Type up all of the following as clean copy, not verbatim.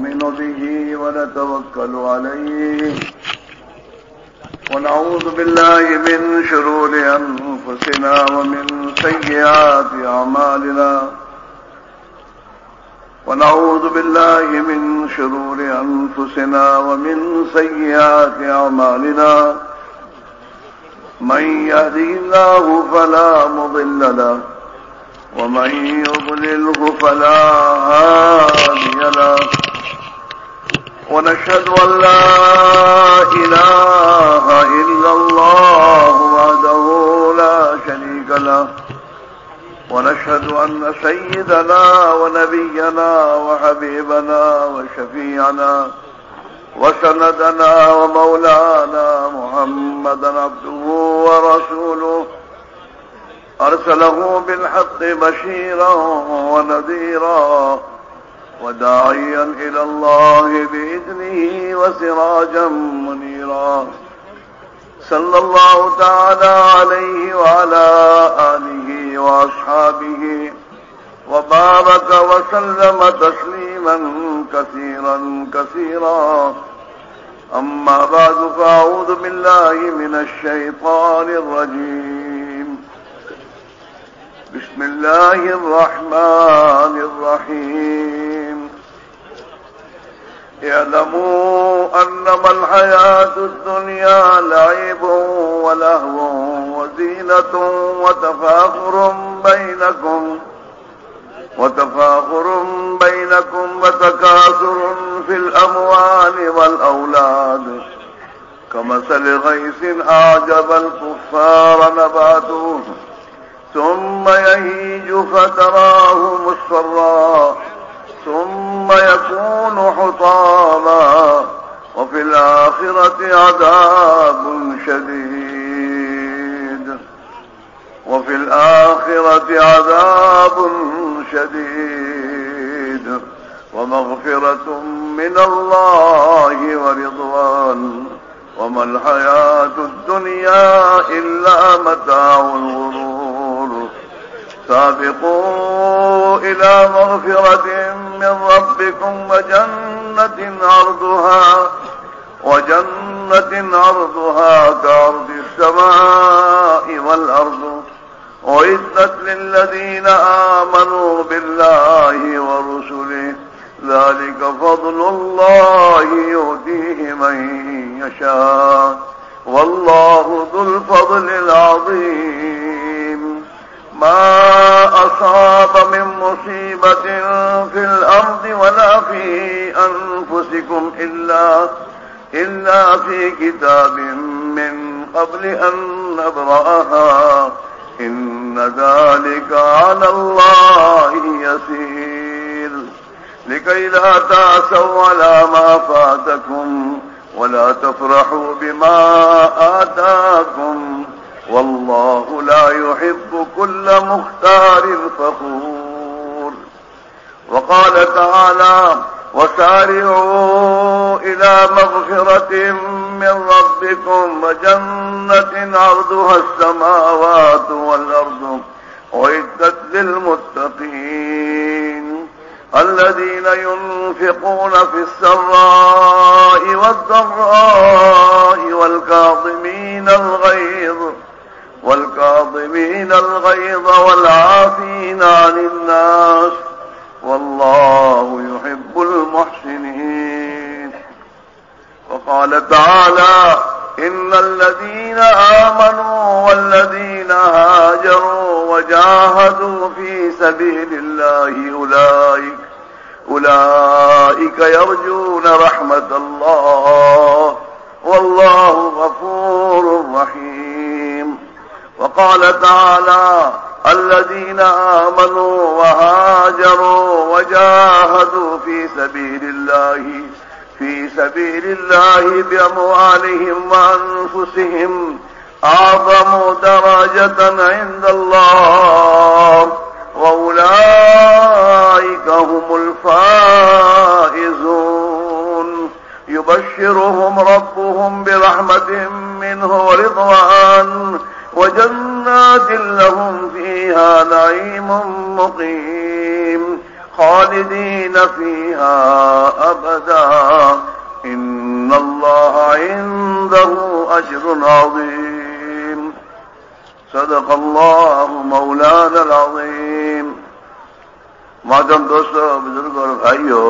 نؤمن به ونتوكل عليه ونعوذ بالله من شرور أنفسنا ومن سيئات أعمالنا ونعوذ بالله من شرور أنفسنا ومن سيئات أعمالنا من يهده الله فلا مضل له ومن يضلله فلا هادي له ونشهد أن لا إله إلا الله وحده لا شريك له ونشهد أن سيدنا ونبينا وحبيبنا وشفيعنا وسندنا ومولانا محمدا عبده ورسوله أرسله بالحق بشيرا ونذيرا وداعيا إلى الله بإذنه وسراجا منيرا صلى الله تعالى عليه وعلى آله وأصحابه وبارك وسلم تسليما كثيرا كثيرا أما بعد فأعوذ بالله من الشيطان الرجيم بسم الله الرحمن الرحيم اعلموا أنما الحياة الدنيا لعب ولهو وزينة وتفاخر بينكم وتكاثر في الأموال والأولاد كمثل غيث أعجب الكفار نباته ثم يهيج فتراه مصفرا ثم يكون حطاما وفي الآخرة عذاب شديد ومغفرة من الله ورضوان وما الحياة الدنيا إلا متاع الغرور سابقوا إلى مغفرة من ربكم وجنة عرضها كعرض السماء والأرض أعدت للذين آمنوا بالله ورسله ذلك فضل الله يؤتيه من يشاء والله ذو الفضل العظيم ما أصاب من مصيبة في الأرض ولا في أنفسكم إلا في كتاب من قبل أن نبرأها إن ذلك على الله يسير لكي لا تأسوا على ما فاتكم ولا تفرحوا بما آتاكم والله لا يحب كل مختار فخور وقال تعالى وسارعوا إلى مغفرة من ربكم وجنة عرضها السماوات والأرض أعدت للمتقين الذين ينفقون في السراء والضراء والكاظمين الغيظ والعافين عن الناس والله يحب المحسنين وقال تعالى إن الذين آمنوا والذين هاجروا وجاهدوا في سبيل الله أولئك يرجون رحمة الله والله غفور رحيم وقال تعالى الذين آمنوا وهاجروا وجاهدوا في سبيل الله بأموالهم وأنفسهم أعظم درجة عند الله وأولئك هم الفائزون يبشرهم ربهم برحمة منه ورضوان وجنات لهم فيها نعيم مقيم خالدين فيها أبدا إن الله عنده أجر عظيم صدق الله مولانا العظيم. محترم دوستو، بزرگوں اور بھائیو،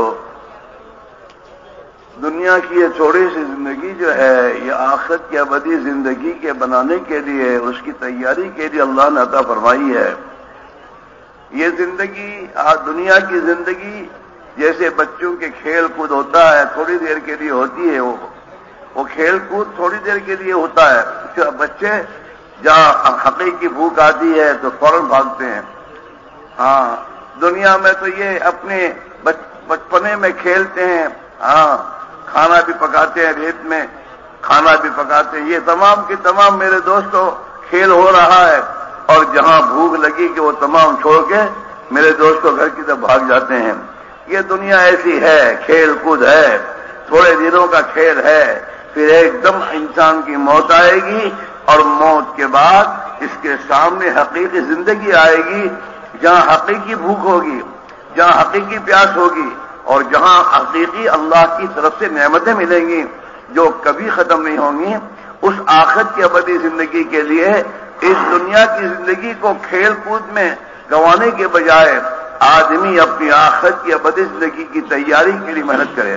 دنیا کی یہ چھوٹی سی زندگی جو ہے، یہ آخرت کی ابدی زندگی کے بنانے کے لیے، اس کی تیاری کے لیے اللہ نے عطا فرمائی ہے. یہ زندگی، دنیا کی زندگی جیسے بچوں کے کھیل کود ہوتا ہے، تھوڑی دیر کے لیے ہوتی ہے. وہ کھیل کود تھوڑی دیر کے لیے ہوتا ہے. بچے جہاں حقیقی بھوک آتی ہے تو فوراً بھاگتے ہیں. ہاں، دنیا میں تو یہ اپنے بچپنے میں کھیلتے ہیں. ہاں، کھانا بھی پکاتے ہیں، ریت میں کھانا بھی پکاتے ہیں. یہ تمام کے تمام میرے دوستوں کھیل ہو رہا ہے، اور جہاں بھوک لگی کہ وہ تمام چھوڑ کے میرے دوستوں گھر کی طرف بھاگ جاتے ہیں. یہ دنیا ایسی ہے، کھیل کود ہے، تھوڑے دنوں کا کھیل ہے. پھر ایک دم انسان کی موت آئے گی، اور موت کے بعد اس کے سامنے حقیقی زندگی آئے گی، جہاں حقیقی بھوک ہوگی، جہاں حقیقی پیاس ہوگی، اور جہاں حقیقی اللہ کی طرف سے نعمتیں ملیں گی جو کبھی ختم نہیں ہوں گی. اس آخرت کی ابدی زندگی کے لیے اس دنیا کی زندگی کو کھیل کود میں گنوانے کے بجائے آدمی اپنی آخرت کی ابدی زندگی کی تیاری کے لیے محنت کرے.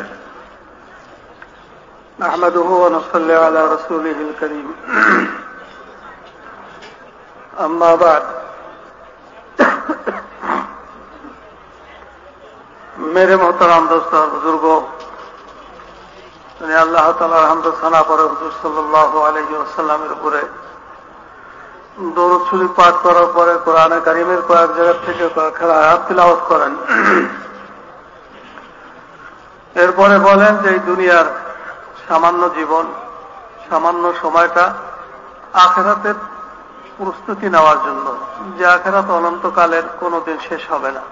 نحمده ونصلي على رسوله الكريم. اما بعد، میرے محترم دوستوں اور بزرگوں، اللہ تعالیٰ الحمد ثنا پر حضور صلی اللہ علیہ وسلم উপরে দরুদ শরীফ পাঠ করার পরে কোরআনে কারীমের কয়েক জায়গা থেকে কয়েকটা আয়াত তিলাওয়াত করেন। এরপরে বলেন যে এই দুনিয়ার সামান্য জীবন, সামান্য সময়টা আখিরাতের প্রস্তুতি নেওয়ার জন্য, যে আখিরাত অনন্তকালের কোনোদিন শেষ হবে না।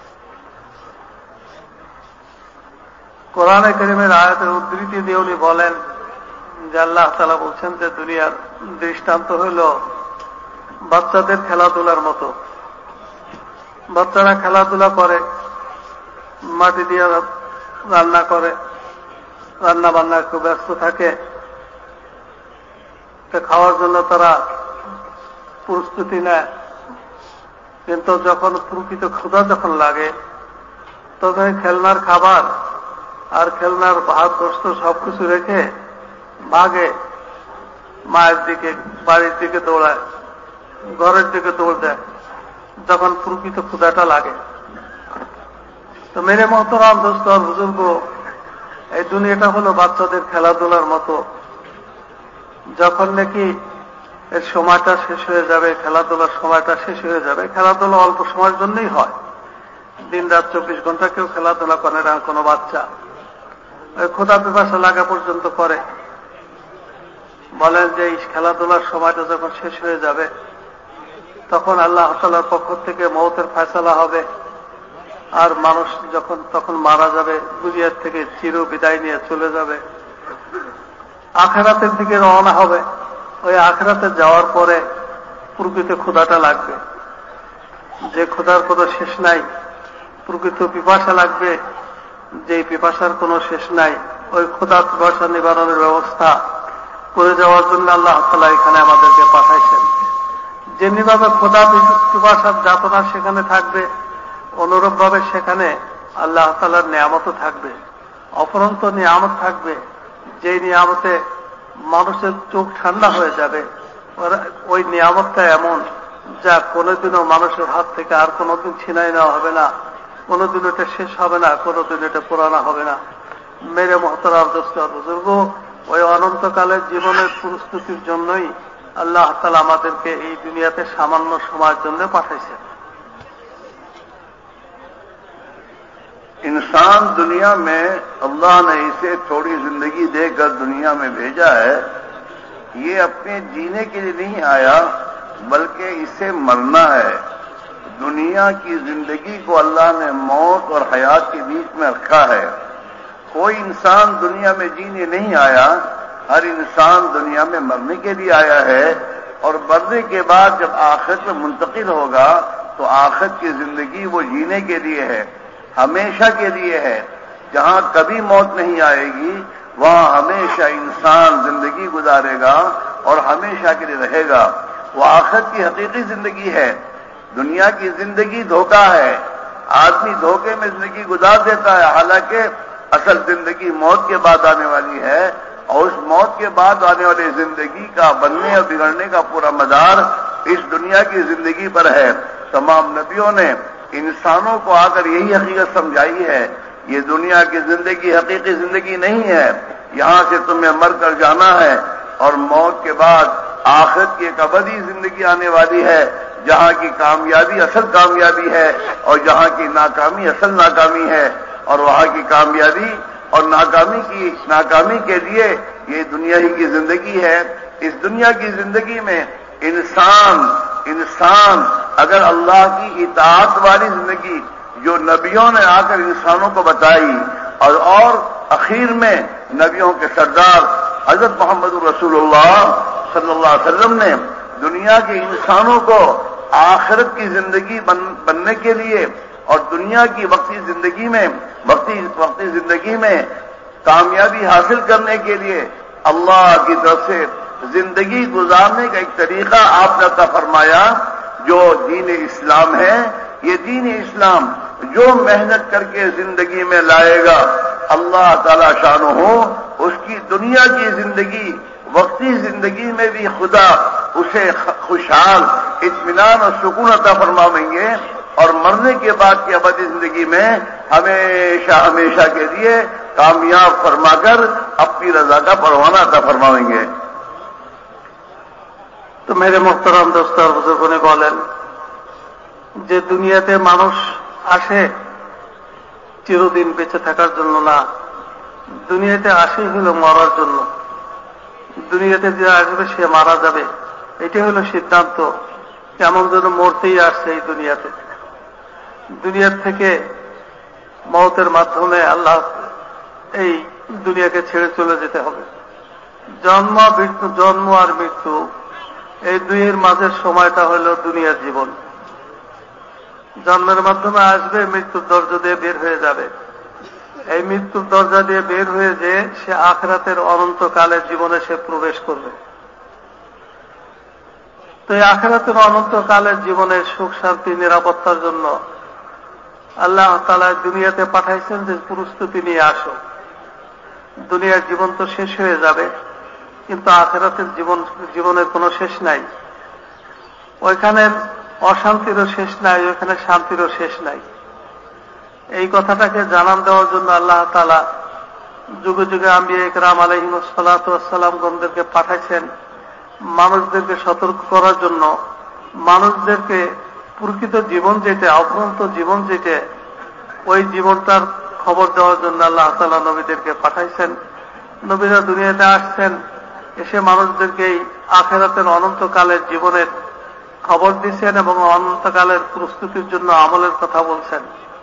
কোরআনে কারীমের আয়াতের উদ্ধৃতি দিয়ে উনি বলেন যে আল্লাহ তাআলা বলছেন যে দুনিয়ার দৃষ্টান্ত হইল বাচ্চাদের খেলাধুলার মতো। বাচ্চারা খেলাধুলা করে, মাটি দিয়ে রান্না করে, রান্না বান্নায় খুব ব্যস্ত থাকে, খাওয়ার জন্য তারা প্রস্তুতি নেয়। কিন্তু যখন প্রকৃত ক্ষুধা যখন লাগে, তখন খেলনার খাবার আর খেলনার ভাত গোস্ত সবকিছু রেখে ভাগে, মায়ের দিকে, বাড়ির দিকে দৌড়ায়, ঘরের দিকে দৌড় দেয় যখন প্রকৃত ক্ষুধাটা লাগে। তো মেরে মোহতরাম দোস্ত আর বুজুর্গ, এই দুনিয়াটা হলো বাচ্চাদের খেলাধুলার মতো। যখন নাকি এর সময়টা শেষ হয়ে যাবে, খেলাধুলার সময়টা শেষ হয়ে যাবে, খেলাধুলা অল্প সময়ের জন্যই হয়। দিন রাত 24 ঘন্টা কেউ খেলাধুলা করে না কোনো বাচ্চা। ওই ক্ষুধা পিপাসা লাগা পর্যন্ত করে। বলেন যে এই খেলাধুলার সময়টা যখন শেষ হয়ে যাবে, তখন আল্লাহ তাআলার পক্ষ থেকে মওতের ফয়সালা হবে, আর মানুষ যখন তখন মারা যাবে, দুনিয়ার থেকে চির বিদায় নিয়ে চলে যাবে, আখিরাতের দিকে রওনা হবে। ওই আখিরাতে যাওয়ার পরে প্রকৃত ক্ষুধাটা লাগবে, যে ক্ষুধার কোনো শেষ নাই। প্রকৃত পিপাসা লাগবে, যে পিপাসার কোনো শেষ নাই। ওই ক্ষুধা পিপাসা নিবারণের ব্যবস্থা করে যাওয়ার জন্য আল্লাহ তাআলা এখানে আমাদেরকে পাঠাইছেন। যেমনিভাবে ক্ষুধা পিপাসার যাতনা সেখানে থাকবে, অনুরূপভাবে সেখানে আল্লাহ তাআলার নিয়ামতও থাকবে, অফুরন্ত নিয়ামত থাকবে, যে নিয়ামতে মানুষের চোখ ঠান্ডা হয়ে যাবে। ওই নিয়ামতটা এমন যা কোনোদিনও মানুষের হাত থেকে আর কোনোদিন ছিনাই নেওয়া হবে না, কোনোদিন এটা শেষ হবে না, কোনোদিন এটা পুরানো হবে না। মেরে মোহতারাম দোস্ত আর বুজুর্গ, ওই অনন্তকালের জীবনের প্রস্তুতির জন্যই আল্লাহ তাআলা আমাদেরকে এই দুনিয়াতে সামান্য সময়ের জন্য পাঠাইছেন। انسان دنیا میں اللہ نے اسے تھوڑی زندگی دے کر دنیا میں بھیجا ہے. یہ اپنے جینے کے لیے نہیں آیا بلکہ اسے مرنا ہے. دنیا کی زندگی کو اللہ نے موت اور حیات کے بیچ میں رکھا ہے. کوئی انسان دنیا میں جینے نہیں آیا، ہر انسان دنیا میں مرنے کے لیے آیا ہے. اور مرنے کے بعد جب آخرت میں منتقل ہوگا تو آخرت کی زندگی وہ جینے کے لیے ہے. हमेशा के लिए है। जहां कभी मौत नहीं आएगी वहां हमेशा इंसान जिंदगी गुजारेगा और हमेशा के लिए रहेगा। वो आखिरत की हकीकी जिंदगी है। दुनिया की जिंदगी धोखा है। आदमी धोखे में जिंदगी गुजार देता है, हालांकि असल जिंदगी मौत के बाद आने वाली है और उस मौत के बाद आने वाली जिंदगी का बनने और बिगड़ने का पूरा मदार इस दुनिया की जिंदगी पर है। तमाम नबियों ने इंसानों को आकर यही हकीकत समझाई है, ये दुनिया की जिंदगी हकीकी जिंदगी नहीं है। यहां से तुम्हें मर कर जाना है और मौत के बाद आखिरत की एक अबदी जिंदगी आने वाली है, जहां की कामयाबी असल कामयाबी है और जहां की नाकामी असल नाकामी है। और वहां की कामयाबी और नाकामी के लिए ये दुनिया ही की जिंदगी है। इस दुनिया की जिंदगी में इंसान अगर अल्लाह की इताअत वाली जिंदगी जो नबियों ने आकर इंसानों को बताई और आखिर में नबियों के सरदार हजरत मोहम्मद रसूलुल्लाह सल्लल्लाहु अलैहि वसल्लम ने दुनिया के इंसानों को आखिरत की जिंदगी बनने के लिए और दुनिया की वक्ती जिंदगी में कामयाबी हासिल करने के लिए अल्लाह की तरफ से जिंदगी गुजारने का एक तरीका आपने अता फरमाया जो दीन इस्लाम है। ये दीन इस्लाम जो मेहनत करके जिंदगी में लाएगा अल्लाह ताला शानो उसकी दुनिया की जिंदगी वक्ती जिंदगी में भी खुदा उसे खुशहाल इत्मीनान और सुकून अता फरमाएंगे और मरने के बाद की अबदी जिंदगी में हमेशा के लिए कामयाब फरमाकर अपनी रजा का परवाना अता फरमाएंगे। तो मेरे मोहतरम दोस्त और बुजुर्गों ने बोलें যে দুনিয়াতে মানুষ আসে চিরদিন বেঁচে থাকার জন্য না, দুনিয়াতে আসে হলো মরার জন্য। দুনিয়াতে যে আসবে সে মারা যাবে, এটাই হলো সিদ্ধান্ত। কেমন যেন মরতেই আসছে এই দুনিয়াতে। দুনিয়ার থেকে মওতের মাধ্যমে আল্লাহ এই দুনিয়াকে ছেড়ে চলে যেতে হবে। জন্ম আর মৃত্যু এই দুইয়ের মাঝের সময়টা হলো দুনিয়ার জীবন। জন্মের মাধ্যমে আসবে, মৃত্যুর দরজা দিয়ে বের হয়ে যাবে। এই মৃত্যুর দরজা দিয়ে বের হয়ে যে সে আখিরাতের অনন্তকালের জীবনে সে প্রবেশ করবে। তো এই আখিরাতের অনন্তকালের জীবনের সুখ শান্তি নিরাপত্তার জন্য আল্লাহ তাআলা দুনিয়াতে পাঠাইছেন যে প্রস্তুতি নিয়ে আসো। দুনিয়ার জীবন তো শেষ হয়ে যাবে, কিন্তু আখিরাতের জীবনের কোনো শেষ নাই। ওইখানে অশান্তিরও শেষ নাই, ওইখানে শান্তিরও শেষ নাই। এই কথাটাকে জানান দেওয়ার জন্য আল্লাহ তাআলা যুগে যুগে আম্বিয়া ইকরাম আলাইহিমুস সালাতু ওয়াস সালাম গণদেরকে পাঠাইছেন মানুষদেরকে সতর্ক করার জন্য, মানুষদেরকে প্রকৃত জীবন যেটা, অভ্রান্ত জীবন যেটা, ওই জীবনটার খবর দেওয়ার জন্য আল্লাহ তাআলা নবীদেরকে পাঠাইছেন। নবীরা দুনিয়াতে আসছেন, এসে মানুষদেরকে এই আখিরাতের অনন্তকালের জীবনের খবর দিচ্ছেন এবং অনন্তকালের প্রস্তুতির জন্য আমলের কথা বলছেন।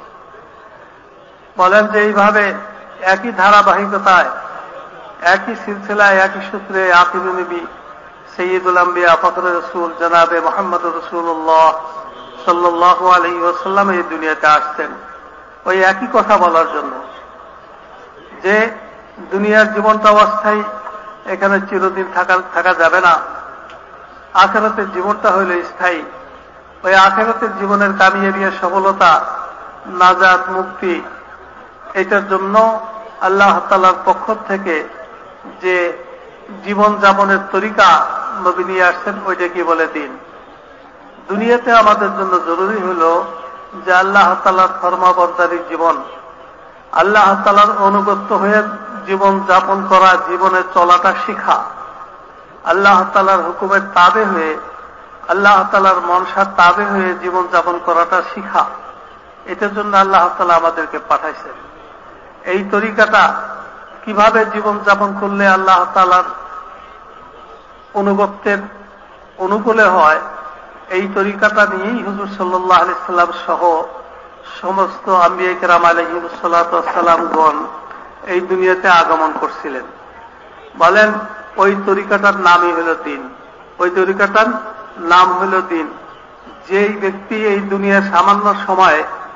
বলেন যে এইভাবে একই ধারাবাহিকতায়, একই সিলসিলায়, একই সূত্রে আখিরুন নবী সৈয়দুল আম্বিয়া ফখরুর রাসূল জনাবে মুহাম্মদ রাসূলুল্লাহ সাল্লাল্লাহু আলাইহি ওয়াসাল্লাম এই দুনিয়াতে আসছেন ওই একই কথা বলার জন্য যে দুনিয়ার জীবনটা অস্থায়ী, এখানে চিরদিন থাকা যাবে না। আখিরাতের জীবনটা হইল স্থায়ী। ওই আখিরাতের জীবনের কামিয়াবি, সফলতা, নাজাত, মুক্তি, এটার জন্য আল্লাহ তাআলার পক্ষ থেকে যে জীবন যাপনের তরিকা নবী নিয়ে আসছেন ওইটা কি বলে দিন। দুনিয়াতে আমাদের জন্য জরুরি হল যে আল্লাহ তাআলার ফরমাবরদারির জীবন, আল্লাহ তাআলার অনুগত হয়ে জীবন যাপন করা, জীবনে চলাটা শিখা, আল্লাহ তাআলার হুকুমের তাবে হয়ে, আল্লাহ তাআলার মনসার তাবে হয়ে জীবন যাপন করাটা শিখা। এটার জন্য আল্লাহ তাআলা আমাদেরকে পাঠাইছেন। এই তরিকাটা কিভাবে জীবন যাপন করলে আল্লাহ তাআলার অনুগত্যের অনুকূলে হয়, এই তরিকাটা নিয়েই হুজুর সাল্লাল্লাহু আলাইহি সাল্লাম সহ সমস্ত আম্বিয়া কিরাম আলাইহিমুস সালাতু ওয়াস সালামগণ এই দুনিয়াতে আগমন করছিলেন। বলেন ওই তরিকাটার নামই হল দিন। ওই তরিকাটার নাম হল দিন। যেই ব্যক্তি এই দুনিয়ার সামান্য সময়ে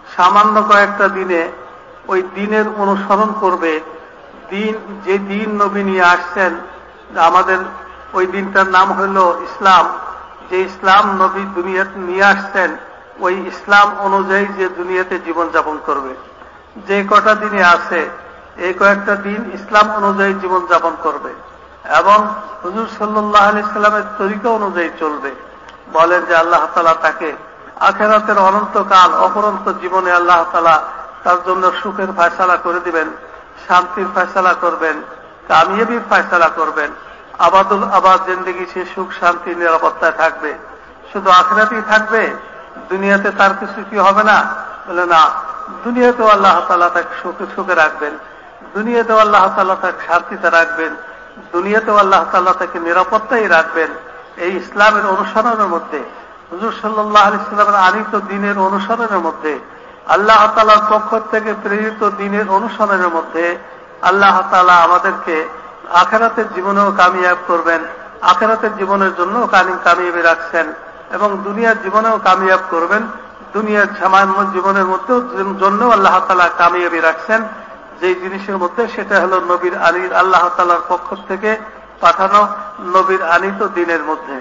সামান্য কয়েকটা দিনে ওই দিনের অনুসরণ করবে, যে দিন নবী নিয়ে আসছেন, আমাদের ওই দিনটার নাম হল ইসলাম, যে ইসলাম নবী দুনিয়াতে নিয়ে আসছেন, ওই ইসলাম অনুযায়ী যে দুনিয়াতে জীবনযাপন করবে। যে কটা দিনে আছে এই কয়েকটা দিন ইসলাম অনুযায়ী জীবনযাপন করবে এবং হুজুর সাল্লাল্লাহু আলাইহি সাল্লামের তরিকা অনুযায়ী চলবে। বলেন যে আল্লাহ তাআলা তাকে আখিরাতের অনন্তকাল অপরন্ত জীবনে আল্লাহ তাআলা তার জন্য সুখের ফয়সালা করে দিবেন, শান্তির ফয়সালা করবেন, কামিয়াবির ফয়সালা করবেন। আবাদুল আবাদ জিন্দেগি সে সুখ শান্তি নিরাপত্তায় থাকবে। শুধু আখিরাতেই থাকবে, দুনিয়াতে তার কিছু কি হবে না? বলে না, দুনিয়াতেও আল্লাহ তাআলা তাকে সুখে রাখবেন, দুনিয়াতেও আল্লাহ তাআলা তাকে শান্তিতে রাখবেন, দুনিয়াতেও আল্লাহ তাআলা তাকে নিরাপত্তায় রাখবেন। এই ইসলামের অনুসরণের মধ্যে, হুজুর সাল্লাল্লাহু আলাইহি সাল্লামের আনিত দ্বীনের অনুসরণের মধ্যে, আল্লাহ তাআলার পক্ষ থেকে প্রেরিত দ্বীনের অনুসরণের মধ্যে আল্লাহ তাআলা আমাদেরকে আখিরাতের জীবনেও কামিয়াব করবেন, আখিরাতের জীবনের জন্য কামিয়াবি রাখছেন এবং দুনিয়ার জীবনেও কামিয়াব করবেন। দুনিয়ার সামান্য জীবনের মধ্যেও জন্য আল্লাহ তাআলা কামিয়াবি রাখছেন। যে জিনিসের মধ্যে সেটা হলো নবীর আনিত, আল্লাহ তাআলার পক্ষ থেকে পাঠানো নবীর আনিত দ্বীনের মধ্যে।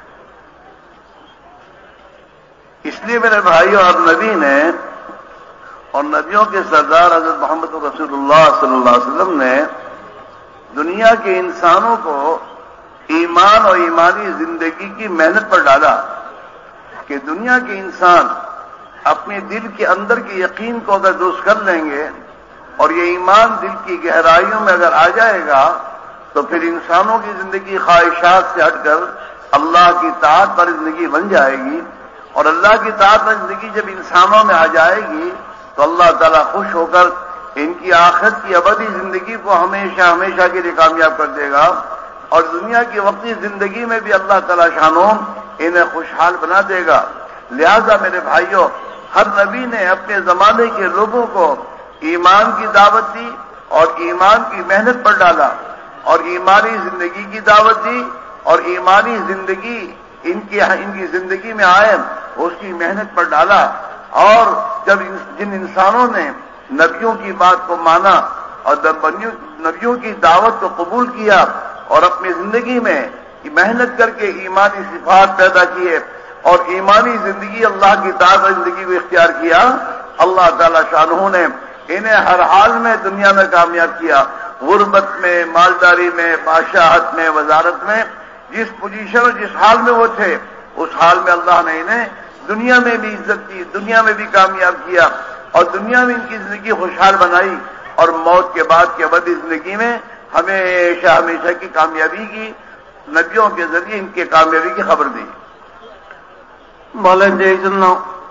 इसलिए मेरे भाइयों, और नबी ने और नबियों के सरदार हजरत मोहम्मद रसूलुल्लाह सल्लल्लाहु अलैहि वसल्लम ने दुनिया के इंसानों को ईमान और ईमानी जिंदगी की मेहनत पर डाला कि दुनिया के इंसान अपने दिल के अंदर के यकीन को अगर दुरुस्त कर लेंगे और ये ईमान दिल की गहराइयों में अगर आ जाएगा तो फिर इंसानों की जिंदगी ख्वाहिशात से हटकर अल्लाह की ताअत पर जिंदगी बन जाएगी। और अल्लाह की ताअत पर जिंदगी जब इंसानों में आ जाएगी तो अल्लाह ताला खुश होकर इनकी आखिरत की अबदी जिंदगी को हमेशा हमेशा के लिए कामयाब कर देगा और दुनिया की वक्ती जिंदगी में भी अल्लाह ताला शानों इन्हें खुशहाल बना देगा। लिहाजा मेरे भाइयों, हर नबी ने अपने जमाने के लोगों को ईमान की दावत दी और ईमान की मेहनत पर डाला और ईमानी जिंदगी की दावत दी और ईमानी जिंदगी इनकी जिंदगी में आए उसकी मेहनत पर डाला। और जब जिन इंसानों ने नबियों की बात को माना और नबियों की दावत को कबूल किया और अपनी जिंदगी में मेहनत करके ईमानी सिफात पैदा किए और ईमानी जिंदगी अल्लाह की ताअत जिंदगी को इख्तियार किया, अल्लाह ताला शानहू ने इन्हें हर हाल में दुनिया में कामयाब किया। गुर्बत में, मालदारी में, बादशाहत में, वजारत में, जिस पोजीशन और जिस हाल में वो थे उस हाल में अल्लाह ने इन्हें दुनिया में भी इज्जत की, दुनिया में भी कामयाब किया और दुनिया में इनकी जिंदगी खुशहाल बनाई और मौत के बाद की अबदी जिंदगी में हमेशा हमेशा की कामयाबी की नबियों के जरिए इनके कामयाबी की खबर दी। বলেন যে এই জন্য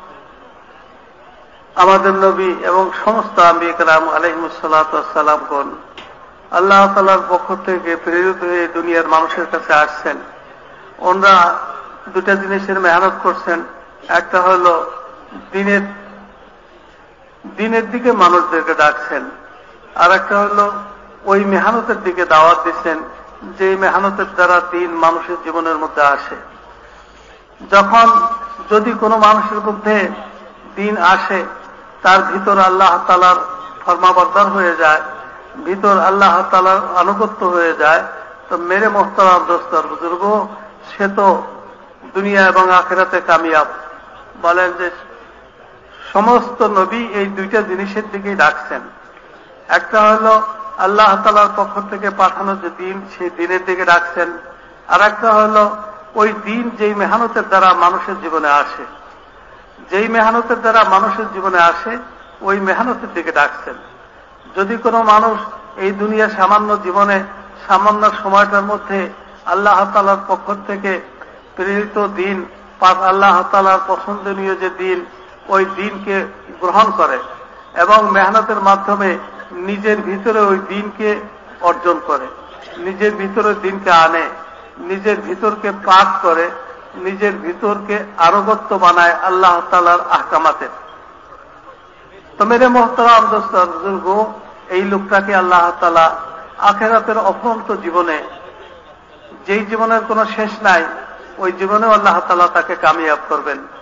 আমাদের নবী এবং সমস্ত আম্বিয়া কেরাম আলাইহিমুস সালাতু ওয়াস সালামগণ আল্লাহ তাআলার পক্ষ থেকে প্রেরিত হয়ে দুনিয়ার মানুষের কাছে আসছেন। ওনারা দুটা জিনিসের মেহনত করছেন। একটা হলো দিনের দিকে মানুষদেরকে ডাকছেন, আর একটা হলো ওই মেহনতের দিকে দাওয়াত দিচ্ছেন যে মেহনতের দ্বারা দিন মানুষের জীবনের মধ্যে আসে। যদি কোনো মানুষের মধ্যে দিন আসে, তার ভিতর আল্লাহ তাআলার ফরমাবরদার হয়ে যায়, ভিতর আল্লাহ তাআলার আনুগত্য হয়ে যায়, তো মেরে মোহতারাম দোস্তর বুজুর্গ, সে তো দুনিয়া এবং আখিরাতে কামিয়াব। বলেন যে সমস্ত নবী এই দুইটা জিনিসের দিকেই ডাকছেন। একটা হলো আল্লাহ তাআলার পক্ষ থেকে পাঠানো যে দিন, সেই দিনের দিকে ডাকছেন। আর একটা হলো ওই দিন যেই মেহনতের দ্বারা মানুষের জীবনে আসে, যেই মেহনতের দ্বারা মানুষের জীবনে আসে ওই মেহনতের দিকে ডাকছেন। যদি কোনো মানুষ এই দুনিয়া সামান্য জীবনে সামান্য সময়টার মধ্যে আল্লাহ তাআলার পক্ষ থেকে প্রেরিত দিন, আল্লাহ তাআলার পছন্দনীয় যে দিন, ওই দিনকে গ্রহণ করে এবং মেহনতের মাধ্যমে নিজের ভিতরে ওই দিনকে অর্জন করে, নিজের ভিতরে দিনকে আনে, নিজের ভিতরকে পাক করে, নিজের ভিতরকে আরোগত্য বানায় আল্লাহ তাআলার আহকামাতের। তো মেরে মোহতারাম দোস্ত বুজুর্গ, এই লোকটাকে আল্লাহ তাআলা আখিরাতের অফুরন্ত জীবনে, যেই জীবনের কোনো শেষ নাই, ওই জীবনেও আল্লাহ তাআলা তাকে কামিয়াব করবেন।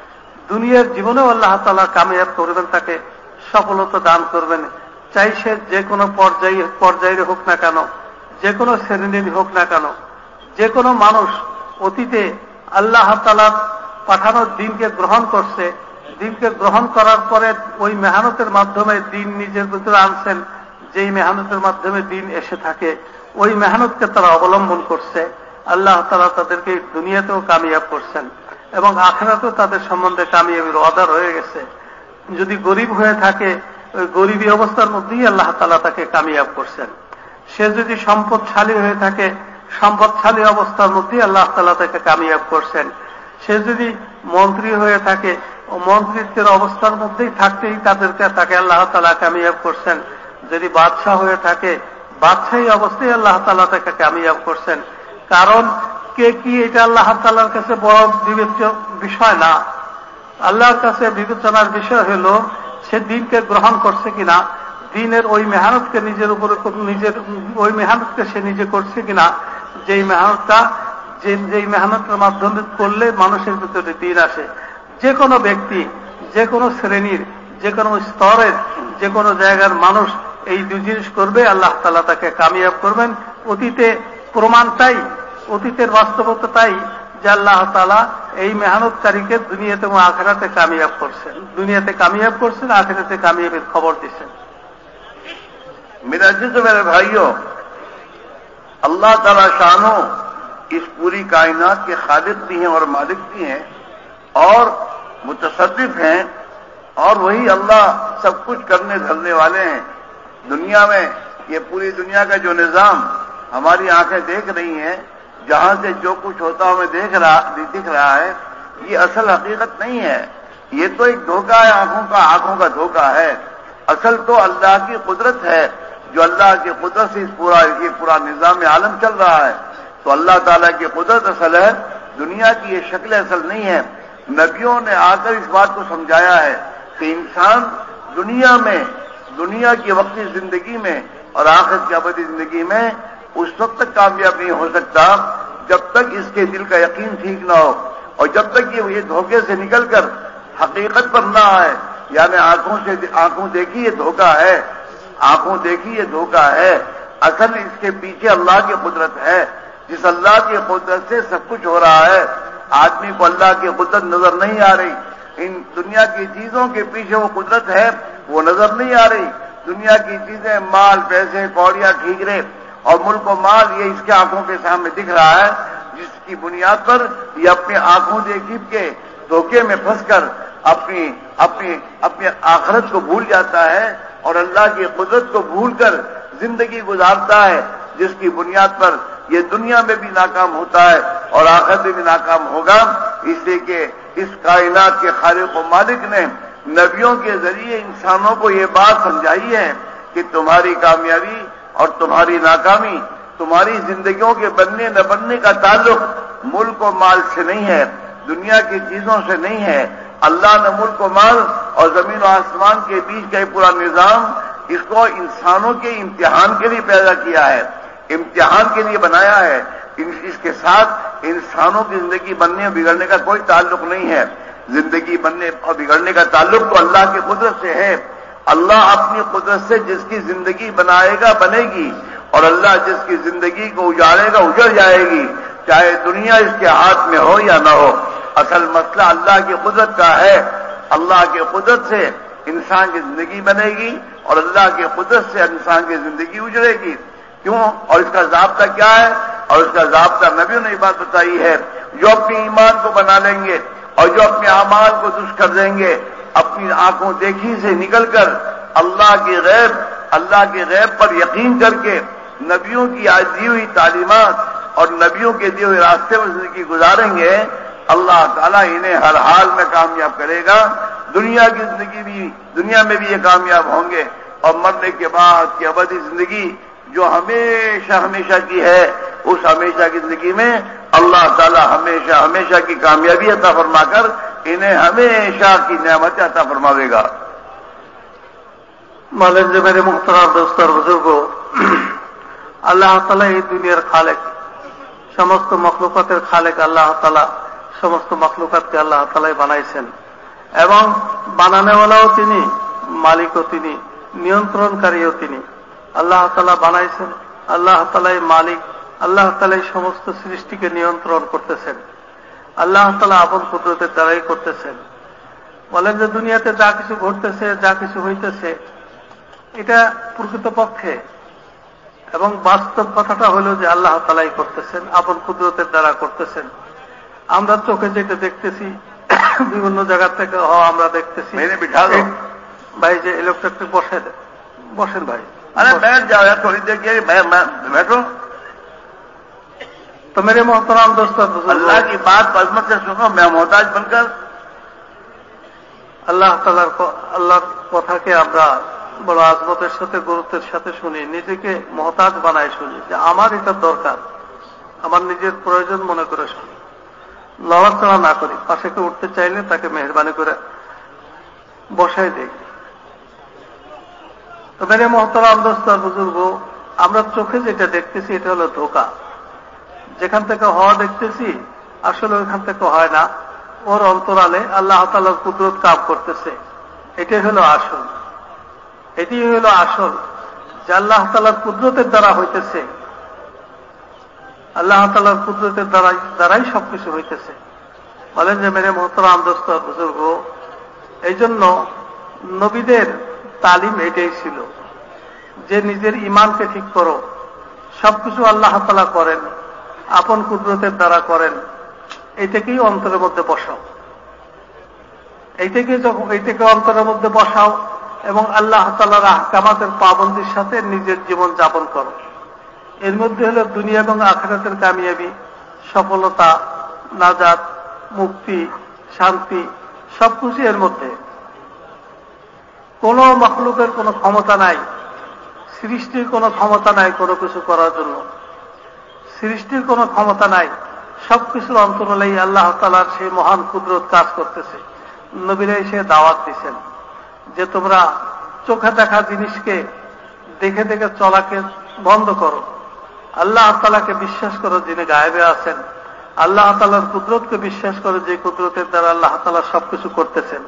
দুনিয়ার জীবনেও আল্লাহ তাআলা কামিয়াব করবেন, তাকে সফলতা দান করবেন। চাই সে যে কোনো পর্যায়ের হোক না কেন, যে কোনো শ্রেণীর হোক না কেন, যে কোনো মানুষ অতীতে আল্লাহ তাআলার পাঠানো দিনকে গ্রহণ করছে, দিনকে গ্রহণ করার পরে ওই মেহনতের মাধ্যমে দিন নিজের ভিতরে আনছেন, যেই মেহনতের মাধ্যমে দিন এসে থাকে, ওই মেহনতকে তারা অবলম্বন করছে। আল্লাহ তাআলা তাদেরকে দুনিয়াতেও কামিয়াব করছেন এবং আখিরাতেও তাদের সম্বন্ধে কামিয়াবির ওয়াদা রয়ে গেছে। যদি গরিব হয়ে থাকে, ওই গরিবী অবস্থার মধ্যেই আল্লাহ তাআলা তাকে কামিয়াব করছেন। সে যদি সম্পদশালী হয়ে থাকে, সম্পদশালী অবস্থার মধ্যেই আল্লাহ তাআলা তাকে কামিয়াব করছেন। সে যদি মন্ত্রী হয়ে থাকে, ও মন্ত্রিত্বের অবস্থার মধ্যেই থাকতেই তাকে আল্লাহ তাআলা কামিয়াব করছেন। যদি বাদশাহ হয়ে থাকে, বাদশাহী অবস্থায় আল্লাহ তাআলা তাকে কামিয়াব করছেন। কারণ কে কি এটা আল্লাহ তাআলার কাছে বড় বিবেচ্য বিষয় না। আল্লাহর কাছে বিবেচনার বিষয় হলো সে দিনকে গ্রহণ করছে কিনা, দিনের ওই মেহনতকে নিজের উপরে ওই মেহনতকে সে নিজে করছে কিনা, যেই মেহনতের মাধ্যমে করলে মানুষের ভিতরে দিন আসে। যে কোনো ব্যক্তি, যে কোনো শ্রেণীর, যে কোনো স্তরের, যে কোনো জায়গার মানুষ এই দুই জিনিস করবে, আল্লাহ তাআলা তাকে কামিয়াব করবেন। অতীতে প্রমাণটাই, অতীতের বাস্তবতাটাই যে আল্লাহ তাআলা এই মেহনতকারীকে দুনিয়াতে এবং আখিরাতে কামিয়াব করছেন। দুনিয়াতে কামিয়াব করছেন, আখিরাতে কামিয়াবের খবর দিচ্ছেন। मेरे अजीज मेरे भाइयों, अल्लाह ताला शानो इस पूरी कायनात के खालिक भी हैं और मालिक भी हैं और मुतसर्रिफ हैं, और वही अल्लाह सब कुछ करने धरने वाले हैं। दुनिया में ये पूरी दुनिया का जो निजाम हमारी आंखें देख रही हैं, जहां से जो कुछ होता हमें दिख रहा है, ये असल हकीकत नहीं है। ये तो एक धोखा है, आंखों का धोखा है। असल तो अल्लाह की कुदरत है, जो अल्लाह की कुदरत से ये पूरा निजाम आलम चल रहा है। तो अल्लाह ताला की कुदरत असल है, दुनिया की ये शक्ल असल नहीं है। नबियों ने आकर इस बात को समझाया है कि इंसान दुनिया की वक्ती जिंदगी में और आखिरत की अबदी जिंदगी में उस वक्त तक कामयाब नहीं हो सकता जब तक इसके दिल का यकीन ठीक ना हो, और जब तक ये धोखे से निकलकर हकीकत पर ना आए। यानी आंखों देखी ये धोखा है, आंखों देखी ये धोखा है। असल इसके पीछे अल्लाह की कुदरत है। जिस अल्लाह की कुदरत से सब कुछ हो रहा है, आदमी को अल्लाह की कुदरत नजर नहीं आ रही। इन दुनिया की चीजों के पीछे वो कुदरत है, वो नजर नहीं आ रही। दुनिया की चीजें, माल, पैसे, कौड़ियां, ठीकरे और मुल्क व माल, ये इसके आंखों के सामने दिख रहा है, जिसकी बुनियाद पर ये अपनी आंखों देखी के धोखे में फंसकर अपनी आखिरत को भूल जाता है और अल्लाह की कुदरत को भूलकर जिंदगी गुजारता है, जिसकी बुनियाद पर ये दुनिया में भी नाकाम होता है और आखिरत में भी नाकाम होगा। इसलिए कि इस कायनात के खालिक व मालिक ने नबियों के जरिए इंसानों को ये बात समझाई है कि तुम्हारी कामयाबी और तुम्हारी नाकामी, तुम्हारी जिंदगियों के बनने न बनने का ताल्लुक मुल्क व माल से नहीं है, दुनिया की चीजों से नहीं है। अल्लाह ने मुल्क व माल और जमीन और आसमान के बीच का पूरा निजाम, इसको इंसानों के इम्तिहान के लिए पैदा किया है, इम्तिहान के लिए बनाया है। इसके साथ इंसानों की जिंदगी बनने और बिगड़ने का कोई ताल्लुक नहीं है। जिंदगी बनने और बिगड़ने का ताल्लुक तो अल्लाह की कुदरत से है। अल्लाह अपनी कुदरत से जिसकी जिंदगी बनाएगा बनेगी, और अल्लाह जिसकी जिंदगी को उजाड़ेगा उजड़ जाएगी, चाहे दुनिया इसके हाथ में हो या न हो। असल मसला अल्लाह की कुदरत का है। अल्लाह की कुदरत से इंसान की जिंदगी बनेगी और अल्लाह की कुदरत से इंसान की जिंदगी उजड़ेगी। क्यों? और इसका ज़ाब्ता क्या है? और इसका ज़ाब्ता नबियों ने बात बताई है, जो अपने ईमान को बना लेंगे और जो अपने अमाल को दुष्ट कर देंगे, अपनी आंखों देखी से निकलकर अल्लाह के गैब पर यकीन करके नबियों की आज दी हुई तालीमात और नबियों के दिए हुए रास्ते में जिंदगी गुजारेंगे, अल्लाह ताला इन्हें हर हाल में कामयाब करेगा। दुनिया की जिंदगी भी, दुनिया में भी ये कामयाब होंगे, और मरने के बाद की अबदी जिंदगी जो हमेशा हमेशा की है, उस हमेशा की जिंदगी में अल्लाह ताला हमेशा हमेशा की कामयाबी अता फरमाकर इन्हें हमेशा की नेमत अता फरमावेगा। বলেন যে मेरे मुहतरम दोस्त और बुजुर्गों, আল্লাহ তাআলা এই দুনিয়ার খালেক, সমস্ত মখলুকাতের খালেক আল্লাহ তাআলা, সমস্ত মখলুকাতকে আল্লাহ তাআলাই বানাইছেন। এবং বানানেওয়ালাও তিনি, মালিকও তিনি, নিয়ন্ত্রণকারীও তিনি। আল্লাহ তাআলা বানাইছেন, আল্লাহ তাআলাই মালিক, আল্লাহ তাআলাই সমস্ত সৃষ্টিকে নিয়ন্ত্রণ করতেছেন, আল্লাহ তাআলা আপন কুদরতের দ্বারাই করতেছেন। বলেন যে দুনিয়াতে যা কিছু ঘটতেছে, যা কিছু হইতেছে, এটা প্রকৃতপক্ষে এবং বাস্তব কথাটা হলো যে আল্লাহ তাআলাই করতেছেন, আপন কুদরতের দ্বারা করতেছেন। আমরা চোখে যেটা দেখতেছি, বিভিন্ন জায়গা থেকে আমরা দেখতেছি। ভাই যে ইলেকট্রিক বসেন ভাই, बैठ जाओ यार थोड़ी देर के लिए, बैठो। तो मेरे मोहतरम दोस्तों, अल्लाह की बात अजमत से सुनो, मैं मोहताज बनकर আল্লাহর কথাকে আমরা বড় আজমতের সাথে, গুরুত্বের সাথে শুনি, নিজেকে মহতাজ বানায় শুনি যে আমার এটা দরকার, আমার নিজের প্রয়োজন মনে করে শুনি, লড়াচড়া না করি। পাশে কেউ উঠতে চাইলে তাকে মেহরবানি করে বসাই দেই। তো মেরে মোহতারাম দোস্ত আর বুজুর্গ, আমরা চোখে যেটা দেখতেছি এটা হলো ধোঁকা। যেখান থেকে হওয়া দেখতেছি আসলে ওইখান থেকে হয় না, ওর অন্তরালে আল্লাহ তাআলার কুদরত কাজ করতেছে। এটাই হলো আসল, এটি হলো আসল যে আল্লাহ তাআলার কুদরতের দ্বারা হইতেছে, আল্লাহ তাআলার কুদরতের দ্বারাই সবকিছু হইতেছে। বলেন যে মেরে মোহতারাম দোস্ত আর বুজুর্গ, এই জন্য নবীদের তালিম এটাই ছিল যে নিজের ইমানকে ঠিক করো, সবকিছু আল্লাহ তাআলা করেন, আপন কুদরতের দ্বারা করেন, এইটাকেই অন্তরের মধ্যে বসাও, এইটাকে অন্তরের মধ্যে বসাও এবং আল্লাহ তাআলার আহকামাতের পাবন্দির সাথে নিজের জীবন যাপন করো। এর মধ্যে হলো দুনিয়া এবং আখিরাতের কামিয়াবি, সফলতা, নাজাত, মুক্তি, শান্তি, সবকিছু এর মধ্যে। কোন মাখলুকের কোনো ক্ষমতা নাই, সৃষ্টির কোনো ক্ষমতা নাই কোনো কিছু করার জন্য, সৃষ্টির কোনো ক্ষমতা নাই। সবকিছুর অন্তরালেই আল্লাহ তাআলার সেই মহান কুদরত কাজ করতেছে। নবীরা এসে দাওয়াত দিচ্ছেন যে তোমরা চোখে দেখা জিনিসকে দেখে দেখে চলাকে বন্ধ করো, আল্লাহ তাআলাকে বিশ্বাস করো যিনি গায়েবে আছেন, আল্লাহ তাআলার কুদরতকে বিশ্বাস করো যে কুদরতের দ্বারা আল্লাহ তাআলা সবকিছু করতেছেন।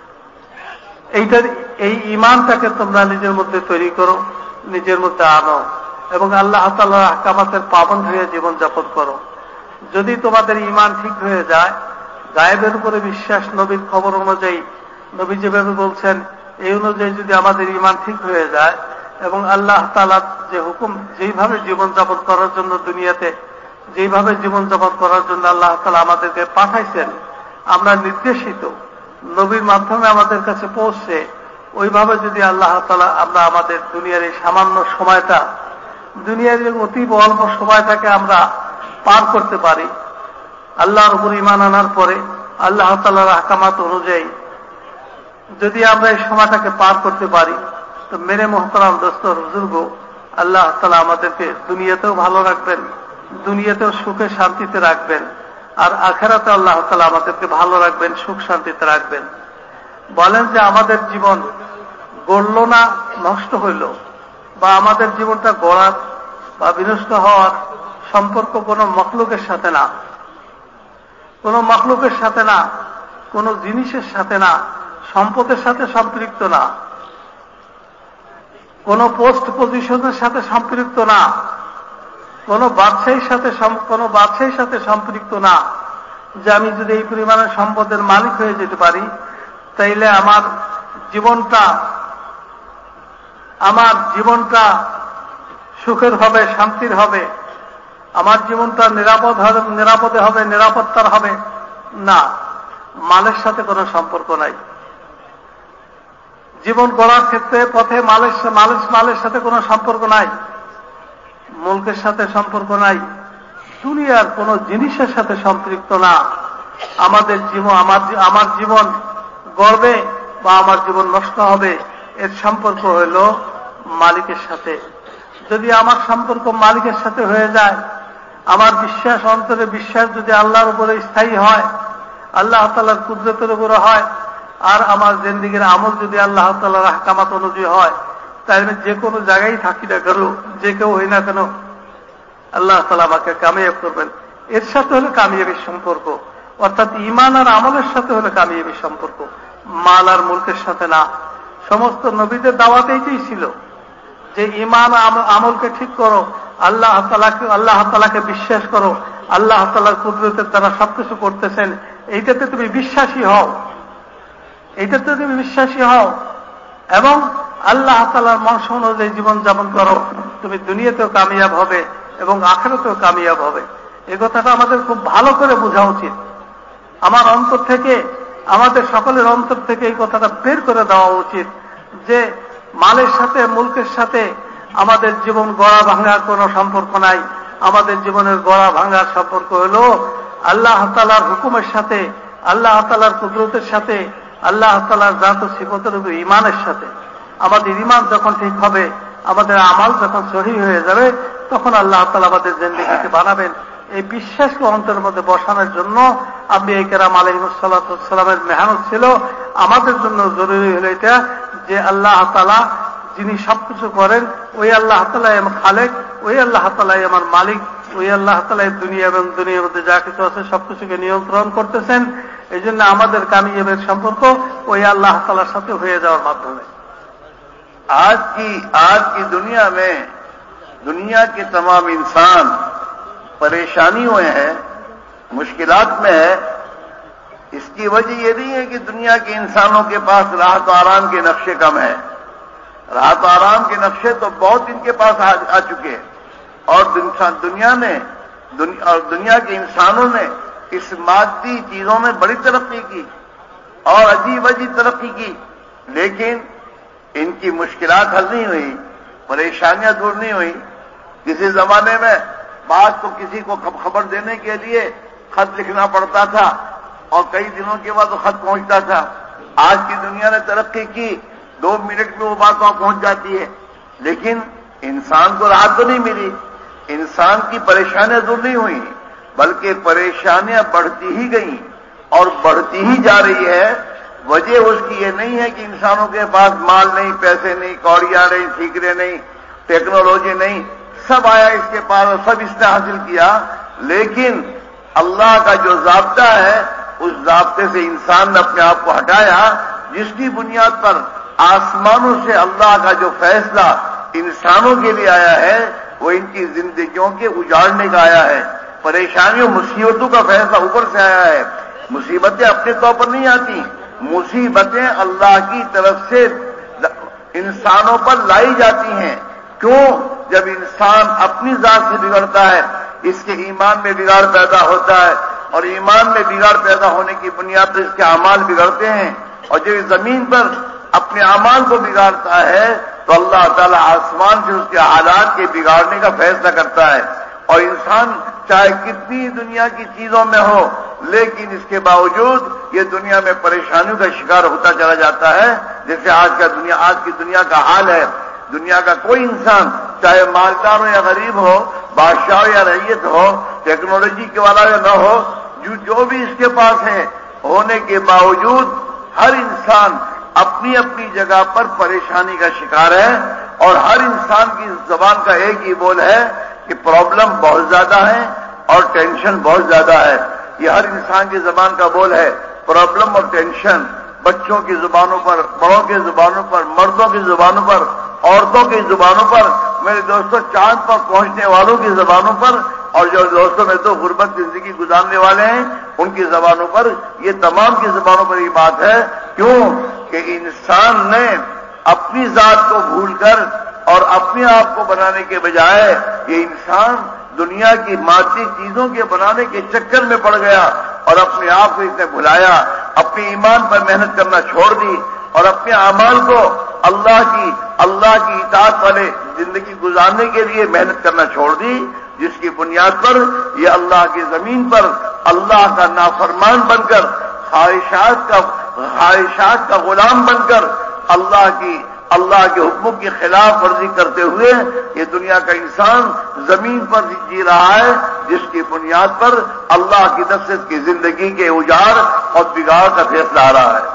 এই ঈমানটাকে তোমরা নিজের মধ্যে তৈরি করো, নিজের মধ্যে আনো এবং আল্লাহ তাআলার আহকামাতের পাবন্দ হয়ে জীবন যাপন করো। যদি তোমাদের ঈমান ঠিক হয়ে যায়, গায়েবের উপরে বিশ্বাস, নবীর খবর অনুযায়ী, নবী যেভাবে বলছেন এই অনুযায়ী যদি আমাদের ঈমান ঠিক হয়ে যায় এবং আল্লাহ তাআলার যে হুকুম, যেইভাবে জীবনযাপন করার জন্য দুনিয়াতে যেইভাবে জীবনযাপন করার জন্য আল্লাহ তাআলা আমাদেরকে পাঠাইছেন, আমরা নির্দেশিত, নবীর মাধ্যমে আমাদের কাছে পৌঁছে, ওইভাবে যদি আল্লাহ তাআলা আমরা আমাদের দুনিয়ার এই সামান্য সময়টা, দুনিয়ার এই অতীব অল্প সময়টাকে আমরা পার করতে পারি, আল্লাহর উপর ঈমান আনার পরে আল্লাহ তাআলার আহকামাত অনুযায়ী যদি আমরা এই সময়টাকে পার করতে পারি, তো মেরে মোহতারাম দোস্ত বুজুর্গ, আল্লাহ তাআলা আমাদেরকে দুনিয়াতেও ভালো রাখবেন, দুনিয়াতেও সুখে শান্তিতে রাখবেন, আর আখিরাতে আল্লাহ তাআলা আমাদেরকে ভালো রাখবেন, সুখ শান্তিতে রাখবেন। বলেন যে আমাদের জীবন গড়ল না, নষ্ট হইল, বা আমাদের জীবনটা গড়ার বা বিনষ্ট হওয়ার সম্পর্ক কোনো মখলুকের সাথে না, কোনো মখলুকের সাথে না, কোনো জিনিসের সাথে না, সম্পদের সাথে সম্পৃক্ত না, কোনো পোস্ট পজিশনের সাথে সম্পৃক্ত না, কোনো বাদশাহীর সাথে সম্পৃক্ত না যে আমি যদি এই পরিমাণের সম্পদের মালিক হয়ে যেতে পারি তাইলে আমার জীবনটা সুখের হবে, শান্তির হবে, আমার জীবনটা নিরাপদে হবে, নিরাপত্তার হবে। না, মালের সাথে কোনো সম্পর্ক নাই। জীবন গড়ার ক্ষেত্রে পথে মালের সাথে কোনো সম্পর্ক নাই, মুলকের সাথে সম্পর্ক নাই, দুনিয়ার কোন জিনিসের সাথে সম্পৃক্ত না। আমার জীবন গড়বে বা আমার জীবন নষ্ট হবে, এর সম্পর্ক হইল মালিকের সাথে। যদি আমার সম্পর্ক মালিকের সাথে হয়ে যায়, আমার বিশ্বাস, অন্তরে বিশ্বাস যদি আল্লাহর উপরে স্থায়ী হয়, আল্লাহ তাআলার কুদরতের উপরে হয়, আর আমার জিন্দেগীর আমল যদি আল্লাহ তাআলার আহকামাত অনুযায়ী হয়, তাহলে যে কোনো জায়গায় থাকি না কেন, যে কেউ হই না কেন, আল্লাহ তাআলা আমাকে কামিয়াব করবেন। এর সাথে হলো কামিয়াবির সম্পর্ক, অর্থাৎ ঈমান আর আমলের সাথে হলো কামিয়াবির সম্পর্ক। মাল আর মুলকের সাথে না। সমস্ত নবীদের দাওয়াত এইটাই ছিল যে ঈমান আমলকে ঠিক করো, আল্লাহ তাআলাকে বিশ্বাস করো, আল্লাহ তাআলার কুদরতের দ্বারা সবকিছু করতেছেন, এইটাতে তুমি বিশ্বাসী হও এবং আল্লাহ তাআলার মনসা অনুযায়ী জীবন যাপন করো, তুমি দুনিয়াতেও কামিয়াব হবে এবং আখিরাতেও কামিয়াব হবে। এই কথাটা আমাদের খুব ভালো করে বোঝা উচিত। আমার অন্তর থেকে, আমাদের সকলের অন্তর থেকে এই কথাটা বের করে দেওয়া উচিত যে মালের সাথে মুলকের সাথে আমাদের জীবন গড়া ভাঙার কোনো সম্পর্ক নাই। আমাদের জীবনের গড়া ভাঙার সম্পর্ক হল আল্লাহ তাআলার হুকুমের সাথে, আল্লাহ তাআলার কুদরতের সাথে, আল্লাহ তাআলার জাত ও সিফাতের উপর ঈমানের সাথে। আমাদের ঈমান যখন ঠিক হবে, আমাদের আমাল যখন সহিহ হয়ে যাবে, তখন আল্লাহ তাআলা আমাদের জিন্দেগিকে বানাবেন। এই বিশ্বাসকে অন্তরের মধ্যে বসানোর জন্য আম্বিয়া কেরাম আলাইহিসসালামের মেহনত ছিল। আমাদের জন্য জরুরি হলো এটা যে আল্লাহ তাআলা যিনি সবকিছু করেন, ওই আল্লাহ তাআলাই আমার খালেক, ওই আল্লাহ তাআলাই আমার মালিক, ওই আল্লাহ তাআলাই দুনিয়া এবং দুনিয়ার মধ্যে যা কিছু আছে সবকিছুকে নিয়ন্ত্রণ করতেছেন। এই জন্য আমাদের কামিয়াবের সম্পর্ক ওই আল্লাহ তাআলার সাথে হয়ে যাওয়ার মাধ্যমে। आज की दुनिया में दुनिया के तमाम इंसान परेशानियों में है, मुश्किलात में है। इसकी वजह ये नहीं है कि दुनिया के इंसानों के पास राहत आराम के नक्शे कम है। राहत आराम के नक्शे तो बहुत इनके पास आ चुके हैं और दुनिया के इंसानों ने इस मादी चीजों में बड़ी तरक्की की और अजीब अजीब तरक्की की, लेकिन इनकी मुश्किलात हल नहीं हुई, परेशानियां दूर नहीं हुई। किसी जमाने में बात को किसी को खबर देने के लिए खत लिखना पड़ता था और कई दिनों के बाद वो खत पहुंचता था। आज की दुनिया ने तरक्की की, 2 मिनट में वो बात वहां पहुंच जाती है, लेकिन इंसान को राहत तो नहीं मिली, इंसान की परेशानियां दूर नहीं हुई, बल्कि परेशानियां बढ़ती ही गई और बढ़ती ही जा रही है। वजह उसकी ये नहीं है कि इंसानों के पास माल नहीं, पैसे नहीं, कौड़ियां नहीं, ठीकरे नहीं, टेक्नोलॉजी नहीं, सब आया इसके पास और सब इसने हासिल किया, लेकिन अल्लाह का जो ज़ाब्ता है उस ज़ाब्ते से इंसान ने अपने आप को हटाया, जिसकी बुनियाद पर आसमानों से अल्लाह का जो फैसला इंसानों के लिए आया है वो इनकी जिंदगियों के उजाड़ने का आया है। परेशानियों मुसीबतों का फैसला ऊपर से आया है। मुसीबतें अपने तौर पर नहीं आती, मुसीबतें अल्लाह की तरफ से इंसानों पर लाई जाती हैं। क्यों? जब इंसान अपनी जात से बिगड़ता है, इसके ईमान में बिगाड़ पैदा होता है और ईमान में बिगाड़ पैदा होने की बुनियाद पर इसके अमाल बिगड़ते हैं, और जब इस जमीन पर अपने अमाल को बिगाड़ता है तो अल्लाह ताला आसमान से उसके हालात के बिगाड़ने का फैसला करता है। और इंसान चाहे कितनी दुनिया की चीजों में हो, लेकिन इसके बावजूद ये दुनिया में परेशानियों का शिकार होता चला जाता है। जैसे आज की दुनिया का हाल है। दुनिया का कोई इंसान चाहे मालदार हो या गरीब हो, बादशाह हो या रईयत हो, टेक्नोलॉजी के वाला या न हो, जो भी इसके पास है होने के बावजूद हर इंसान अपनी अपनी जगह पर परेशानी का शिकार है। और हर इंसान की जबान का एक ही बोल है कि प्रॉब्लम बहुत ज्यादा है और टेंशन बहुत ज्यादा है। ये हर इंसान की जबान का बोल है, प्रॉब्लम और टेंशन। बच्चों की जुबानों पर, बड़ों की जुबानों पर, मर्दों की जुबानों पर, औरतों की जुबानों पर, मेरे दोस्तों चांद पर पहुंचने वालों की जुबानों पर, और जो दोस्तों में तो गुर्बत जिंदगी गुजारने वाले हैं उनकी जुबानों पर, ये तमाम की जुबानों पर ये बात है। क्यों? कि इंसान ने अपनी जात को भूलकर और अपने आप को बनाने के बजाय ये इंसान दुनिया की मादी चीजों के बनाने के चक्कर में पड़ गया और अपने आप को इसने भुलाया, अपने ईमान पर मेहनत करना छोड़ दी और अपने अमाल को अल्लाह की इताअत वाले जिंदगी गुजारने के लिए मेहनत करना छोड़ दी, जिसकी बुनियाद पर ये अल्लाह की जमीन पर अल्लाह का नाफरमान बनकर, ख्वाहिशात का गुलाम बनकर अल्लाह के हुक्मों की खिलाफ वर्जी करते हुए ये दुनिया का इंसान जमीन पर जी रहा है, जिसकी बुनियाद पर अल्लाह की तरफ से इसकी जिंदगी के उजाड़ और बिगाड़ का फैसला आ रहा है।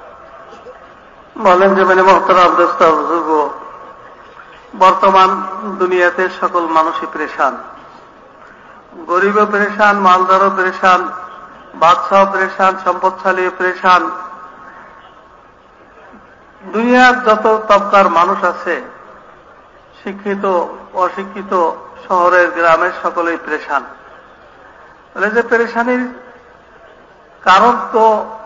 বলেন যে মানে মোহতারাম দোস্ত বুজুর্গ, বর্তমান দুনিয়াতে সকল মানুষই পরেশান, গরিবও পরেশান, মালদারও পরেশান, বাদশাহ পরেশান, সম্পদশালী পরেশান। দুনিয়ার যত তবকার মানুষ আছে, শিক্ষিত অশিক্ষিত, শহরের গ্রামের, সকলেই পেরেশান। বলে যে পেরেশানির কারণ তো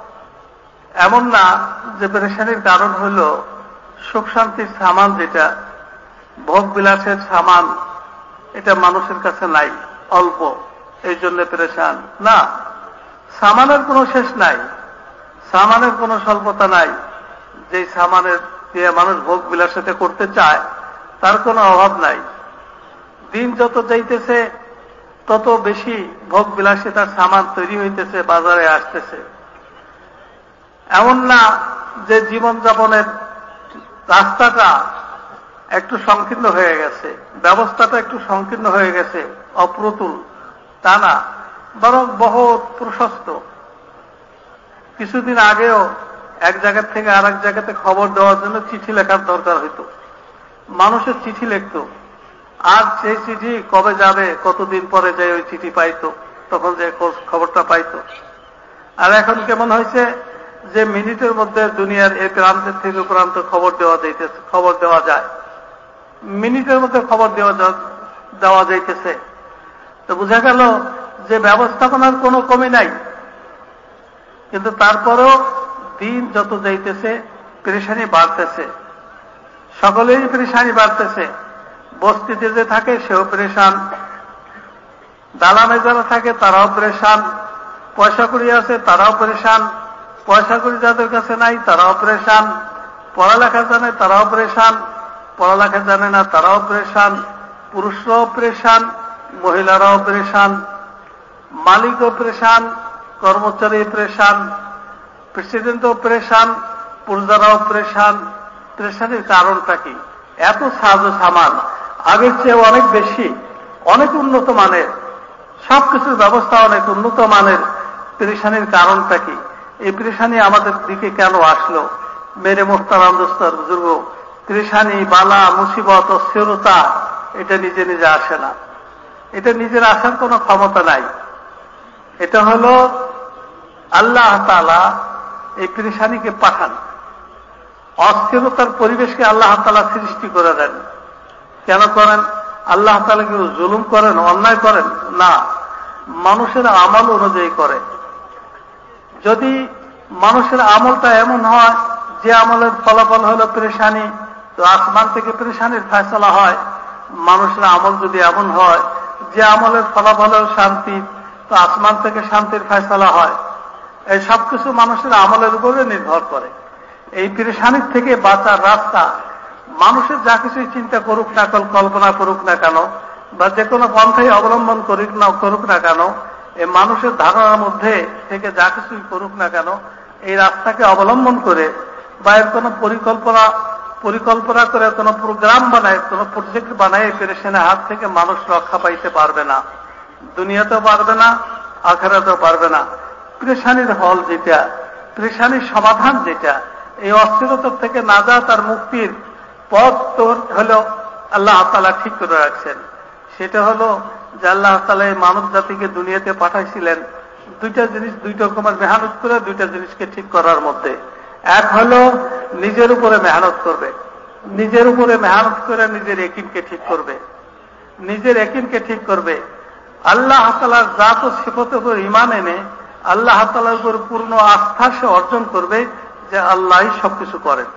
এমন না যে পেরেশানির কারণ হল সুখ শান্তির সামান, যেটা ভোগ বিলাসের সামান, এটা মানুষের কাছে নাই, অল্প, এই জন্য পেরেশান না। সামানের কোনো শেষ নাই, সামানের কোনো স্বল্পতা নাই। যে সামানের দিয়ে মানুষ ভোগ বিলাসিতা করতে চায় তার কোনো অভাব নাই। দিন যত যাইতেছে তত বেশি ভোগ বিলাসিতার সামান তৈরি হইতেছে, বাজারে আসতেছে। এমন না যে জীবনযাপনের রাস্তাটা একটু সংকীর্ণ হয়ে গেছে, ব্যবস্থাটা একটু সংকীর্ণ হয়ে গেছে, অপ্রতুল, তা না, বরং বহুত প্রশস্ত। কিছুদিন আগেও এক জায়গা থেকে আর এক জায়গাতে খবর দেওয়ার জন্য চিঠি লেখার দরকার হইত, মানুষের চিঠি লিখত, আর সেই চিঠি কবে যাবে, কতদিন পরে যে ওই চিঠি পাইতো, তখন যে খবরটা পাইতো। আর এখন কেমন হয়েছে যে মিনিটের মধ্যে দুনিয়ার এই প্রান্তের থেকে প্রান্ত খবর দেওয়া যায়, মিনিটের মধ্যে খবর দেওয়া যাইতেছে। তো বোঝা গেল যে ব্যবস্থাপনার কোনো কমি নাই। কিন্তু তারপরেও দিন যত যাইতেছে পেরেশানি বাড়তেছে, সকলেরই পেরেশানি বাড়তেছে। বস্তিতে যে থাকে সেও পেরেশান, দালানে যারা থাকে তারাও পেরেশান, পয়সা কড়ি আছে তারাও পেরেশান, পয়সা কড়ি যাদের কাছে নাই তারাও পেরেশান, পড়ালেখা জানে তারাও পেরেশান, পড়ালেখা জানে না তারাও পেরেশান, পুরুষরাও পেরেশান, মহিলারাও পেরেশান, মালিকও পেরেশান, কর্মচারী পেরেশান, প্রেসিডেন্টও পেরেশান, প্রজারাও পেরেশান। পেরেশানির কারণটা কি? এত সাহায্য সামান আগের চেয়ে অনেক বেশি, অনেক উন্নত মানের, সবকিছুর ব্যবস্থা অনেক উন্নত মানের। পেরেশানির কারণটা কি? এই পেরেশানি আমাদের দিকে কেন আসলো? মেরে মোহতারাম দোস্তর বুজুর্গ, পেরেশানি, বালা, মুসিবত, অস্থিরতা এটা নিজে নিজে আসে না, এটা নিজের আসার কোনো ক্ষমতা নাই। এটা হলো আল্লাহ তাআলা এই পেরেশানিকে পাঠান, অস্থিরতার পরিবেশকে আল্লাহ তাআলা সৃষ্টি করে দেন। কেন করেন? আল্লাহ তাআলা কি জুলুম করেন, অন্যায় করেন? না, মানুষের আমল অনুযায়ী করে। যদি মানুষের আমলটা এমন হয় যে আমলের ফলাফল হলো পেরেশানি, তো আসমান থেকে পেরেশানির ফয়সালা হয়। মানুষের আমল যদি এমন হয় যে আমলের ফলাফল হল শান্তি, তো আসমান থেকে শান্তির ফয়সালা হয়। এই সবকিছু মানুষের আমলের উপরে নির্ভর করে। এই পেরেশানির থেকে বাঁচার রাস্তা মানুষের যা কিছুই চিন্তা করুক না, কল্পনা করুক না কেন, বা যে কোনো পন্থাই অবলম্বন করুক না কেন, এই মানুষের ধারণার মধ্যে থেকে যা কিছুই করুক না কেন, এই রাস্তাকে অবলম্বন করে বা এর কোনো পরিকল্পনা করে, কোনো প্রোগ্রাম বানায়, কোনো প্রজেক্ট বানায়, পেরেশানির হাত থেকে মানুষ রক্ষা পাইতে পারবে না। দুনিয়াতেও পারবে না, আখিরাতেও পারবে না। পেরেশানির হল যেটা, পেরেশানির সমাধান যেটা, এই অস্থিরতার থেকে নাজাত আর মুক্তির পথ তো হলো আল্লাহ তাআলা ঠিক করে রাখছেন। সেটা হলো যে আল্লাহ তাআলা এই মানব জাতিকে দুনিয়াতে পাঠাইছিলেন দুইটা জিনিস, দুইটা রকমের মেহনত করে, দুইটা জিনিসকে ঠিক করার মধ্যে। এক হলো নিজের উপরে মেহনত করবে, নিজের উপরে মেহনত করে নিজের ইয়াকিনকে ঠিক করবে, নিজের ইয়াকিনকে ঠিক করবে। আল্লাহ তাআলার জাত ও সিফাতের উপর ঈমান এনে আল্লাহ তাআলার উপর পূর্ণ আস্থা সে অর্জন করবে যে আল্লাহই সবকিছু করেন।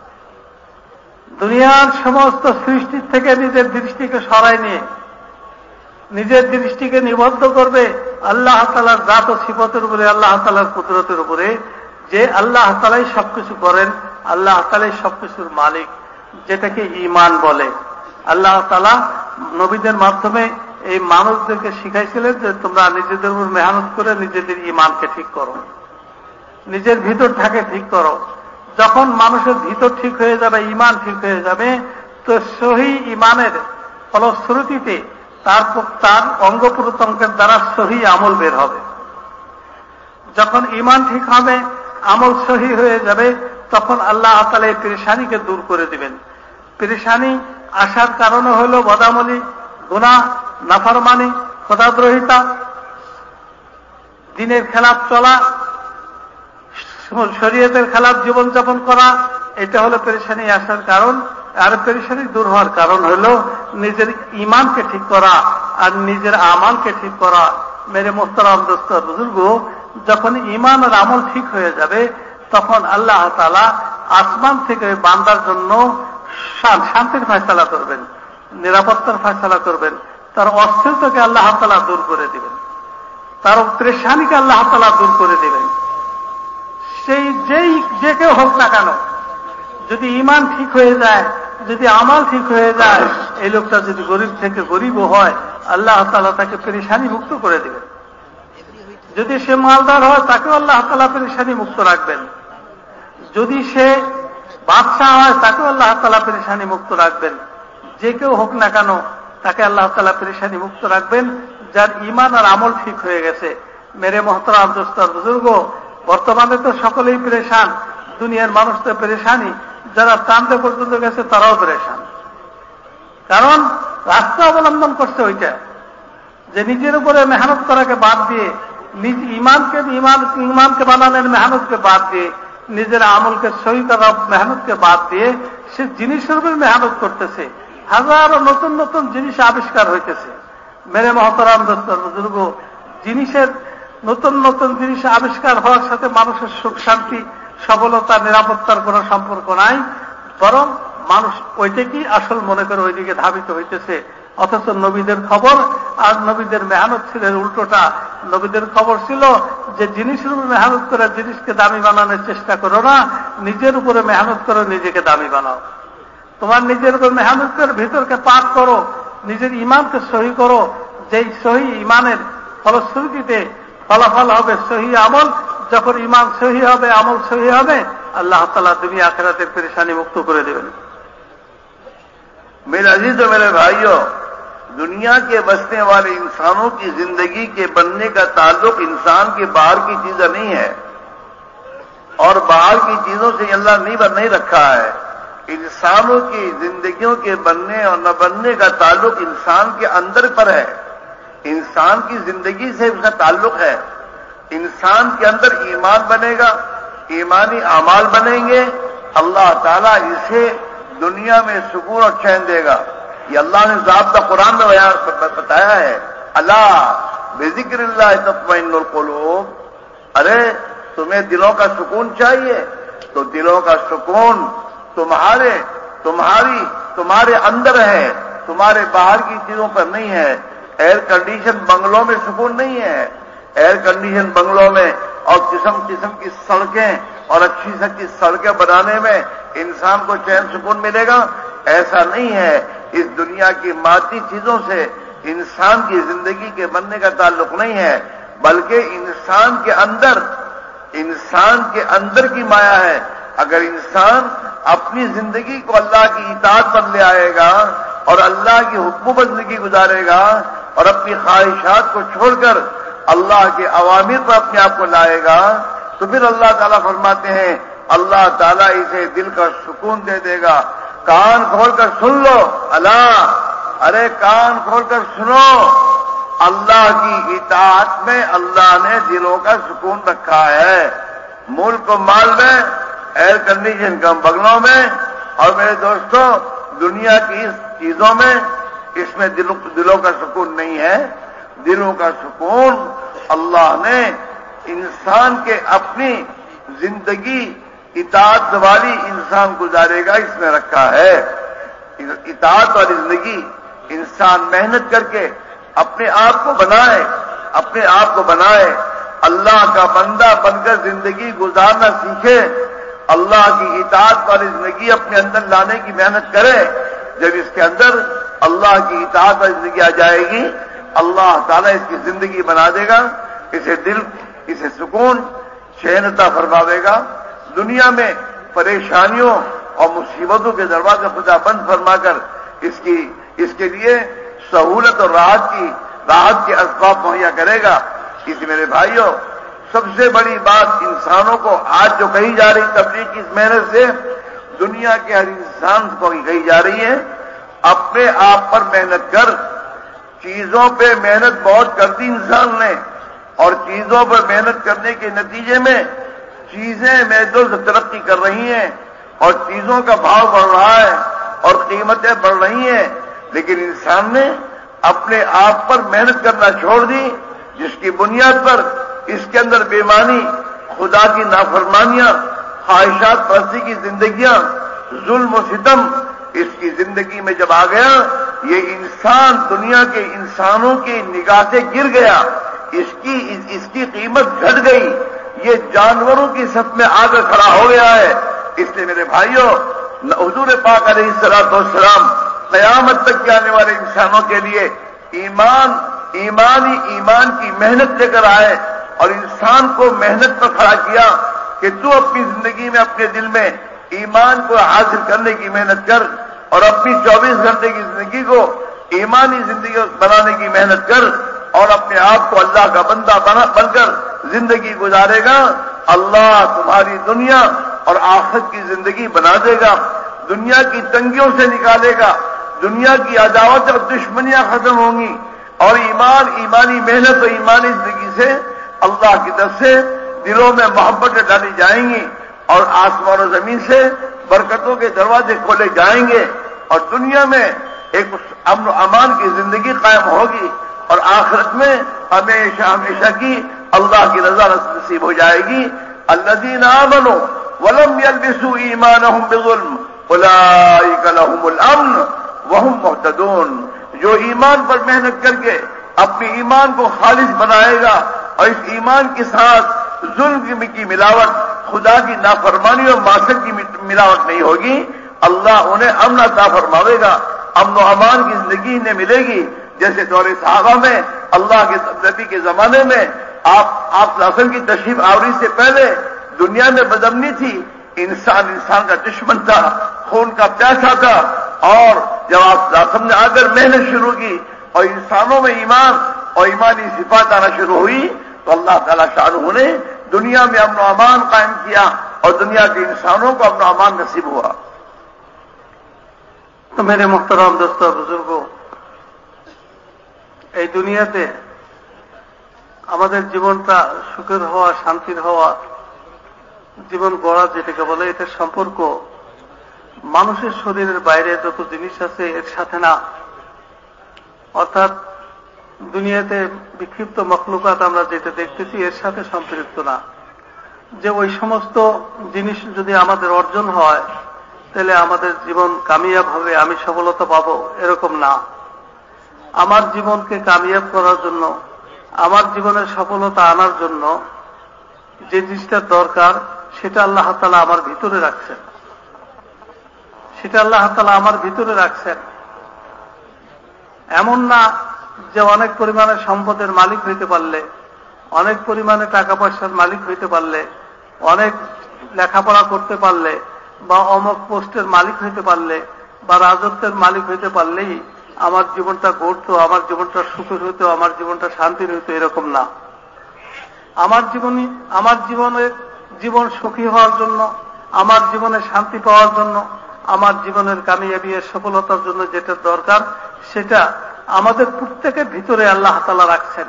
দুনিয়ার সমস্ত সৃষ্টির থেকে নিজের দৃষ্টিকে সরাই নিয়ে নিজের দৃষ্টিকে নিবদ্ধ করবে আল্লাহ তাআলার জাত ও সিফাতের উপরে, আল্লাহ তাআলার কুদরতের উপরে, যে আল্লাহ তাআলাই সবকিছু করেন, আল্লাহ তাআলাই সবকিছুর মালিক, যেটাকে ঈমান বলে। আল্লাহ তাআলা নবীদের মাধ্যমে এই মানুষদেরকে শিখাইছিলেন যে তোমরা নিজেদের উপর মেহনত করে নিজেদের ঈমানকে ঠিক করো, নিজের ভিতরটাকে ঠিক করো। যখন মানুষের ভিতর ঠিক হয়ে যাবে, ঈমান ঠিক হয়ে যাবে, তো সহি ঈমানের ফলশ্রুতিতে তার অঙ্গ প্রত্যঙ্গের দ্বারা সহি আমল বের হবে। যখন ঈমান ঠিক হবে, আমল সহি হয়ে যাবে, তখন আল্লাহ তাআলা এই পেরেশানিকে দূর করে দিবেন। পেরেশানি আসার কারণে হলো বদামলি, গুনাহ, নাফরমানি, খোদাদ্রোহিতা, দিনের খেলাফ চলা, শরীয়তের খেলাফ জীবনযাপন করা, এটা হলো পেরেশানি আসার কারণ। আর পেরেশানি দূর হওয়ার কারণ হলো নিজের ইমানকে ঠিক করা আর নিজের আমালকে ঠিক করা। মেরে মোহতারাম দোস্ত বুজুর্গ, যখন ইমান আর আমল ঠিক হয়ে যাবে তখন আল্লাহ তাআলা আসমান থেকে বান্দার জন্য শান্তির ফয়সালা করবেন, নিরাপত্তার ফয়সালা করবেন, তার অস্থিরতাকে আল্লাহ তাআলা দূর করে দিবেন, তার পেরেশানিকে আল্লাহ তাআলা দূর করে দিবেন। সেই যে কেউ হোক না কেন, যদি ইমান ঠিক হয়ে যায়, যদি আমাল ঠিক হয়ে যায়, এই লোকটা যদি গরিব থেকে গরিবও হয়, আল্লাহ তাআলা তাকে পেরেশানি মুক্ত করে দিবেন। যদি সে মালদার হয়, তাকেও আল্লাহ তাআলা পেরেশানি মুক্ত রাখবেন। যদি সে বাদশাহ হয়, তাকেও আল্লাহ তাআলা পেরেশানি মুক্ত রাখবেন। যে কেউ হোক না কেন, তাকে আল্লাহ তাআলা পেরেশানি মুক্ত রাখবেন, যার ইমান আর আমল ঠিক হয়ে গেছে। মেরে মোহতারাম দোস্ত বুজুর্গ, বর্তমানে তো সকলেই পেরেশান, দুনিয়ার মানুষ তো পেরেশানি, যারা চাঁদে পর্যন্ত গেছে তারাও পেরেশান। কারণ রাস্তা অবলম্বন করছে ওইটা, যে নিজের উপরে মেহনত করাকে বাদ দিয়ে, নিজ ইমানকে বানানোর মেহনতকে বাদ দিয়ে, নিজের আমলকে সহি করার মেহনতকে বাদ দিয়ে সে জিনিসের উপর মেহনত করতেছে। হাজারো নতুন নতুন জিনিস আবিষ্কার হইতেছে। মেরে মহতারাম দোস্ত বুজুর্গ, জিনিসের নতুন নতুন জিনিস আবিষ্কার হওয়ার সাথে মানুষের সুখ শান্তি সফলতা নিরাপত্তার কোন সম্পর্ক নাই, বরং মানুষ ওইটাকেই আসল মনে করে ওইদিকে ধাবিত হইতেছে। অথচ নবীদের খবর আর নবীদের মেহনত ছিল উল্টোটা। নবীদের খবর ছিল যে জিনিসের উপর মেহনত করে জিনিসকে দামি বানানোর চেষ্টা করো না, নিজের উপরে মেহনত করে নিজেকে দামি বানাও। তোমার নিজের উপর মেহনত করে ভিতরকে পাক করো, নিজের ইমানকে সহি করো। যেই সহি ইমানের ফলশ্রুতিতে ফলাফল হবে সহি আমল। যখন ইমান সহি হবে, আমল সহি হবে, আল্লাহ তাআলা দুনিয়া আখিরাতের পেরেশানি মুক্ত করে দেবেন। मेरे अजीज और मेरे भाइयों, दुनिया के बसने वाले इंसानों की जिंदगी के बनने का ताल्लुक इंसान के बाहर की चीजें नहीं है, और बाहर की चीजों से अल्लाह नहीं रखा है। इंसानों की जिंदगियों के बनने और न बनने का ताल्लुक इंसान के अंदर पर है। इंसान की जिंदगी से उसका ताल्लुक है। इंसान के अंदर ईमान बनेगा, ईमानी अमाल बनेंगे, अल्लाह ताला इसे दुनिया में सुकून और चैन देगा। ये अल्लाह ने ज़ाब्ता कुरान में बताया है, अला बिज़िक्रिल्लाह तत्मइन्नुल क़ुलूब। अरे तुम्हें दिलों का सुकून चाहिए, तो दिलों का सुकून तुम्हारे अंदर है, तुम्हारे बाहर की चीजों पर नहीं है। एयर कंडीशन बंगलों में सुकून नहीं है। एयर कंडीशन बंगलों में और किस्म किस्म की सड़कें और अच्छी से अच्छी सड़कें बनाने में इंसान को चैन सुकून मिलेगा, ऐसा नहीं है। इस दुनिया की मादी चीजों से इंसान की जिंदगी के बनने का ताल्लुक नहीं है, बल्कि इंसान के अंदर की माया है। अगर इंसान अपनी जिंदगी को अल्लाह की इताअत पर ले आएगा और अल्लाह की हुक्म पर जिंदगी गुजारेगा और अपनी ख्वाहिशात को छोड़कर अल्लाह के अवामिर पर अपने आप को लाएगा, तो फिर अल्लाह ताला फरमाते हैं, अल्लाह ताला इसे दिल का सुकून दे देगा। कान खोलकर सुन लो, अरे कान खोलकर सुनो, अल्लाह की इताअत में अल्लाह ने दिलों का सुकून रखा है। मुल्क को माल में, एयर कंडीशन कम बंगलों में, और मेरे दोस्तों दुनिया की इस चीजों में, इसमें दिलों का सुकून नहीं है। दिलों का सुकून अल्लाह ने इंसान के अपनी जिंदगी इताअत वाली इंसान गुजारेगा इसमें रखा है। इताअत वाली जिंदगी इंसान मेहनत करके अपने आप को बनाए, अल्लाह का बंदा बनकर जिंदगी गुजारना सीखे, अल्लाह की इताअत वाली जिंदगी अपने अंदर लाने की मेहनत करे। जब इसके अंदर अल्लाह की इताअत वाली जिंदगी आ जाएगी, अल्लाह ताला इसकी जिंदगी बना देगा, इसे सुकून चैनता फरमावेगा। दुनिया में परेशानियों और मुसीबतों के दरवाजे खुदा बंद फरमाकर इसके लिए सहूलत और राहत के असबाब मुहैया करेगा। इसी मेरे भाइयों, सबसे बड़ी बात इंसानों को आज जो कही जा रही तबलीग की इस मेहनत से दुनिया के हर इंसान को कही जा रही है, अपने आप पर मेहनत कर। चीजों पे मेहनत बहुत कर दी इंसान ने, और चीजों पर मेहनत करने के नतीजे में चीजें महदूद तरक्की कर रही हैं, और चीजों का भाव बढ़ रहा है और कीमतें बढ़ रही हैं, लेकिन इंसान ने अपने आप पर मेहनत करना छोड़ दी, जिसकी बुनियाद पर इसके अंदर बेईमानी, खुदा की नाफरमानियां, ख्वाहिशात परस्ती की जिंदगियां, जुल्म और सितम इसकी जिंदगी में जब आ गया, ये इंसान दुनिया के इंसानों की निगाह से गिर गया, इसकी कीमत घट गई, ये जानवरों की सफ में आकर खड़ा हो गया है। इसलिए मेरे भाइयों, हुजूर पाक अलैहिस्सलातु वस्सलाम क़यामत तक के आने वाले इंसानों के लिए ईमान की मेहनत लेकर आए और इंसान को मेहनत पर खड़ा किया कि तू अपनी जिंदगी में अपने दिल में ईमान को हासिल करने की मेहनत कर और अपनी 24 घंटे की जिंदगी को ईमानी जिंदगी बनाने की मेहनत कर और अपने आप को अल्लाह का बंदा बनकर जिंदगी गुजारेगा। अल्लाह तुम्हारी दुनिया और आखिरत की जिंदगी बना देगा, दुनिया की तंगियों से निकालेगा, दुनिया की अदावत और दुश्मनियां खत्म होंगी और ईमानी मेहनत और ईमानी जिंदगी से अल्लाह की तरफ से दिलों में मोहब्बतें डाली जाएंगी और आसमान और जमीन से बरकतों के दरवाजे खोले जाएंगे और दुनिया में एक अमन और अमान की जिंदगी कायम होगी और आखिरत में हमेशा हमेशा की अल्लाह की रजा नसीब हो जाएगी। अल्लज़ीना आमनू वलम यल्बिसू ईमानहुम बिज़ुल्म उलाइका लहुमुल अम्न वहुम मुहतदून। जो ईमान पर मेहनत करके अपनी ईमान को खालिस बनाएगा और इस ईमान के साथ जुल्म की मिलावट, खुदा की नाफरमानी और मासियत की मिलावट नहीं होगी, अल्लाह उन्हें अमन अता फरमावेगा, अमन व अमान की जिंदगी इन्हें मिलेगी। जैसे दौरे सहाबा में अल्लाह के नबी के जमाने में आप लासन की तशरीफ आवरी से पहले दुनिया में बदअमनी थी, इंसान का दुश्मन था, खून का प्यासा था और जब आप लासन ने आकर मेहनत शुरू की और इंसानों में ईमान और ईमानी सिफात आना शुरू हुई तो अल्लाह ताला शानहू ने दुनिया में अमन और अमान कायम किया और दुनिया के इंसानों को अमन और अमान नसीब हुआ। तो मेरे मुहतरम दोस्तों बुजुर्गों, এই দুনিয়াতে আমাদের জীবনটা সুখের হওয়া, শান্তির হওয়া, জীবন গড়া যেটাকে বলে, এটার সম্পর্ক মানুষের শরীরের বাইরে যত জিনিস আছে এর সাথে না। অর্থাৎ দুনিয়াতে বিক্ষিপ্ত মখলুকাত আমরা যেটা দেখতেছি এর সাথে সম্পৃক্ত না। যে ওই সমস্ত জিনিস যদি আমাদের অর্জন হয় তাহলে আমাদের জীবন কামিয়াব হবে, আমি সফলতা পাবো, এরকম না। আমার জীবনকে কামিয়াব করার জন্য, আমার জীবনের সফলতা আনার জন্য যে জিনিসটা দরকার সেটা আল্লাহ তাআলা আমার ভিতরে রাখছেন, সেটা আল্লাহ তাআলা আমার ভিতরে রাখছেন। এমন না যে অনেক পরিমাণে সম্পদের মালিক হইতে পারলে, অনেক পরিমাণে টাকা পয়সার মালিক হইতে পারলে, অনেক লেখাপড়া করতে পারলে বা অমুক পোস্টের মালিক হইতে পারলে বা রাজত্বের মালিক হইতে পারলেই আমার জীবনটা গড়তো, আমার জীবনটা সুখের হইতো, আমার জীবনটা শান্তির হইতো, এরকম না। আমার জীবন সুখী হওয়ার জন্য, আমার জীবনে শান্তি পাওয়ার জন্য, আমার জীবনের কামিয়াবি সফলতার জন্য যেটা দরকার সেটা আমাদের প্রত্যেকের ভিতরে আল্লাহ তাআলা রাখছেন।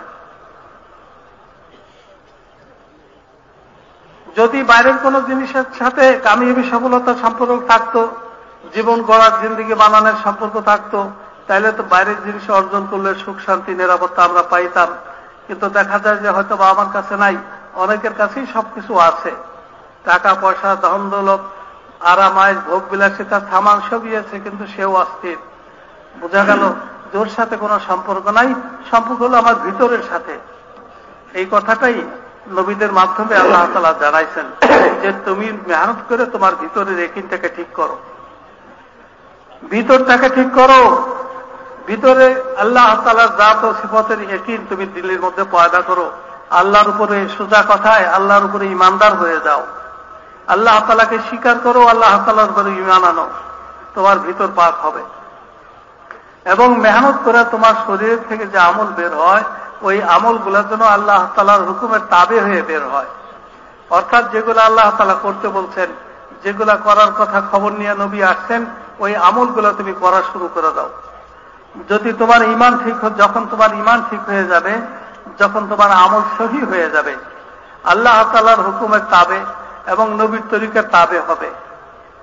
যদি বাইরের কোন জিনিসের সাথে কামিয়াবি সফলতার সম্পর্ক থাকতো, জীবন গড়ার জিন্দেগি বানানোর সম্পর্ক থাকতো, তাহলে তো বাইরের জিনিস অর্জন করলে সুখ শান্তি নিরাপত্তা আমরা পাইতাম। কিন্তু দেখা যায় যে হয়তো বা আমার কাছে নাই, অনেকের কাছেই সবকিছু আছে, টাকা পয়সা, ধন দৌলত, আরাম আয়েশ, ভোগ বিলাসিতা, সামান সবই আছে, কিন্তু সেও অস্থির। বোঝা গেল যে ওর সাথে কোনো সম্পর্ক নাই, সম্পর্ক হলো আমার ভিতরের সাথে। এই কথাটাই নবীদের মাধ্যমে আল্লাহ তাআলা জানাইছেন যে তুমি মেহনত করে তোমার ভিতরের ইয়াকিনটাকে ঠিক করো, ভিতরটাকে ঠিক করো। ভিতরে আল্লাহ তাআলার জাত ও সিফাতের ইয়াকিন তুমি দিলের মধ্যে পয়দা করো। আল্লাহর উপরে, সোজা কথায় আল্লাহর উপরে ইমানদার হয়ে যাও, আল্লাহ তাআলাকে স্বীকার করো, আল্লাহ তাআলার উপরে ঈমান আনো, তোমার ভিতর পাক হবে। এবং মেহনত করে তোমার শরীর থেকে যে আমল বের হয় ওই আমলগুলোর জন্য আল্লাহ তাআলার হুকুমের তাবে হয়ে বের হয়। অর্থাৎ যেগুলো আল্লাহ তাআলা করতে বলছেন, যেগুলা করার কথা খবর নিয়ে নবী আসছেন, ওই আমলগুলো তুমি করা শুরু করে দাও। যদি তোমার ঈমান ঠিক, যখন তোমার ঈমান ঠিক হয়ে যাবে, যখন তোমার আমল সহি হয়ে যাবে, আল্লাহ তাআলার হুকুমের তাবে এবং নবীর তরিকার তাবে হবে,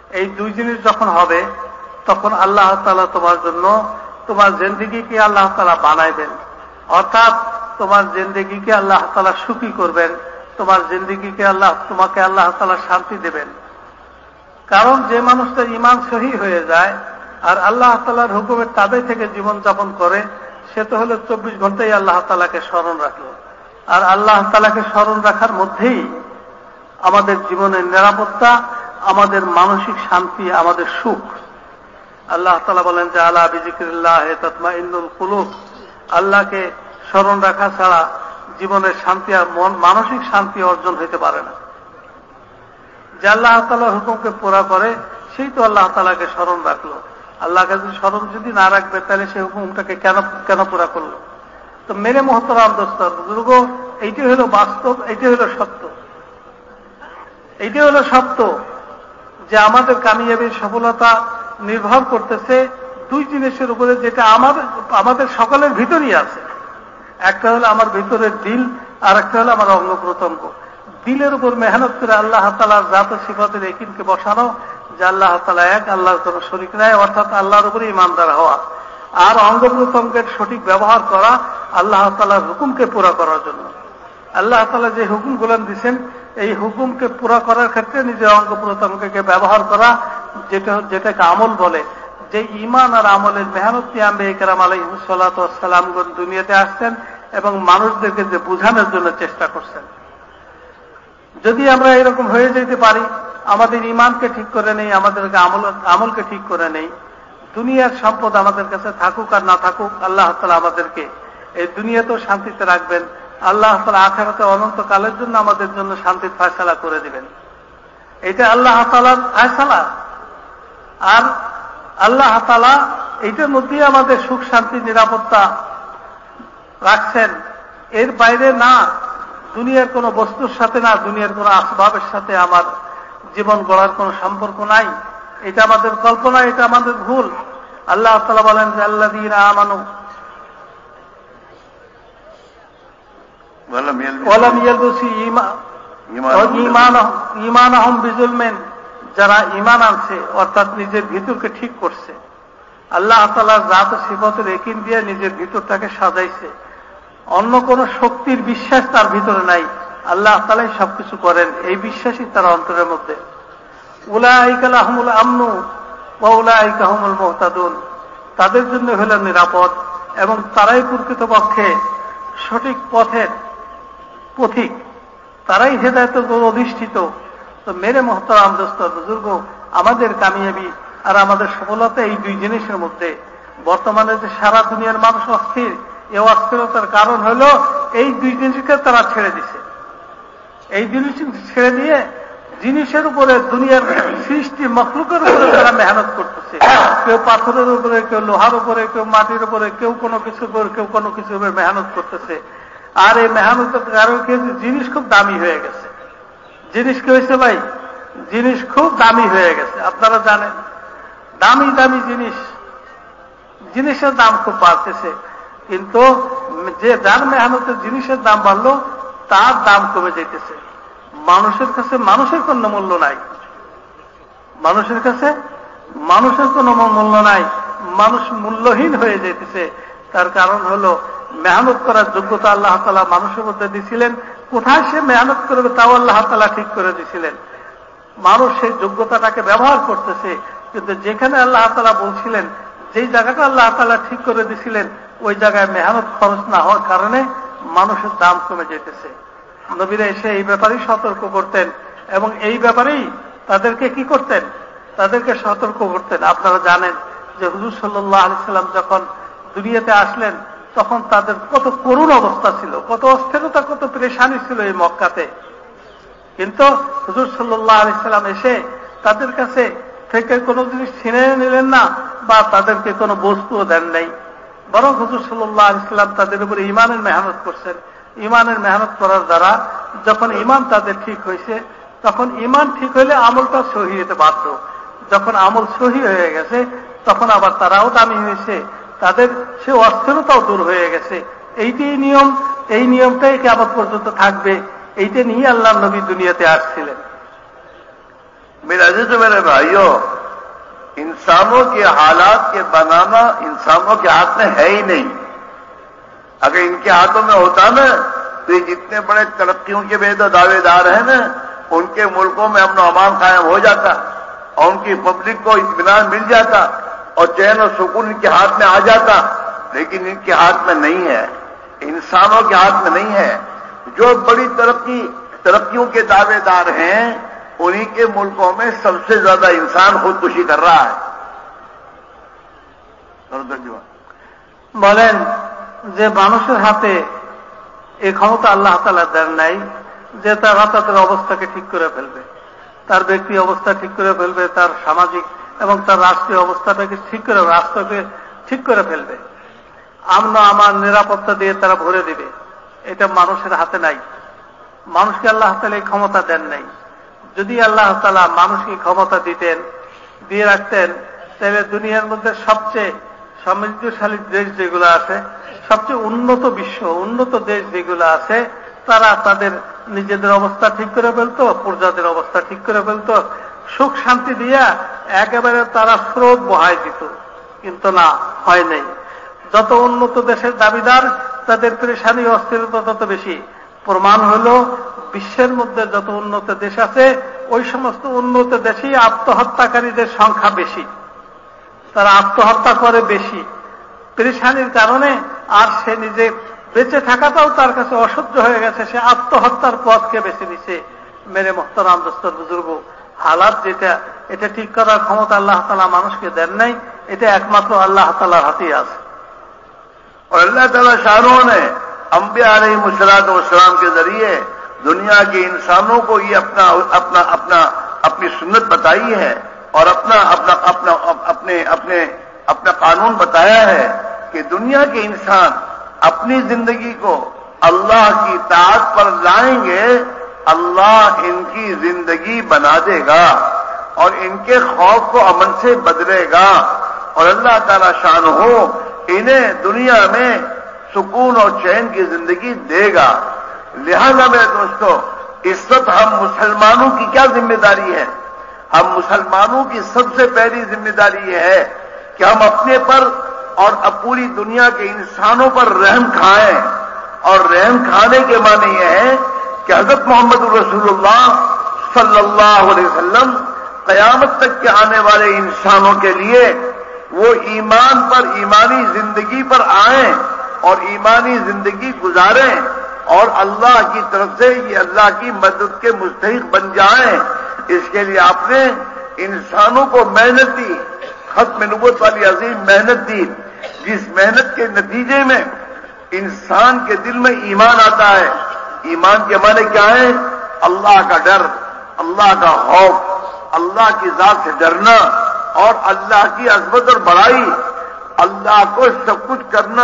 এই দুই জিনিস যখন হবে তখন আল্লাহ তাআলা তোমার জন্য তোমার জিন্দেগিকে আল্লাহ তাআলা বানাইবেন, অর্থাৎ তোমার জিন্দেগিকে আল্লাহ তাআলা সুখী করবেন, তোমার জিন্দেগিকে তোমাকে আল্লাহ তাআলা শান্তি দেবেন। কারণ যে মানুষটা ঈমান সহি হয়ে যায় আর আল্লাহ তাআলার হুকুমের তাবে থেকে জীবন যাপন করে, সে তো হলো 24 ঘন্টাই আল্লাহ তাআলাকে স্মরণ রাখলো। আর আল্লাহ তাআলাকে স্মরণ রাখার মধ্যেই আমাদের জীবনের নিরাপত্তা, আমাদের মানসিক শান্তি, আমাদের সুখ। আল্লাহ তাআলা বলেন যে আলা বিযিকরিল্লাহি তাতমাইন্নুল কুলুব, আল্লাহকে স্মরণ রাখা ছাড়া জীবনের শান্তি আর মানসিক শান্তি অর্জন হতে পারে না। যে আল্লাহ তাআলার হুকুমকে পুরা করে সেই তো আল্লাহ তাআলাকে স্মরণ রাখলো। আল্লাহকে যদি স্মরণ যদি না রাখবে তাহলে সেই হুকুমটাকে কেন পুরা করলো? তো মেরে মোহতারাম দোস্ত বুজুর্গ, এইটি হলো বাস্তব, এইটি হলো সত্য। এইটি হলো সত্য যে আমাদের কামিয়াবির সফলতা নির্ভর করতেছে দুই জিনিসের উপরে, যেটা আমাদের সকলের ভিতরই আছে। একটা হলো আমার ভিতরের দিল, আর একটা হলো আমার অঙ্গ প্রত্যঙ্গ। দিলের উপর মেহনত করে আল্লাহ তাআলার জাত ও সিফাতের ইয়াকিনকে বসানো যে আল্লাহ তাআলা এক, আল্লাহর কোনো শরীক নাই, অর্থাৎ আল্লাহর উপরে ঈমানদার হওয়া। আর অঙ্গ প্রত্যঙ্গের সঠিক ব্যবহার করা আল্লাহ তাআলার হুকুমকে পুরা করার জন্য। আল্লাহ তাআলা যে হুকুমগুলো দিয়েছেন এই হুকুমকে পুরা করার ক্ষেত্রে নিজের অঙ্গ প্রত্যঙ্গকে ব্যবহার করা, যেটাকে আমল বলে। যে ঈমান আর আমলের মেহনত নিয়ে আম্বিয়া কেরাম আলাইহিস সালাতু ওয়াস সালামগণ দুনিয়াতে আসছেন এবং মানুষদেরকে যে বোঝানোর জন্য চেষ্টা করছেন। যদি আমরা এরকম হয়ে যেতে পারি, আমাদের ঈমানকে ঠিক করে নেই, আমাদেরকে আমলকে ঠিক করে নেই, দুনিয়ার সম্পদ আমাদের কাছে থাকুক আর না থাকুক, আল্লাহ তাআলা আমাদেরকে এই দুনিয়াতেও শান্তিতে রাখবেন। আল্লাহ তাআলা আখিরাতে অনন্তকালের জন্য আমাদের জন্য শান্তির ফয়সালা করে দিবেন। এটা আল্লাহ তাআলার ফয়সালা। আর আল্লাহ তাআলা এইটার মধ্যেই আমাদের সুখ শান্তি নিরাপত্তা রাখছেন। এর বাইরে না, দুনিয়ার কোনো বস্তুর সাথে না, দুনিয়ার কোনো আসবাবের সাথে আমার জীবন গড়ার কোনো সম্পর্ক নাই। এটা আমাদের কল্পনা, এটা আমাদের ভুল। আল্লাহ তাআলা বলেন যে আল্লাযীনা আমানু ওয়ালাম ইয়ালবিসু ঈমানাহুম বিযুলমিন, যারা ঈমান আনছে অর্থাৎ নিজের ভিতরকে ঠিক করছে, আল্লাহ তাআলার জাত ও সিফাতের ইয়াকিন দিয়ে নিজের ভিতরটাকে সাজাইছে, অন্য কোন শক্তির বিশ্বাস তার ভিতরে নাই, আল্লাহ তাআলাই সবকিছু করেন, এই বিশ্বাসই তার অন্তরের মধ্যে। উলাইকা লাহুমুল আমনু ওয়া উলাইকা হুমুল মুহতাদুন, তাদের জন্য হলো নিরাপদ এবং তারাই প্রকৃতপক্ষে সঠিক পথের পথিক, তারাই হেদায়েতের উপর অধিষ্ঠিত। তো মেরে মোহতারাম দোস্ত বুজুর্গ, আমাদের কামিয়াবি আর আমাদের সফলতা এই দুই জিনিসের মধ্যে। বর্তমানে যে সারা দুনিয়ার মানুষ অস্থির, এই অস্থিরতার কারণ হলো এই দুই জিনিসকে তারা ছেড়ে দিছে। এই জিনিস ছেড়ে দিয়ে জিনিসের উপরে, দুনিয়ার সৃষ্টি মখলুকের উপরে তারা মেহনত করতেছে। কেউ পাথরের উপরে, কেউ লোহার উপরে, কেউ মাটির উপরে, কেউ কোনো কিছু উপরে, কেউ কোনো কিছু উপরে মেহনত করতেছে। আর এই মেহনতের কারণে জিনিস খুব দামি হয়ে গেছে। জিনিস কি হয়েছে ভাই? জিনিস খুব দামি হয়ে গেছে। আপনারা জানেন দামি দামি জিনিসের দাম খুব বাড়তেছে, কিন্তু যে যার মেহনতের জিনিসের দাম বাড়লো তার দাম কমে যেতেছে। মানুষের কাছে মানুষের কোনো মূল্য নাই, মানুষের কাছে মানুষের কোনো মূল্য নাই, মানুষ মূল্যহীন হয়ে যেতেছে। তার কারণ হলো মেহনত করার যোগ্যতা আল্লাহ তাআলা মানুষের মধ্যে দিয়েছিলেন, কোথায় সে মেহনত করবে তাও আল্লাহ তাআলা ঠিক করে দিয়েছিলেন। মানুষ সেই যোগ্যতাটাকে ব্যবহার করতেছে, কিন্তু যেখানে আল্লাহ তাআলা বলছিলেন, যেই জায়গাটা আল্লাহ তাআলা ঠিক করে দিয়েছিলেন, ওই জায়গায় মেহনত খরচ না হওয়ার কারণে মানুষের দাম কমে যেতেছে। নবীরা এসে এই ব্যাপারেই সতর্ক করতেন এবং এই ব্যাপারেই তাদেরকে কি করতেন? তাদেরকে সতর্ক করতেন। আপনারা জানেন যে হুজুর সাল্লাল্লাহু আলাইহি সাল্লাম যখন দুনিয়াতে আসলেন তখন তাদের কত করুণ অবস্থা ছিল, কত অস্থিরতা, কত পেরেশানি ছিল এই মক্কাতে। কিন্তু হুজুর সাল্লাল্লাহু আলাইহি সাল্লাম এসে তাদের কাছে থেকে কোনো জিনিস ছিনে নিলেন না বা তাদেরকে কোনো বস্তুও দেন নাই, বরং হুজুর সাল্লাল্লাহু আলাইহি সাল্লাম তাদের উপরে ঈমানের মেহনত করছেন। ঈমানের মেহনত করার দ্বারা যখন ঈমান তাদের ঠিক হয়েছে, তখন ঈমান ঠিক হইলে আমলটা সহি হতে বাধ্য। যখন আমল সহি হয়ে গেছে তখন আবার তারাও দামি হয়েছে, তাদের সে অস্থিরতাও দূর হয়ে গেছে। এইটাই নিয়ম, এই নিয়মটাই কিয়ামত পর্যন্ত থাকবে। এইটা নিয়ে আল্লাহর নবী দুনিয়াতে আসছিলেন। میرے عزیز و میرے بھائیوں، انسانوں کے حالات کے بنانا انسانوں کے ہاتھ میں ہے ہی نہیں. اگر ان کے ہاتھوں میں ہوتا نا تو یہ جتنے بڑے ترقیوں کے بے دعوے دار ہیں نا، ان کے ملکوں میں امن و امان قائم ہو جاتا اور ان کی پبلک کو اطمینان مل جاتا اور چین و سکون ان کے ہاتھ میں آ جاتا. لیکن ان کے ہاتھ میں نہیں ہے، انسانوں کے ہاتھ میں نہیں ہے. جو بڑی ترقیوں کے دعوے دار ہیں انہی کے ملکوں میں سب سے زیادہ انسان خودکشی کر رہا ہے. বলেন যে মানুষের হাতে এই ক্ষমতা আল্লাহ তাআলা দেন নাই যে তার তাদের অবস্থাকে ঠিক করে ফেলবে, তার ব্যক্তি অবস্থা ঠিক করে ফেলবে, তার সামাজিক এবং তার রাষ্ট্রীয় অবস্থাটাকে ঠিক করে রাষ্ট্রকে ঠিক করে ফেলবে, আমন আমার নিরাপত্তা দিয়ে তারা ভরে দিবে। এটা মানুষের হাতে নাই। মানুষকে আল্লাহ তাআলা এই ক্ষমতা দেন নাই। যদি আল্লাহ তাআলা মানুষকে ক্ষমতা দিতেন, দিয়ে রাখতেন, তাহলে দুনিয়ার মধ্যে সবচেয়ে সমৃদ্ধশালী দেশ যেগুলো আছে, সবচেয়ে উন্নত বিশ্ব উন্নত দেশ যেগুলো আছে, তারা তাদের নিজেদের অবস্থা ঠিক করে ফেলতো, প্রজাদের অবস্থা ঠিক করে ফেলতো, সুখ শান্তি দিয়া একেবারে তারা স্রোত বহাই দিত। কিন্তু না, হয় নাই। যত উন্নত দেশের দাবিদার তাদের পেরেশানি অস্থিরতা তত বেশি। প্রমাণ হল বিশ্বের মধ্যে যত উন্নত দেশ আছে ওই সমস্ত উন্নত দেশেই আত্মহত্যাকারীদের সংখ্যা বেশি, তারা আত্মহত্যা করে বেশি পেরেশানির কারণে। আর সে নিজে বেঁচে থাকাটাও তার কাছে অসহ্য হয়ে গেছে, সে আত্মহত্যার পথকে বেছে নিছে। মেরে মোহতারাম দোস্তর বুজুর্গ, হালাত যেটা, এটা ঠিক করার ক্ষমতা আল্লাহ তাআলা মানুষকে দেন নাই, এটা একমাত্র আল্লাহ তাআলার হাতেই আছে। اور اللہ تعالیٰ شاہوں نے انبیاء علیہم کے ذریعے دنیا کے انسانوں کو یہ اپنی سنت بتائی ہے اور اپنا قانون بتایا ہے کہ دنیا کے انسان اپنی زندگی کو اللہ کی اطاعت پر لائیں گے، اللہ ان کی زندگی بنا دے گا اور ان کے خوف کو امن سے بدلے گا، اور اللہ تعالیٰ شانہ انہیں دنیا میں سکون اور چین کی زندگی دے گا۔ لہذا میرے دوستو، اس وقت ہم مسلمانوں کی کیا ذمہ داری ہے؟ ہم مسلمانوں کی سب سے پہلی ذمہ داری یہ ہے کہ ہم اپنے پر اور پوری دنیا کے انسانوں پر رحم کھائیں، اور رحم کھانے کے معنی یہ ہے کہ حضرت محمد رسول اللہ صلی اللہ علیہ وسلم قیامت تک کے آنے والے انسانوں کے لیے وہ ایمان پر، ایمانی زندگی پر آئیں اور ایمانی زندگی گزاریں، اور اللہ کی طرف سے یہ اللہ کی مدد کے مستحق بن جائیں۔ اس کے لیے آپ نے انسانوں کو محنت دی، ختم نبوت والی عظیم محنت دی، جس محنت کے نتیجے میں انسان کے دل میں ایمان آتا ہے۔ ایمان کے معنی کیا ہے؟ اللہ کا ڈر، اللہ کا خوف، اللہ کی ذات سے ڈرنا اور اللہ کی عظمت اور بڑائی، اللہ کو سب کچھ کرنے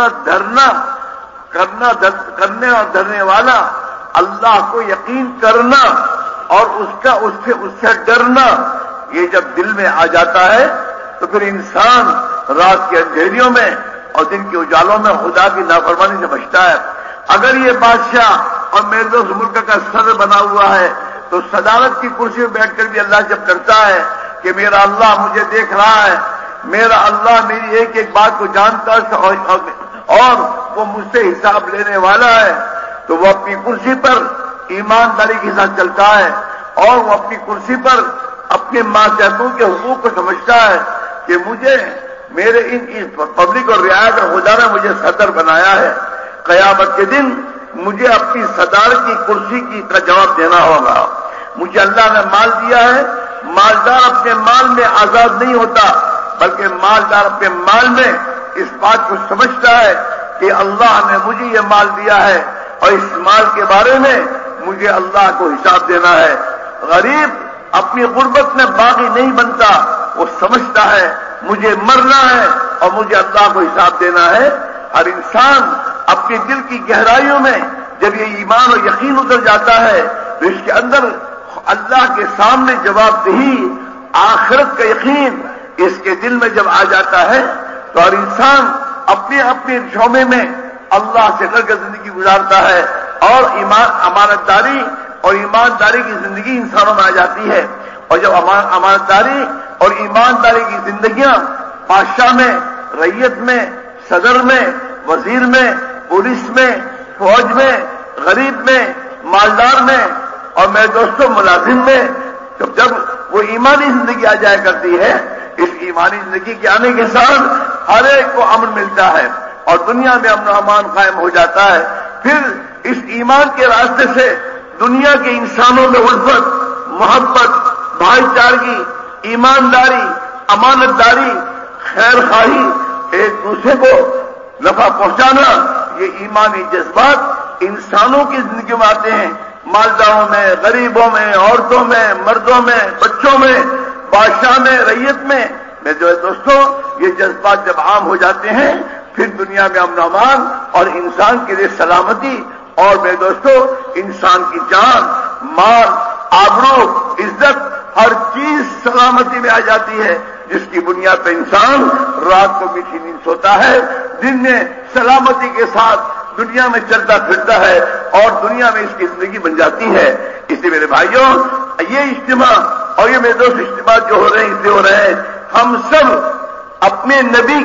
اور ڈرنے والا، اللہ کو یقین کرنا اور اس سے ڈرنا، یہ جب دل میں آ جاتا ہے تو پھر انسان رات کے اندھیریوں میں اور دن کے اجالوں میں خدا کی نافرمانی سے بچتا ہے۔ اگر یہ بادشاہ اور میرے دوست ملک کا صدر بنا ہوا ہے تو صدارت کی کرسی میں بیٹھ کر بھی اللہ جب ڈرتا ہے کہ میرا اللہ مجھے دیکھ رہا ہے، میرا اللہ میری ایک ایک بات کو جانتا ہے اور وہ مجھ سے حساب لینے والا ہے، تو وہ اپنی کرسی پر ایمانداری کے ساتھ چلتا ہے، اور وہ اپنی کرسی پر اپنے ماتحتوں کے حقوق کو سمجھتا ہے کہ مجھے میرے ان پبلک اور رعایا کا خدا نے مجھے صدر بنایا ہے، قیامت کے دن مجھے اپنی صدارت کی کرسی کا جواب دینا ہوگا۔ مجھے اللہ نے مال دیا ہے، مالدار اپنے مال میں آزاد نہیں ہوتا، بلکہ مالدار اپنے مال میں اس بات کو سمجھتا ہے کہ اللہ نے مجھے یہ مال دیا ہے اور اس مال کے بارے میں مجھے اللہ کو حساب دینا ہے۔ غریب اپنی غربت میں باغی نہیں بنتا، وہ سمجھتا ہے مجھے مرنا ہے اور مجھے اللہ کو حساب دینا ہے۔ ہر انسان اپنے دل کی گہرائیوں میں جب یہ ایمان اور یقین اتر جاتا ہے تو اس کے اندر اللہ کے سامنے جواب دہی، آخرت کا یقین اس کے دل میں جب آ جاتا ہے تو ہر انسان اپنے اپنے شعبے میں اللہ سے ڈر کر زندگی گزارتا ہے، اور امانت داری اور ایمانداری کی زندگی انسانوں میں آ جاتی ہے۔ اور جب امانتداری اور ایمانداری کی زندگیاں بادشاہ میں، رعیت میں، صدر میں، وزیر میں، پولیس میں، فوج میں، غریب میں، مالدار میں اور میرے دوستوں ملازم میں، جب وہ ایمانی زندگی آ جایا کرتی ہے، اس ایمانی زندگی کے آنے کے ساتھ ہر ایک کو امن ملتا ہے اور دنیا میں امن و امان قائم ہو جاتا ہے. پھر اس ایمان کے راستے سے دنیا کے انسانوں میں الفت، محبت، بھائی چارگی، ایمانداری، امانتداری، خیر خواہی، ایک دوسرے کو نفع پہنچانا، یہ ایمانی جذبات انسانوں کی زندگی میں آتے ہیں. مالداروں میں، غریبوں میں، عورتوں میں، مردوں میں، بچوں میں، بادشاہ میں، رعیت میں. میرے جو دوستوں، یہ جذبات جب عام ہو جاتے ہیں پھر دنیا میں امن و امان اور انسان کے لیے سلامتی اور میرے دوستوں انسان کی جان، مال، آبرو، عزت، ہر چیز سلامتی میں آ جاتی ہے، جس کی بنیاد پہ انسان رات کو میٹھی نیند سوتا ہے، دن میں سلامتی کے ساتھ دنیا میں چلتا پھرتا ہے اور دنیا میں اس کی زندگی بن جاتی ہے. اس لیے میرے بھائیوں، یہ اجتماع اور یہ میرے دوست اجتماع جو ہو رہے ہیں، اس لیے ہو رہے ہیں ہم سب اپنے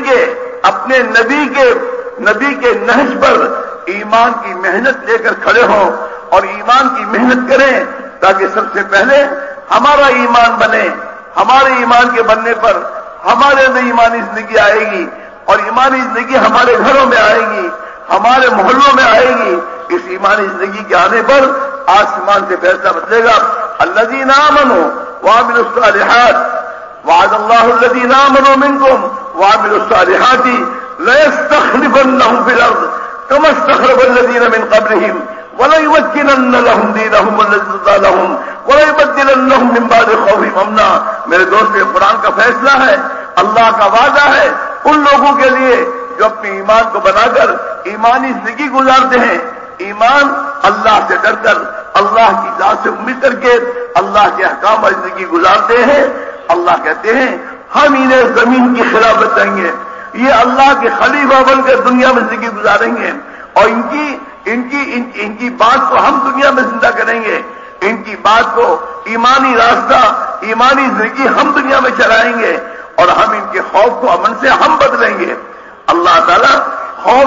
نبی کے نہج پر ایمان کی محنت لے کر کھڑے ہوں اور ایمان کی محنت کریں تاکہ سب سے پہلے ہمارا ایمان بنے. ہمارے ایمان کے بننے پر ہمارے میں ایمانی زندگی آئے گی اور ایمانی زندگی ہمارے گھروں میں آئے گی، ہمارے محلوں میں آئے گی. اس ایمانی زندگی کے آنے پر آسمان سے فیصلہ بدلے گا. الذین آمنوا وعملوا الصالحات وعد اللہ الذین آمنوا منکم وعملوا الصالحات ليستخلفنهم في الارض كما استخلف الذین من قبلهم وَلَيُمَكِّنَنَّ لَهُمْ دِينَهُمْ الَّذِي ارْتَضَىٰ لَهُمْ وَلَيُبَدِّلَنَّهُمْ مِن بَعْدِ خَوْفِهِمْ أَمْنًا. میرے دوست، یہ قرآن کا فیصلہ ہے، اللہ کا وعدہ ہے ان لوگوں کے لیے جو اپنے ایمان کو بنا کر ایمانی زندگی گزارتے ہیں. ایمان اللہ سے ڈر کر، اللہ کی ذات سے امید کر کے اللہ کے احکام پر زندگی گزارتے ہیں. اللہ کہتے ہیں ہم انہیں زمین کی خلافت دیں گے، یہ اللہ کے خلیفہ بن کر دنیا میں زندگی گزاریں گے اور ان کی بات کو ہم دنیا میں زندہ کریں گے. ان کی بات کو ایمانی راستہ، ایمانی زندگی ہم دنیا میں چلائیں گے اور ہم ان کے خوف کو امن سے ہم بدلیں گے. اللہ تعالیٰ خوف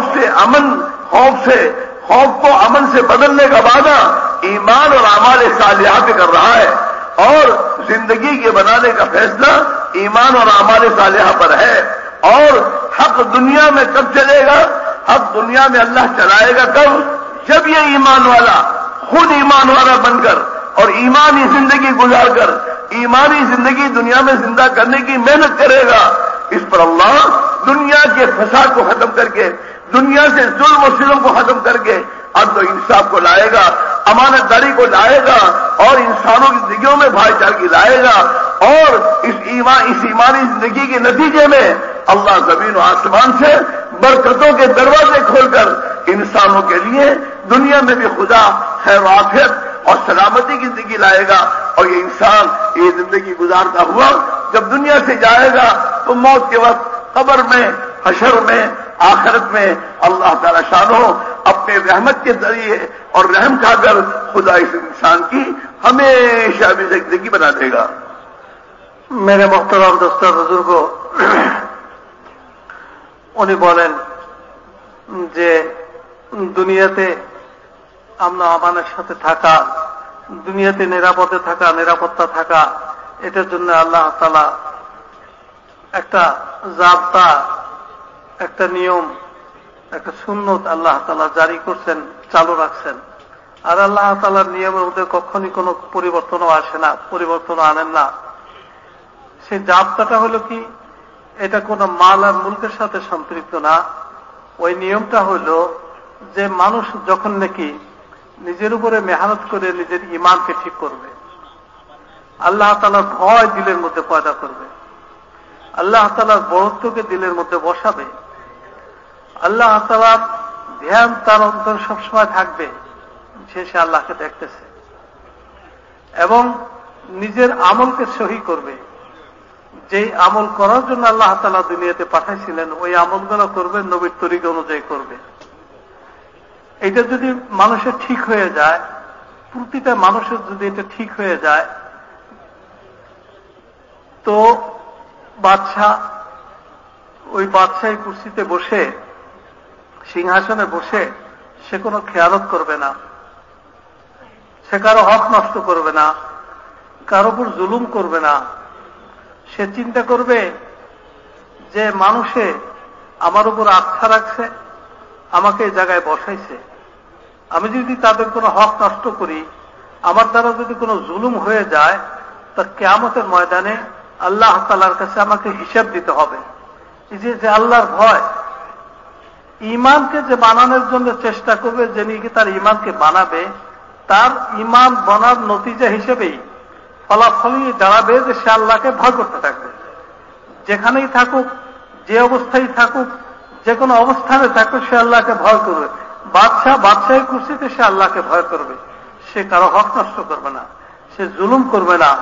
کو امن سے بدلنے کا وعدہ ایمان اور اعمال صالحہ پہ کر رہا ہے اور زندگی کے بنانے کا فیصلہ ایمان اور اعمال صالحہ پر ہے. اور حق دنیا میں کب چلے گا؟ حق دنیا میں اللہ چلائے گا کب؟ جب یہ ایمان والا خود ایمان والا بن کر اور ایمانی زندگی گزار کر ایمانی زندگی دنیا میں زندہ کرنے کی محنت کرے گا. اس پر اللہ دنیا کے فساد کو ختم کر کے، دنیا سے ظلم و ستم کو ختم کر کے عدل و انصاف کو لائے گا، امانت داری کو لائے گا اور انسانوں کی زندگیوں میں بھائی چارگی لائے گا. اور اس ایمانی زندگی کے نتیجے میں اللہ زمین و آسمان سے برکتوں کے دروازے کھول کر انسانوں کے لیے دنیا میں بھی خدا خیر و عافیت اور سلامتی کی زندگی لائے گا. اور یہ انسان یہ زندگی گزارتا ہوا جب دنیا سے جائے گا تو موت کے وقت قبر میں، حشر میں، آخرت میں اللہ تعالی شانہ اپنے رحمت کے ذریعے اور رحم کھا کر خدا اس انسان کی ہمیشہ بھی زندگی بنا دے گا. میرے محترم دوستوں بزرگوں، উনি বলেন যে দুনিয়াতে আমরা আমানের সাথে থাকা, দুনিয়াতে নিরাপদে থাকা, নিরাপত্তা থাকা, এটার জন্য আল্লাহ তাআলা একটা জাবতা, একটা নিয়ম, একটা সুন্নত আল্লাহ তাআলা জারি করছেন, চালু রাখছেন। আর আল্লাহ তাআলার নিয়মের মধ্যে কখনই কোনো পরিবর্তনও আসে না, পরিবর্তনও আনেন না। সেই জাবতাটা হলো কি? এটা কোনো মাল আর মুলকের সাথে সম্পৃক্ত না। ওই নিয়মটা হলো যে মানুষ যখন নাকি নিজের উপরে মেহনত করে নিজের ঈমানকে ঠিক করবে, আল্লাহ তাআলার ভয় দিলের মধ্যে পয়দা করবে, আল্লাহ তাআলার বড়ত্বকে দিলের মধ্যে বসাবে, আল্লাহ তাআলার ধ্যান তার অন্তর সবসময় থাকবে, সে আল্লাহকে দেখতেছে এবং নিজের আমলকে সহি করবে। যেই আমল করার জন্য আল্লাহ তাআলা দুনিয়াতে পাঠাইছিলেন ওই আমলগুলো করবে, নবীর তরিকা অনুযায়ী করবে। এটা যদি মানুষের ঠিক হয়ে যায়, প্রতিটা মানুষের যদি এটা ঠিক হয়ে যায়, তো বাদশাহ ওই বাদশাহী কুর্সিতে বসে, সিংহাসনে বসে সে কোনো খেয়ালত করবে না, সে কারো হক নষ্ট করবে না, কারো উপর জুলুম করবে না। সে চিন্তা করবে যে মানুষে আমার উপর আস্থা রাখছে, আমাকে এই জায়গায় বসাইছে, আমি যদি তাদের কোনো হক নষ্ট করি, আমার দ্বারা যদি কোনো জুলুম হয়ে যায়, তা কিয়ামতের ময়দানে আল্লাহ তাআলার কাছে আমাকে হিসাব দিতে হবে। এই যে আল্লাহর ভয়, ঈমানকে যে বানানোর জন্য চেষ্টা করবে, যে নাকি তার ঈমানকে বানাবে, তার ঈমান বনার নতিজা হিসেবেই ফলাফলই দাঁড়াবে যে সে আল্লাহকে ভয় করতে থাকবে। যেখানেই থাকুক, যে অবস্থায় থাকুক, যে কোনো অবস্থানে থাকুক, সে আল্লাহকে ভয় করবে। বাদশাহী কুর্সিতে সে আল্লাহকে ভয় করবে, সে কারো হক নষ্ট করবে না, সে জুলুম করবে না।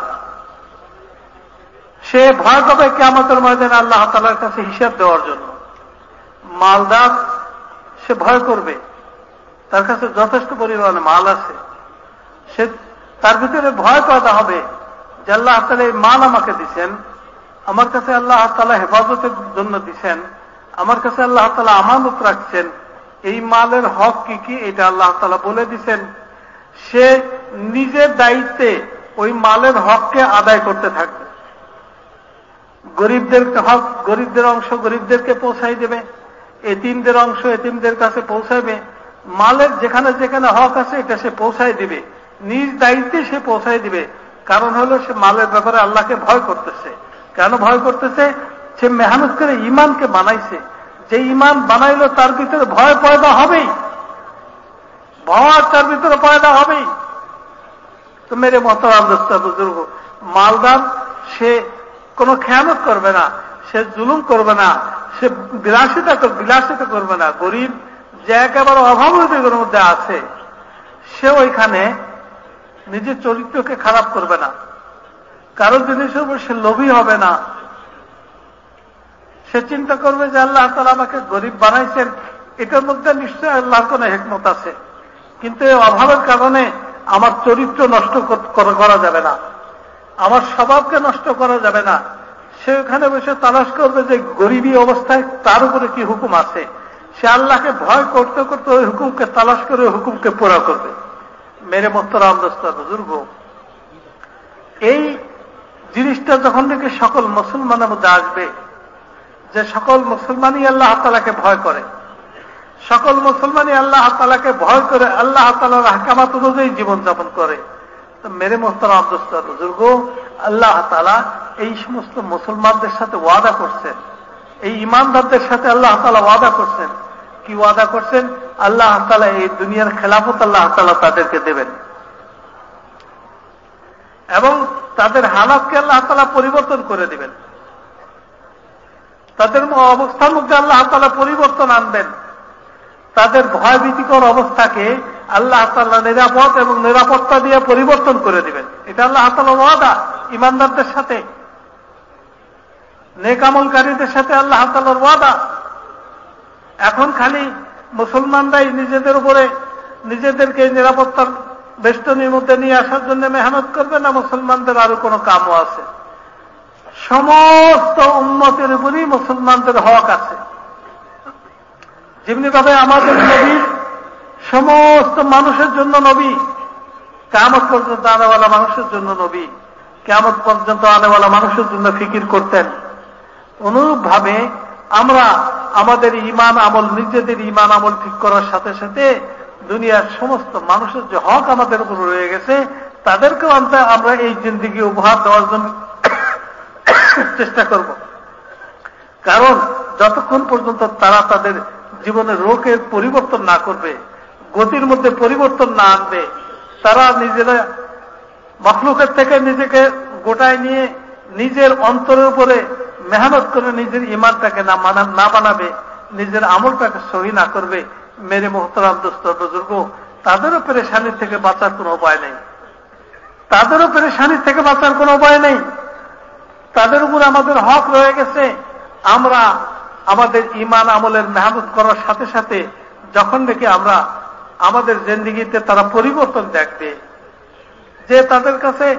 সে ভয় পাবে কিয়ামতের ময়দানে আল্লাহ তাআলার কাছে হিসাব দেওয়ার জন্য। মালদার সে ভয় করবে, তার কাছে যথেষ্ট পরিমাণে মাল আছে, সে তার ভিতরে ভয় পয়দা হবে যে আল্লাহ তাআলা এই মাল আমাকে দিচ্ছেন, আমার কাছে আল্লাহ তাআলা হেফাজতের জন্য দিচ্ছেন, আমার কাছে আল্লাহ তাআলা আমানত রাখছেন, এই মালের হক কি কি এটা আল্লাহ তাআলা বলে দিচ্ছেন। সে নিজের দায়িত্বে ওই মালের হককে আদায় করতে থাকবে। গরিবদের হক, গরিবদের অংশ গরিবদেরকে পৌঁছাই দেবে, এতিমদের অংশ এতিমদের কাছে পৌঁছাবে, মালের যেখানে যেখানে হক আছে এটা সে পৌঁছাই দিবে, নিজ দায়িত্বে সে পৌঁছাই দিবে। কারণ হলো সে মালের ব্যাপারে আল্লাহকে ভয় করতেছে। কেন ভয় করতেছে? সে মেহনত করে ঈমানকে বানাইছে, যে ঈমান বানাইলো তার ভিতরে ভয় পয়দা হবেই, ভয় তার ভিতরে পয়দা হবেই। তো মেরে মোহতারাম দোস্ত বুজুর্গ, মালদার সে কোনো খেয়ানত করবে না, সে জুলুম করবে না, সে বিলাসিতা করবে না। গরিব যে একেবারে অভাবীদের মধ্যে আছে, সে ওইখানে নিজের চরিত্রকে খারাপ করবে না, কারো জিনিসের উপর সে লোভী হবে না। সে চিন্তা করবে যে আল্লাহ তাআলা আমাকে গরিব বানাইছেন, এটার মধ্যে নিশ্চয়ই আল্লাহর কোনো হিকমত আছে, কিন্তু এই অভাবের কারণে আমার চরিত্র নষ্ট করা যাবে না, আমার স্বভাবকে নষ্ট করা যাবে না। সে ওখানে বসে তালাশ করবে যে গরিবী অবস্থায় তার উপরে কি হুকুম আছে। সে আল্লাহকে ভয় করতে করতে ওই হুকুমকে তালাশ করে ওই হুকুমকে পুরা করবে। মেরে মোহতারাম দোস্ত বুজুর্গ, এই জিনিসটা যখন থেকে সকল মুসলমানের মধ্যে আসবে, যে সকল মুসলমানই আল্লাহ তাআলাকে ভয় করে, সকল মুসলমানই আল্লাহ তাআলাকে ভয় করে আল্লাহ তাআলার আহকামাত অনুযায়ী জীবনযাপন করে, তো মেরে মোহতারাম দোস্ত বুজুর্গ, আল্লাহ তাআলা এই সমস্ত মুসলমানদের সাথে ওয়াদা করছেন, এই ইমানদারদের সাথে আল্লাহ তাআলা ওয়াদা করছেন। কি ওয়াদা করছেন? আল্লাহ তাআলা এই দুনিয়ার খেলাফত আল্লাহ তাআলা তাদেরকে দেবেন এবং তাদের হালাতকে আল্লাহ তাআলা পরিবর্তন করে দিবেন, তাদের অবস্থার মধ্যে আল্লাহ তাআলা পরিবর্তন আনবেন, তাদের ভয়ভীতিকর অবস্থাকে আল্লাহ তাআলা নিরাপদ এবং নিরাপত্তা দিয়ে পরিবর্তন করে দিবেন। এটা আল্লাহ তাআলার ওয়াদা ইমানদারদের সাথে, নেক আমলকারীদের সাথে আল্লাহ তাআলার ওয়াদা। এখন খালি মুসলমানরাই নিজেদের উপরে নিজেদেরকে নিরাপত্তার বেষ্টনীর মধ্যে নিয়ে আসার জন্য মেহনত করবে না, মুসলমানদের আরো কোনো কামও আছে। সমস্ত উম্মতের উপরই মুসলমানদের হক আছে। যেমনি ভাবে আমাদের নবী সমস্ত মানুষের জন্য নবী, কিয়ামত পর্যন্ত আনেওয়ালা মানুষের জন্য নবী, কিয়ামত পর্যন্ত আনেওয়ালা মানুষের জন্য ফিকির করতেন, অনুরূপ ভাবে আমরা আমাদের ঈমান আমল, নিজেদের ঈমান আমল ঠিক করার সাথে সাথে দুনিয়ার সমস্ত মানুষের যে হক আমাদের উপর রয়ে গেছে তাদেরকেও আমরা এই জিন্দেগি উপহার দেওয়ার জন্য চেষ্টা করব। কারণ যতক্ষণ পর্যন্ত তারা তাদের জীবনের রোগের পরিবর্তন না করবে, গতির মধ্যে পরিবর্তন না আনবে, তারা নিজেরা মখলুকের থেকে নিজেকে গোটায় নিয়ে নিজের অন্তরের উপরে মেহনত করে নিজের ইমানটাকে না বানাবে, নিজের আমলটাকে সহি না করবে, মেরে মোহতারাম দোস্ত বুজুর্গ, তাদেরও পেরেশানির থেকে বাঁচার কোনো উপায় নেই, তাদেরও পেরেশানির থেকে বাঁচার কোনো উপায় নেই। তাদের উপর আমাদের হক রয়ে গেছে। আমরা আমাদের ঈমান আমলের মেহনত করার সাথে সাথে যখন দেখি আমরা আমাদের জিন্দেগিতে তারা পরিবর্তন দেখবে, যে তাদের কাছে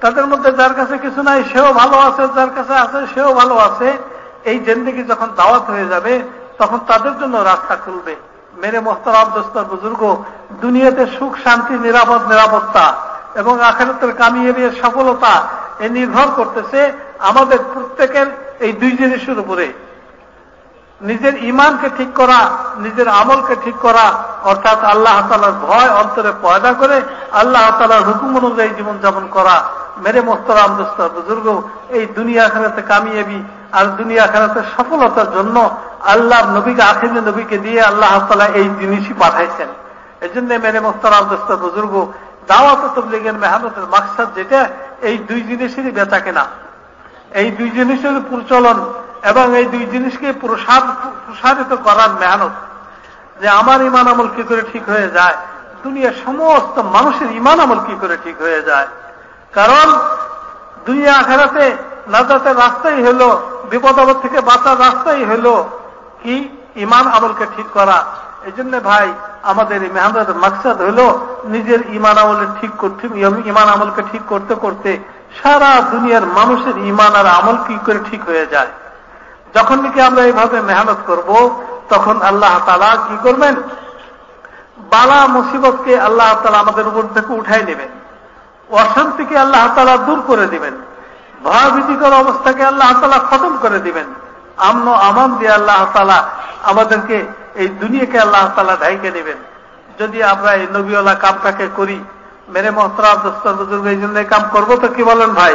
তাদের মধ্যে যার কাছে কিছু নাই সেও ভালো আছে, যার কাছে আছে সেও ভালো আছে। এই জিন্দেগি যখন দাওয়াত হয়ে যাবে তখন তাদের জন্য রাস্তা খুলবে। মেরে মোহতারাম দোস্তর বুজুর্গ, দুনিয়াতে সুখ শান্তি নিরাপত্তা এবং আখিরাতের কামিয়াবি সফলতা এ নির্ভর করতেছে আমাদের প্রত্যেকের এই দুই জিনিসের উপরে। নিজের ঈমানকে ঠিক করা, নিজের আমলকে ঠিক করা, অর্থাৎ আল্লাহ তাআলার ভয় অন্তরে পয়দা করে আল্লাহ তাআলার হুকুম অনুযায়ী জীবনযাপন করা। মেরে মোহতারাম দোস্তর বুজুর্গ, এই দুনিয়া আখিরাতে কামিয়াবি আর দুনিয়া আখিরাতের সফলতার জন্য আল্লাহর নবীকে, আখিরি নবীকে দিয়ে আল্লাহ তাআলা এই জিনিসই পাঠাইছেন। এই জন্য মেরে মোহতারাম দোস্তর বুজুর্গ, দাওয়াত তাবলীগের মেহনতের মাকসাদ যেটা, এই দুই জিনিসেরই বেচা কেনা, এই দুই জিনিসের প্রচলন এবং এই দুই জিনিসকে প্রসারিত করার মেহনত। যে আমার ঈমান আমল কি করে ঠিক হয়ে যায়, দুনিয়ার সমস্ত মানুষের ঈমান আমল কি করে ঠিক হয়ে যায়। কারণ দুনিয়া আখিরাতে নাজাতের রাস্তাই হলো, বিপদ আপদ থেকে বাঁচার রাস্তাই হলো কি ঈমান আমলকে ঠিক করা। এই জন্য ভাই আমাদের এই মেহনতের মাকসাদ হলো নিজের ঈমান আমলকে ঠিক করতে করতে সারা দুনিয়ার মানুষের ঈমান আর আমল কি করে ঠিক হয়ে যায়। যখন নাকি আমরা এইভাবে মেহনত করব তখন আল্লাহ তাআলা কি করবেন, বালা মুসিবতকে আল্লাহ তাআলা আমাদের উপর থেকে উঠাই নেবেন, অশান্তিকে আল্লাহ তাআলা দূর করে দিবেন, ভয়ভীতিকর অবস্থাকে আল্লাহ তাআলা খতম করে দিবেন, আমন আমান দিয়ে আল্লাহ তাআলা আমাদেরকে এই দুনিয়াকে আল্লাহ তাআলা ঢাইকে নেবেন। যদি আমরা এই নবীওয়ালা কামটাকে করি। মেরে মোহতারাম দোস্তর বুজুর্গ, এই জন্য কাম করবো তো কি বলেন ভাই?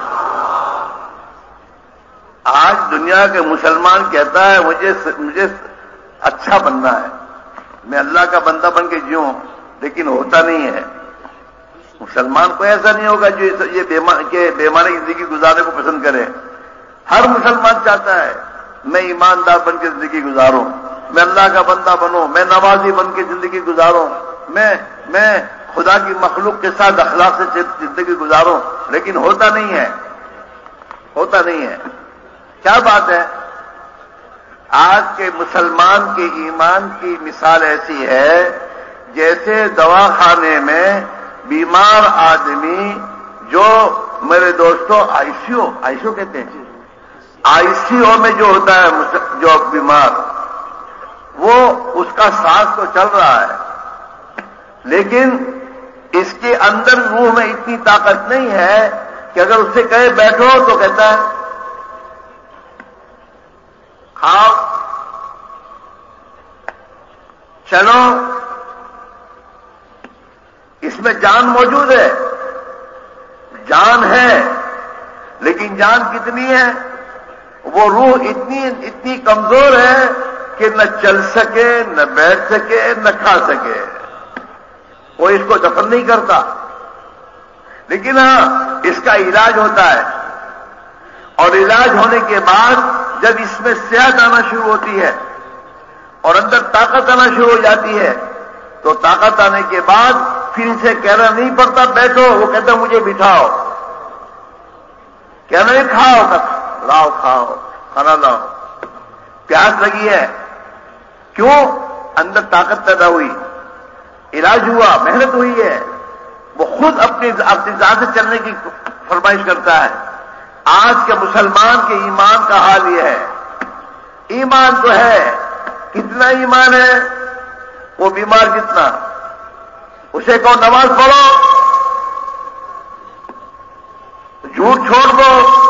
आज दुनिया के मुसलमान कहता है मुझे अच्छा बनना है, मैं अल्लाह का बंदा बन के जीऊं, लेकिन होता नहीं है। मुसलमान को ऐसा नहीं होगा जो ये बेमानी जिंदगी गुजारने को पसंद करे। हर मुसलमान चाहता है मैं ईमानदार बन के जिंदगी गुजारूं, मैं अल्लाह का बंदा बनूं, मैं नमाजी बन के जिंदगी गुजारूं, मैं खुदा की मखलूक के साथ अखलाक से जिंदगी गुजारूं, लेकिन होता नहीं है, होता नहीं है। क्या बात है? आज के मुसलमान के ईमान की मिसाल ऐसी है जैसे दवाखाने में बीमार आदमी, जो मेरे दोस्तों आईसीयू कहते हैं, आईसीयू में जो होता है जो बीमार, वो उसका सांस तो चल रहा है, लेकिन इसके अंदर रूह में इतनी ताकत नहीं है कि अगर उससे कहे बैठो तो कहता है खाओ, चलो। इसमें जान मौजूद है, जान है, लेकिन जान कितनी है? वो रूह इतनी कमजोर है कि न चल सके, न बैठ सके, न खा सके। वो इसको दफन नहीं करता, लेकिन हाँ इसका इलाज होता है, और इलाज होने के बाद जब इसमें सेहत आना शुरू होती है और अंदर ताकत आना शुरू हो जाती है, तो ताकत आने के बाद फिर इसे कहना नहीं पड़ता बैठो, वो कहता मुझे बिठाओ, कहना नहीं खाओ, लाओ खाओ, खाना लाओ, प्यास लगी है, क्यों? अंदर ताकत पैदा हुई, इलाज हुआ, मेहनत हुई है, वो खुद अपनी जात से चलने की फरमाइश करता है। आज के मुसलमान के ईमान का हाल यह है। ईमान तो है, कितना ईमान है? वो बीमार जितना, उसे कहो नमाज पढ़ो, झूठ छोड़ दो,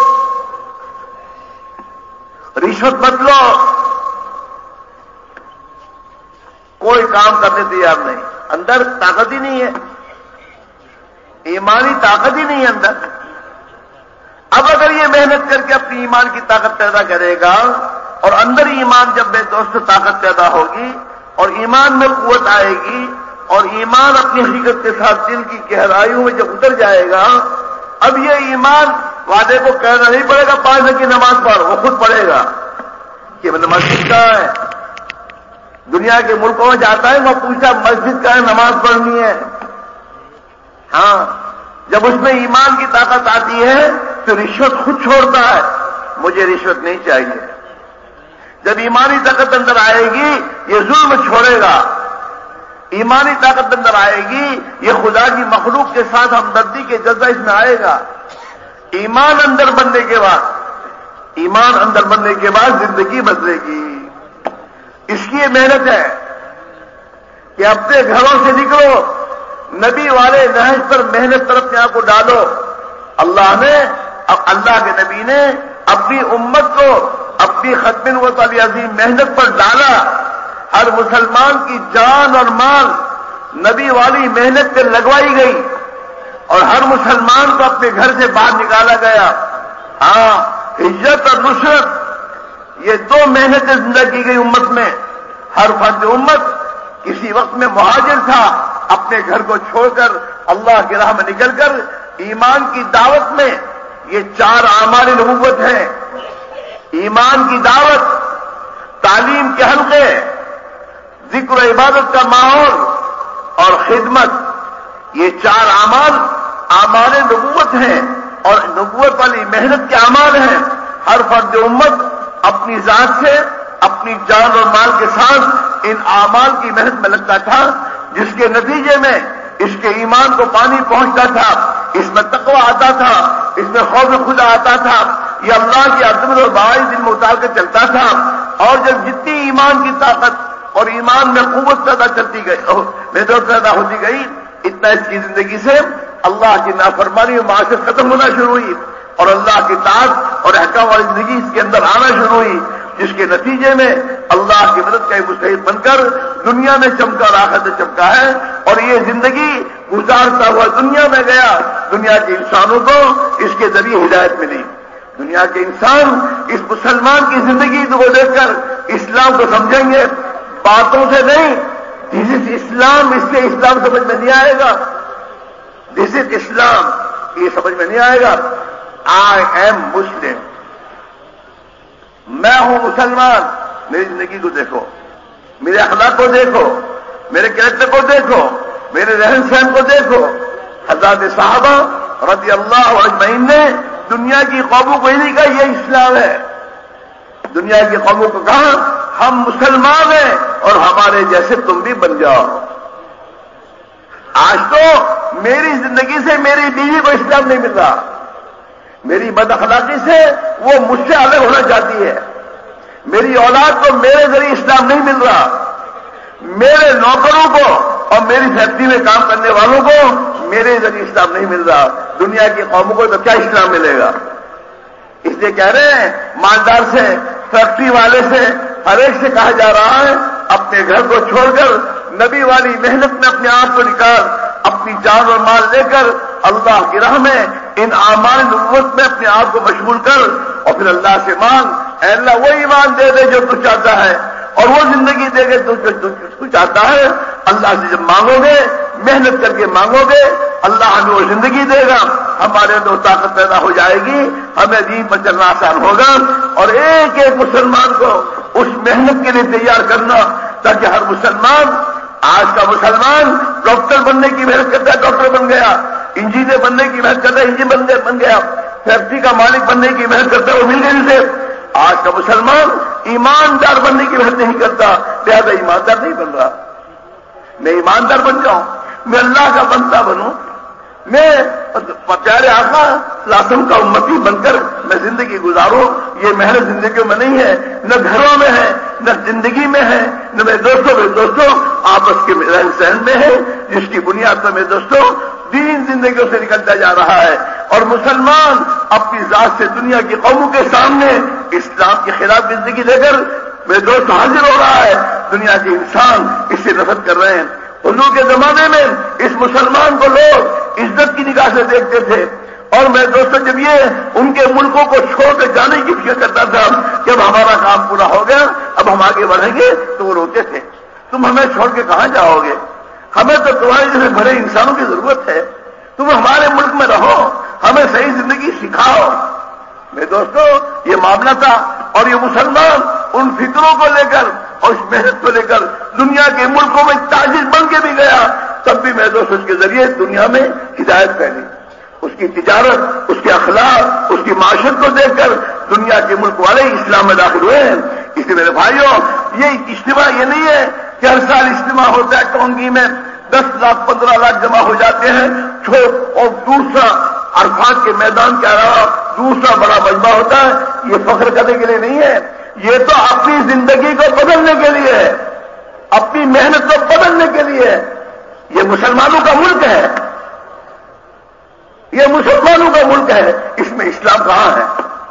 रिश्वत मत लो, कोई काम करने तैयार नहीं, अंदर ताकत ही नहीं है, ईमानी ताकत ही नहीं है अंदर। अब अगर ये मेहनत करके अपनी ईमान की ताकत पैदा करेगा, और अंदर ईमान जब मेरे दोस्त ताकत पैदा होगी और ईमान में कुव्वत आएगी, और ईमान अपनी हकीकत के साथ दिल की गहराइयों में जब उतर जाएगा, अब ये ईमान वादे को कहना नहीं पड़ेगा 5 वक्त की नमाज पढ़, वो खुद पढ़ेगा कि मस्जिद कहाँ है। दुनिया के मुल्कों में जाता है, वह पूछा मस्जिद कहाँ है, नमाज पढ़नी है। हाँ, जब उसमें ईमान की ताकत आती है तो रिश्वत खुद छोड़ता है, मुझे रिश्वत नहीं चाहिए। जब ईमानी ताकत अंदर आएगी, ये जुल्म छोड़ेगा, ईमानी ताकत अंदर आएगी, ये खुदा की मखलूक के साथ हमदर्दी के जज्बा इसमें आएगा, ایمان اندر بننے کے بعد زندگی بدلے گی. اس کی یہ محنت ہے کہ اپنے گھروں سے نکلو, نبی والے نہج پر محنت پر اپنے آپ کو ڈالو. اللہ کے نبی نے اپنی امت کو اپنی ختم نبوت والی عظیم محنت پر ڈالا. ہر مسلمان کی جان اور مال نبی والی محنت پہ لگوائی گئی اور ہر مسلمان کو اپنے گھر سے باہر نکالا گیا. ہاں, ہجرت اور نصرت یہ دو محنتیں زندہ کی گئی امت میں. ہر فرد امت کسی وقت میں مہاجر تھا, اپنے گھر کو چھوڑ کر اللہ کی راہ میں نکل کر ایمان کی دعوت میں. یہ 4 اعمال نبوت ہیں. ایمان کی دعوت, تعلیم کے حلقے, ذکر و عبادت کا ماحول اور خدمت. یہ 4 اعمال نبوت ہیں اور نبوت والی محنت کے اعمال ہیں. ہر فرد امت اپنی ذات سے, اپنی جان اور مال کے ساتھ ان اعمال کی محنت میں لگتا تھا, جس کے نتیجے میں اس کے ایمان کو پانی پہنچتا تھا, اس میں تقوی آتا تھا, اس میں خوف خدا آتا تھا. یہ اللہ کی عظمت اور بڑائی دل میں اتار کر چلتا تھا. اور جب جتنی ایمان کی طاقت اور ایمان میں قوت پیدا ہوتی گئی, اتنا اس کی زندگی سے اللہ کی نافرمانی اور معاشرت ختم ہونا شروع ہوئی اور اللہ کی طاعت اور احکام والی زندگی اس کے اندر آنا شروع ہوئی, جس کے نتیجے میں اللہ کی مدد کا ایک مستحق بن کر دنیا میں چمکا اور آخرت میں چمکا ہے. اور یہ زندگی گزارتا ہوا دنیا میں گیا. دنیا کے انسانوں کو اس کے ذریعے ہدایت ملی. دنیا کے انسان اس مسلمان کی زندگی کو دیکھ کر اسلام کو سمجھیں گے, باتوں سے نہیں. دس از اسلام, اس لیے اسلام سمجھ میں نہیں آئے گا. دس از اسلام, یہ سمجھ میں نہیں آئے گا. آئی ایم مسلم, میں ہوں مسلمان. میری زندگی کو دیکھو, میرے اخلاق کو دیکھو, میرے کریکٹر کو دیکھو, میرے رہن سہن کو دیکھو. حضرات صحابہ رضی اللہ اجمعین نے دنیا کی قوموں کو ہی نہیں کہا یہ اسلام ہے. دنیا کی قوموں کو کہا ہم مسلمان ہیں اور ہمارے جیسے تم بھی بن جاؤ. آج تو میری زندگی سے میری بیوی کو اسلام نہیں مل رہا, میری بد اخلاقی سے وہ مجھ سے الگ ہونا چاہتی ہے, میری اولاد کو میرے ذریعے اسلام نہیں مل رہا, میرے نوکروں کو اور میری فیکٹری میں کام کرنے والوں کو میرے ذریعے اسلام نہیں مل رہا. دنیا کی قوموں کو تو کیا اسلام ملے گا؟ اس لیے کہہ رہے ہیں مالدار سے, فیکٹری والے سے, ہر ایک سے کہا جا رہا ہے اپنے گھر کو چھوڑ کر نبی والی محنت میں اپنے آپ کو نکال, اپنی جان اور مال لے کر اللہ کی راہ میں ان اعمال نبوت میں اپنے آپ کو مشغول کر اور پھر اللہ سے مانگ, اے اللہ وہ ایمان دے دے جو تو چاہتا ہے اور وہ زندگی دے گے تو چاہتا ہے. اللہ سے جب مانگو گے, محنت کر کے مانگو گے, اللہ ہمیں وہ زندگی دے گا, ہمارے اندر طاقت پیدا ہو جائے گی, ہمیں دین پر چلنا آسان ہوگا. اور ایک ایک مسلمان کو اس محنت کے لیے تیار کرنا تاکہ ہر مسلمان, آج کا مسلمان ڈاکٹر بننے کی محنت کرتا ہے, ڈاکٹر بن گیا, انجینئر بننے کی محنت کرتا ہے, انجینئر بن گیا, فیکٹری کا مالک بننے کی محنت کرتا ہے, وہ مل گئی اسے. آج کا مسلمان ایماندار بننے کی محنت نہیں کرتا, لہذا ایماندار نہیں بن رہا. میں ایماندار بن جاؤں, میں اللہ کا بندہ بنوں, میں پیارے آقا لازم کا امتی بن کر میں زندگی گزاروں. یہ محنت زندگیوں میں نہیں ہے, نہ گھروں میں ہے, نہ زندگی میں ہے, نہ میرے دوستوں آپس کے رہن سہن میں ہے, جس کی بنیاد پر میرے دوستوں دین زندگیوں سے نکلتا جا رہا ہے. اور مسلمان اپنی ذات سے دنیا کی قوموں کے سامنے اسلام کے خلاف زندگی لے کر میرے دوست حاضر ہو رہا ہے. دنیا کے انسان اس سے نفرت کر رہے ہیں. حضور کے زمانے میں اس مسلمان کو لوگ عزت کی نگاہ سے دیکھتے تھے, اور میں دوستوں جب یہ ان کے ملکوں کو چھوڑ کر جانے کی فکر کرتا تھا کہ اب ہمارا کام پورا ہو گیا, اب ہم آگے بڑھیں گے, تو وہ روتے تھے تم ہمیں چھوڑ کے کہاں جاؤ گے, ہمیں تو تمہارے جیسے بڑے انسانوں کی ضرورت ہے, تم ہمارے ملک میں رہو, ہمیں صحیح زندگی سکھاؤ. میرے دوستوں یہ معاملہ تھا, اور یہ مسلمان ان فکروں کو لے کر اور اس محنت کو لے کر دنیا کے ملکوں میں تاجر بن کے بھی گیا, تب بھی میرے دوست اس کے ذریعے دنیا میں ہدایت پھیلی. اس کی تجارت, اس کے اخلاق, اس کی معاشرت کو دیکھ کر دنیا کے ملک والے اسلام میں داخل ہوئے ہیں. اس لیے میرے بھائیوں, یہ اجتماع یہ نہیں ہے کہ ہر سال اجتماع ہوتا ہے ٹونگی میں 10 لاکھ 15 لاکھ جمع ہو جاتے ہیں, اور دوسرا عرفات کے میدان کے علاوہ دوسرا بڑا مجمع ہوتا ہے، یہ فخر کرنے کے لیے نہیں ہے، یہ تو اپنی زندگی کو بدلنے کے لیے ہے، اپنی محنت کو بدلنے کے لیے ہے۔ یہ مسلمانوں کا ملک ہے، یہ مسلمانوں کا ملک ہے، اس میں اسلام کہاں ہے؟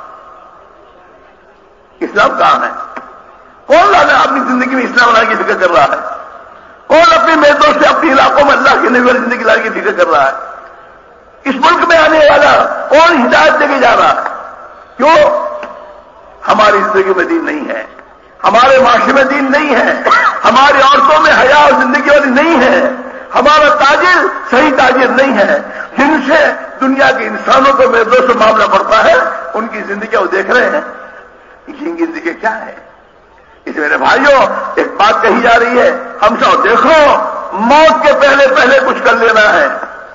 اسلام کہاں ہے؟ کون اپنی زندگی میں اسلام لانے کی فکر کر رہا ہے؟ کون اپنے محدود سے اپنے علاقوں میں اللہ کی نبی والی زندگی لانے کی فکر کر رہا ہے؟ اس ملک میں آنے والا کون ہدایت دے کے جا رہا ہے؟ کیوں؟ ہماری زندگی میں دین نہیں ہے، ہمارے معاشرے میں دین نہیں ہے، ہماری عورتوں میں حیا اور زندگی والی نہیں ہے، ہمارا تاجر صحیح تاجر نہیں ہے، جن سے دنیا کے انسانوں کو محدود سے معاملہ پڑتا ہے ان کی زندگی وہ دیکھ رہے ہیں، ان کی زندگی کیا ہے؟ اس میرے بھائیوں ایک بات کہی جا رہی ہے، ہم سب دیکھو موت کے پہلے پہلے کچھ کر لینا ہے،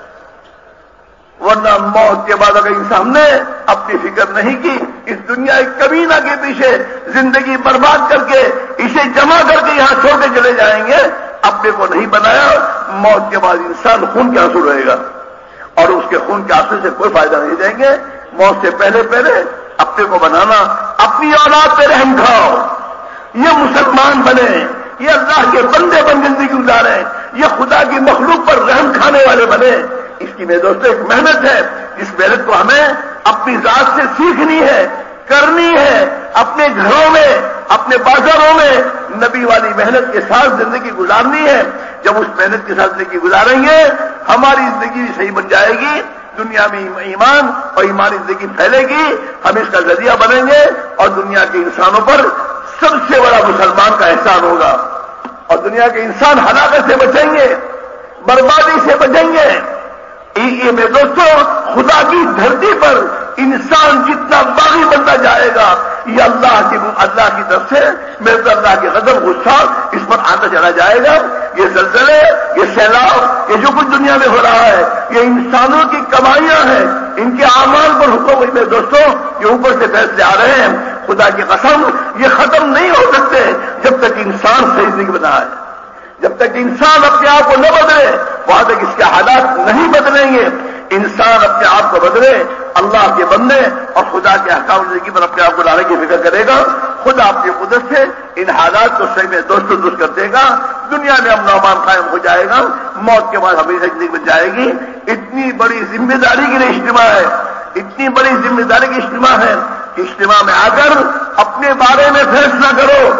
ورنہ موت کے بعد اگر انسان نے اپنی فکر نہیں کی، اس دنیا ایک کمینہ کے پیچھے زندگی برباد کر کے اسے جمع کر کے یہاں چھوڑ کے چلے جائیں گے، اپنے کو نہیں بنایا، موت کے بعد انسان خون کے آنسو رہے گا اور اس کے خون کے آنسو سے کوئی فائدہ نہیں دیں گے۔ موت سے پہلے پہلے اپنے کو بنانا، اپنی اولاد پہ رحم کھاؤ، یہ مسلمان بنے، یہ اللہ کے بندے بن زندگی گزارے، یہ خدا کی مخلوق پر رحم کھانے والے بنے۔ اس کی میرے دوستوں ایک محنت ہے، اس محنت کو ہمیں اپنی ذات سے سیکھنی ہے، کرنی ہے، اپنے گھروں میں اپنے بازاروں میں نبی والی محنت کے ساتھ زندگی گزارنی ہے۔ جب اس محنت کے ساتھ زندگی گزاریں گے ہماری زندگی بھی صحیح بن جائے گی، دنیا میں ایمان اور ایمانی زندگی پھیلے گی، ہم اس کا ذریعہ بنیں گے اور دنیا کے انسانوں پر سب سے بڑا مسلمان کا احسان ہوگا اور دنیا کے انسان ہلاکت سے بچیں گے، بربادی سے بچیں گے۔ یہ میرے دوستوں خدا کی دھرتی پر انسان جتنا باغی بنتا جائے گا، یہ اللہ کی طرف سے میرے تو اللہ کے غضب غصہ اس پر آتا چلا جائے گا۔ یہ زلزلے، یہ سیلاب، یہ جو کچھ دنیا میں ہو رہا ہے یہ انسانوں کی کمائیاں ہیں، ان کے اعمال پر حکم ہوئی۔ میرے دوستوں یہ اوپر سے فیصلے آ رہے ہیں، خدا کی قسم یہ ختم نہیں ہو سکتے جب تک انسان صحیح زندگی بنا ہے، جب تک انسان اپنے آپ کو نہ بدلے وہاں تک اس کے حالات نہیں بدلیں گے۔ انسان اپنے آپ کو بدلے، اللہ کے بندے اور خدا کے احکام زندگی پر اپنے آپ کو لانے کی فکر کرے گا، خدا اپنی قدرت سے ان حالات کو صحیح میں درست کر دے گا، دنیا میں امن و امان قائم ہو جائے گا، موت کے بعد ہمیشہ زندگی بن جائے گی۔ اتنی بڑی ذمہ داری کے لیے اجتماع ہے، اتنی بڑی ذمہ داری کی اجتماع ہے کہ اجتماع میں آ کر اپنے بارے میں فیصلہ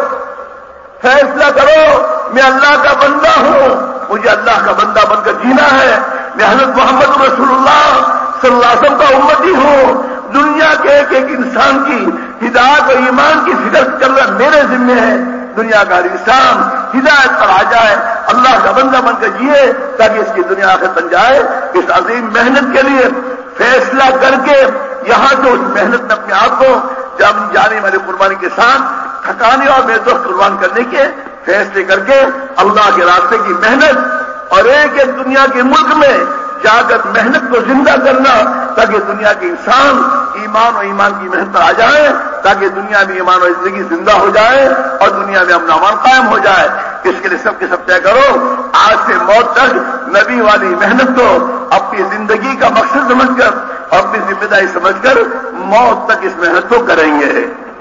کرو، میں اللہ کا بندہ ہوں، مجھے اللہ کا بندہ بن کر جینا ہے، میں حضرت محمد رسول اللہ صلی اللہ علیہ وسلم کا امتی ہوں، دنیا کے ایک ایک انسان کی ہدایت اور ایمان کی فکر کرنا میرے ذمہ ہے۔ دنیا کا انسان ہدایت پر آ جائے، اللہ کا بندہ بن کر جیے تاکہ اس کی دنیا آخر بن جائے۔ اس عظیم محنت کے لیے فیصلہ کر کے یہاں تو اس محنت میں اپنے آپ کو جانے والی قربانی کے ساتھ تھکانے اور بے دوست قربان کرنے کے فیصلے کر کے اللہ کے راستے کی محنت اور ایک ایک دنیا کے ملک میں جا کر محنت کو زندہ کرنا تاکہ دنیا کے انسان ایمان اور ایمان کی محنت پر آ جائے، تاکہ دنیا میں ایمان اور زندگی زندہ ہو جائے اور دنیا میں امن و امان قائم ہو جائے۔ اس کے لیے سب کے سب طے کرو، آج سے موت تک نبی والی محنت کو اپنی زندگی کا مقصد سمجھ کر اور اپنی ذمہ داری سمجھ کر موت تک اس محنت کو کریں گے۔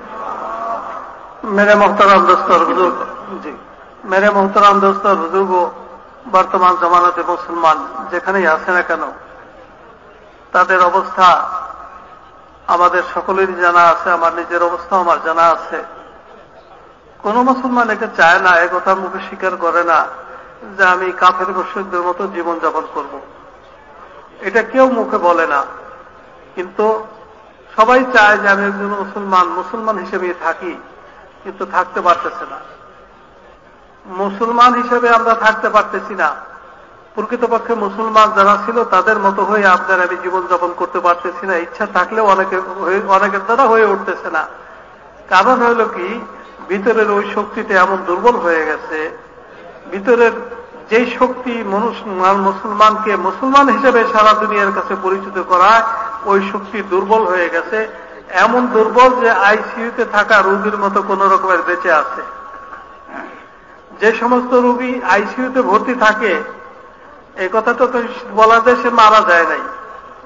میرے محترم دوست اور بزرگ، میرے محترم دوست اور بزرگوں، বর্তমান জামানাতে মুসলমান যেখানেই আছে না কেন তাদের অবস্থা আমাদের সকলেরই জানা আছে, আমার নিজের অবস্থা আমার জানা আছে। কোন মুসলমান একে চায় না, একথা মুখে স্বীকার করে না যে আমি কাফের মুশরিকদের মতো জীবনযাপন করব, এটা কেউ মুখে বলে না। কিন্তু সবাই চায় যে আমি একজন মুসলমান হিসেবে থাকি, কিন্তু থাকতে পারতেছে না। মুসলমান হিসেবে আমরা থাকতে পারতেছি না। প্রকৃতপক্ষে মুসলমান যারা ছিল তাদের মতো হয়ে আপনার আমি জীবনযাপন করতে পারতেছি না। ইচ্ছা থাকলেও অনেকের দ্বারা হয়ে উঠতেছে না। কারণ হইল কি, ভিতরের ওই শক্তিটা এমন দুর্বল হয়ে গেছে, ভিতরের যেই শক্তি মুসলমানকে মুসলমান হিসেবে সারা দুনিয়ার কাছে পরিচিত করায় ওই শক্তি দুর্বল হয়ে গেছে, এমন দুর্বল যে আইসিইউতে থাকা রোগীর মতো কোন রকমের বেঁচে আছে। যে সমস্ত রোগী আইসিইউতে ভর্তি থাকে এই কথাটা তো বলা যায় সে মারা যায় নাই,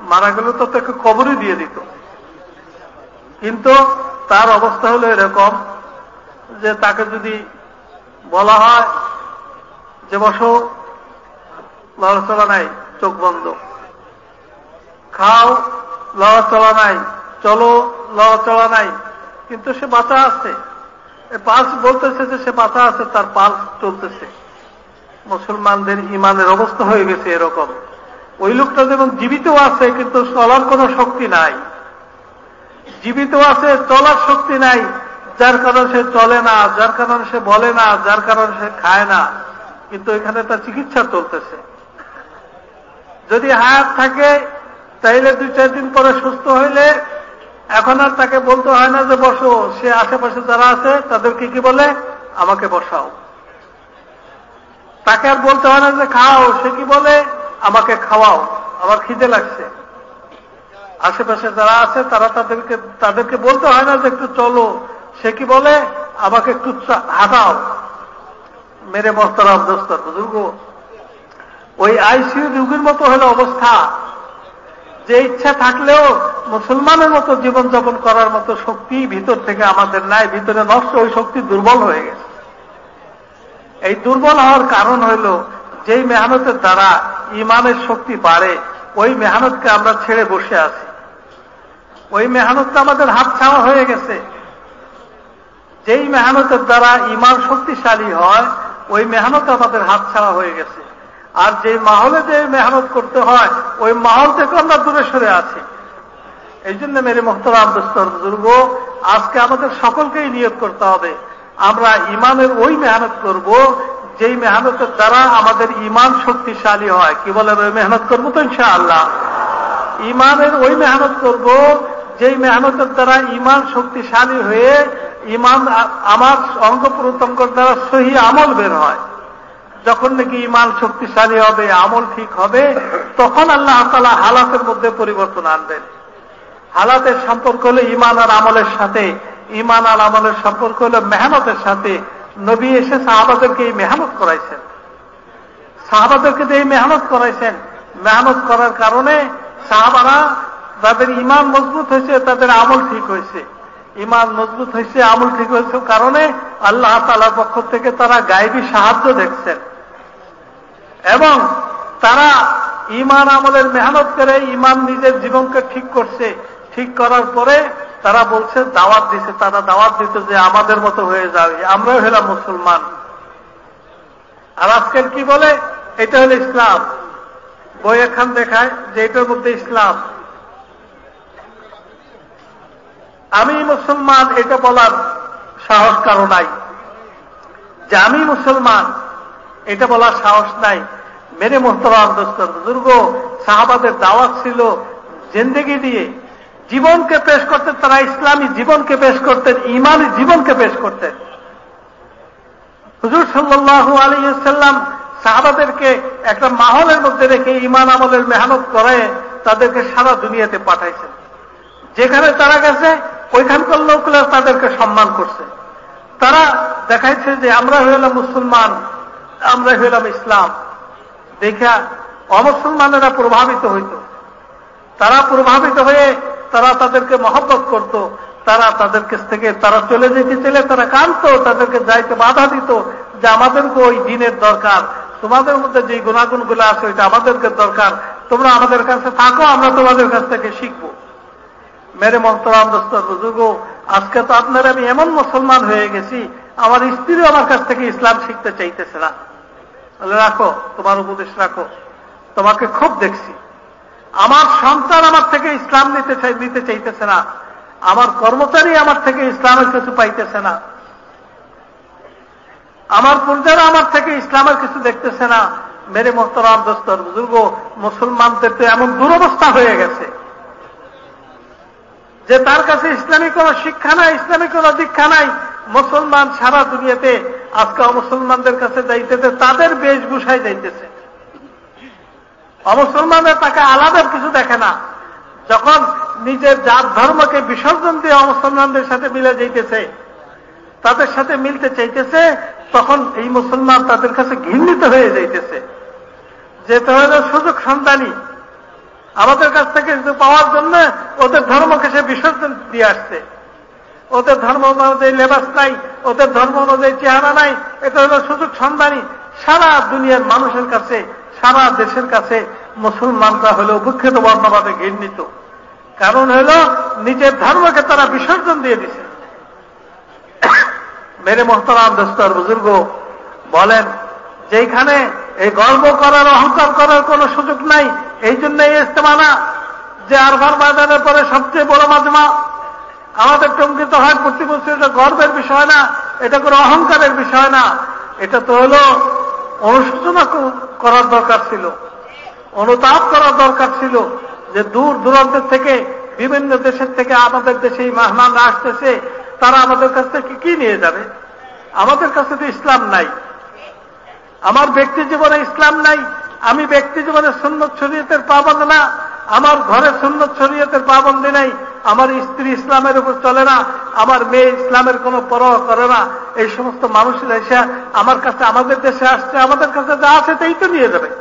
মারা গেলে তো তাকে কবরই দিয়ে দিত। কিন্তু তার অবস্থা হলো এরকম যে তাকে যদি বলা হয় যে বসো, লড়াচড়া নাই, চোখ বন্ধ, খাও, লড়াচড়া নাই, চলো, লড়াচড়া নাই, কিন্তু সে বাঁচা আছে, পালস বলতেছে যে সে বাঁচা আছে, তার পালস চলতেছে। মুসলমানদের ইমানের অবস্থা হয়ে গেছে এরকম। ওই লোকটা যেমন জীবিত আছে কিন্তু চলার কোনো শক্তি নাই, জীবিত আছে চলার শক্তি নাই, যার কারণে সে চলে না, যার কারণে সে বলে না, যার কারণে সে খায় না, কিন্তু এখানে তার চিকিৎসা চলতেছে। যদি হায়াত থাকে তাইলে 2-4 দিন পরে সুস্থ হইলে এখন আর তাকে বলতে হয় না যে বসো, সে আশেপাশে যারা আছে তাদেরকে কি বলে, আমাকে বসাও। তাকে আর বলতে হয় না যে খাও, সে কি বলে, আমাকে খাওয়াও, আমার খিদে লাগছে। আশেপাশে যারা আছে তারা তাদেরকে বলতে হয় না যে একটু চলো, সে কি বলে, আমাকে একটু হাঁটাও। মেরে মোহতারাম দোস্ত বুজুর্গ, ওই আইসিইউ রোগীর মতো হলো অবস্থা, যে ইচ্ছা থাকলেও মুসলমানের মতো জীবনযাপন করার মতো শক্তি ভিতর থেকে আমাদের নাই, ভিতরে নষ্ট, ওই শক্তি দুর্বল হয়ে গেছে। এই দুর্বল হওয়ার কারণ হইল যেই মেহনতের দ্বারা ইমানের শক্তি বাড়ে, ওই মেহনতকে আমরা ছেড়ে বসে আছি। ওই মেহনতটা আমাদের হাত ছাড়া হয়ে গেছে। যেই মেহনতের দ্বারা ইমান শক্তিশালী হয়, ওই মেহনত আমাদের হাত ছাড়া হয়ে গেছে। আর যে মাহলে যে মেহনত করতে হয়, ওই মাহল থেকে আমরা দূরে সরে আছি। এই জন্য মেরে মোহতারাম দোস্ত বুজুর্গ, আজকে আমাদের সকলকেই নিয়োগ করতে হবে, আমরা ইমানের ওই মেহনত করব যেই মেহনতের দ্বারা আমাদের ইমান শক্তিশালী হয়। কি বলে, ওই মেহনত করবো তো ইনশাআল্লাহ। ইমানের ওই মেহনত করব যেই মেহনতের দ্বারা ইমান শক্তিশালী হয়ে ইমান আমার অঙ্গ প্রত্যঙ্গের দ্বারা সহি আমল বের হয়। যখন নাকি ইমান শক্তিশালী হবে, আমল ঠিক হবে, তখন আল্লাহ তাআলা হালাতের মধ্যে পরিবর্তন আনবেন। হালাতের সম্পর্ক হলো ইমান আর আমলের সাথে, ইমান আর আমলের সম্পর্ক হলো মেহনতের সাথে। নবী এসে সাহাবাদেরকে এই মেহনত করাইছেন, সাহাবাদেরকে এই মেহনত করাইছেন। মেহনত করার কারণে সাহাবারা তাদের ইমান মজবুত হয়েছে, তাদের আমল ঠিক হয়েছে। ইমান মজবুত হয়েছে, আমল ঠিক হয়েছে কারণে আল্লাহ তাআলার পক্ষ থেকে তারা গায়েবী সাহায্য দেখছেন। এবং তারা ইমান আমলের মেহনত করে ইমান নিজের জীবনকে ঠিক করছে। ঠিক করার পরে তারা বলছে, দাওয়াত দিছে, তারা দাওয়াত দিতে যে আমাদের মতো হয়ে যাবে, আমরাও হলাম মুসলমান। আর আজকের কি বলে, এটা হলো ইসলাম। বই এখান দেখায় যে এটার মধ্যে ইসলাম। আমি মুসলমান এটা বলার সাহস কারো নাই, যে আমি মুসলমান এটা বলার সাহস নাই। মেরে মোহতারাম দোস্ত বুজুর্গ, সাহাবাদের দাওয়াত ছিল জিন্দেগি দিয়ে জীবনকে পেশ করতেন। তারা ইসলামী জীবনকে পেশ করতেন, ইমানি জীবনকে পেশ করতেন। হুজুর সাল্লাল্লাহু আলাইহি ওয়াসাল্লাম সাহাবাদেরকে একটা মাহলের মধ্যে রেখে ইমান আমলের মেহনত করে তাদেরকে সারা দুনিয়াতে পাঠাইছেন। যেখানে তারা গেছে ওইখানকার লোকরা তাদেরকে সম্মান করছে। তারা দেখাইছে যে আমরা হইলাম মুসলমান, আমরা হইলাম ইসলাম। দেখা অমুসলমানেরা প্রভাবিত হইত। তারা প্রভাবিত হয়ে তারা তাদেরকে মহব্বত করত। তারা তাদের কাছ থেকে তারা চলে যেতে চাইলে তারা কাঁদত, তাদেরকে যাইতে বাধা দিত যে আমাদেরকে ওই দিনের দরকার, তোমাদের মধ্যে যে গুণাগুণগুলো আছে ওইটা আমাদেরকে দরকার, তোমরা আমাদের কাছে থাকো, আমরা তোমাদের কাছ থেকে শিখবো। মেরে মোহতারাম দোস্ত বুজুর্গ, আজকে তো আপনার আমি এমন মুসলমান হয়ে গেছি, আমার স্ত্রীও আমার কাছ থেকে ইসলাম শিখতে চাইতেছে না। বলে, রাখো, তোমার উপদেশ রাখো, তোমাকে খুব দেখছি। আমার সন্তান আমার থেকে ইসলাম নিতে চাইতেছে না, আমার কর্মচারী আমার থেকে ইসলামের কিছু পাইতেছে না, আমার পূজারা আমার থেকে ইসলামের কিছু দেখতেছে না। মেরে মোহতারাম দোস্ত বুজুর্গ, মুসলমানদের তো এমন দুরবস্থা হয়ে গেছে যে তার কাছে ইসলামী কোন শিক্ষা নাই, ইসলামী কোন দীক্ষা নাই। মুসলমান সারা দুনিয়াতে আজকে অমুসলমানদের কাছে যাইতেছে, তাদের বেশভূষায় যাইতেছে। অমুসলমানদের তাকে আলাদা কিছু দেখে না। যখন নিজের জাত ধর্মকে বিসর্জন দিয়ে অমুসলমানদের সাথে মিলে যাইতেছে, তাদের সাথে মিলতে চাইতেছে, তখন এই মুসলমান তাদের কাছে ঘৃণিত হয়ে যাইতেছে। যেতে হলো সুযোগ সন্ধানী। আমাদের কাছ থেকে কিছু পাওয়ার জন্য ওদের ধর্মকে সে বিসর্জন দিয়ে আসছে। ওদের ধর্ম অনুযায়ী লেবাস নাই, ওদের ধর্ম অনুযায়ী চেহারা নাই, এটা হলো সুযোগ সন্ধানী। সারা দুনিয়ার মানুষের কাছে, সারা দেশের কাছে মুসলমানরা হলো উপেক্ষিত বর্ণবাদে ঘৃণিত। কারণ হলো নিজের ধর্মকে তারা বিসর্জন দিয়ে দিছে। মেরে মোহতারাম দোস্তর বুজুর্গ বলেন, যেখানে এই গর্ব করার অহংকার করার কোন সুযোগ নাই, এই জন্য এই ইজতেমা না যে আরফার ময়দানের পরে সবচেয়ে বড় মাজমা আমাদের টঙ্কিত হয় প্রতি বছর। এটা গর্বের বিষয় না, এটা কোনো অহংকারের বিষয় না, এটা তো হলো অনুশোচনা করার দরকার ছিল, অনুতাপ করার দরকার ছিল যে দূর দূরান্তের থেকে বিভিন্ন দেশের থেকে আমাদের দেশে মেহমানরা আসতেছে, তারা আমাদের কাছ থেকে কি নিয়ে যাবে? আমাদের কাছে তো ইসলাম নাই, আমার ব্যক্তি জীবনে ইসলাম নাই, আমি ব্যক্তি জীবনে সুন্নত শরীয়তের পাবন্দ না, আমার ঘরে সুন্নত শরীয়তের পাবন্দি নাই, আমার স্ত্রী ইসলামের উপর চলে না, আমার মেয়ে ইসলামের কোনো পরোয়া করে না। এই সমস্ত মানুষেরা এসে আমার কাছে, আমাদের দেশে আসছে, আমাদের কাছে যা আছে তাই তো নিয়ে যাবে,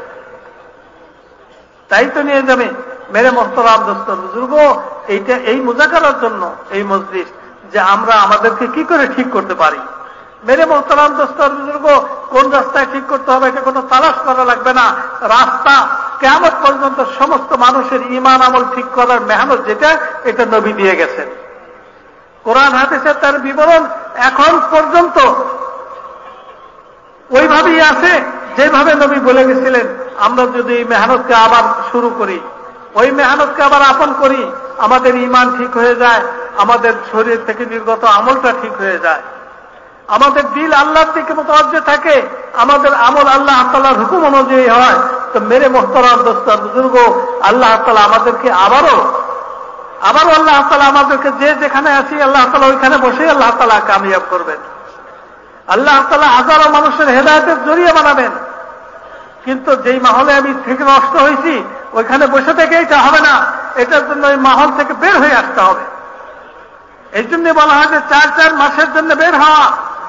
তাই তো নিয়ে যাবে। মেরে মোহতারাম দোস্তর বুজুর্গ, এইটা এই মুজাকারার জন্য এই মজলিস যে আমরা আমাদেরকে কি করে ঠিক করতে পারি। মেরে মোহতারাম দোস্তর বুজুর্গ, কোন রাস্তায় ঠিক করতে হবে এটা কোনো তালাশ করা লাগবে না। রাস্তা কিয়ামত পর্যন্ত সমস্ত মানুষের ঈমান আমল ঠিক করার মেহনত যেটা, এটা নবী দিয়ে গেছেন। কোরআন হাদিসের তার বিবরণ এখন পর্যন্ত ওইভাবেই আছে যেভাবে নবী বলে গেছিলেন। আমরা যদি এই মেহনতকে আবার শুরু করি, ওই মেহনতকে আবার আপন করি, আমাদের ঈমান ঠিক হয়ে যায়, আমাদের শরীর থেকে নির্গত আমলটা ঠিক হয়ে যায়, আমাদের দিল আল্লাহর দিকে মুতাওয়াজ্জহ থাকে, আমাদের আমল আল্লাহ তাআলার হুকুম অনুযায়ী হয়। তো মেরে মোহতারাম দোস্তর বুজুর্গ, আল্লাহ তাআলা আমাদেরকে আবারও আল্লাহ তাআলা আমাদেরকে যে যেখানে আছি আল্লাহ তাআলা ওইখানে বসে আল্লাহ তাআলা কামিয়াব করবেন। আল্লাহ তাআলা হাজারো মানুষের হেদায়েতের জরিয়া বানাবেন। কিন্তু যেই মাহলে আমি থেকে নষ্ট হয়েছি ওইখানে বসে থেকে এটা হবে না, এটার জন্য ওই মাহল থেকে বের হয়ে আসতে হবে। এই জন্য বলা হয় যে 4 মাসের জন্য বের হওয়া,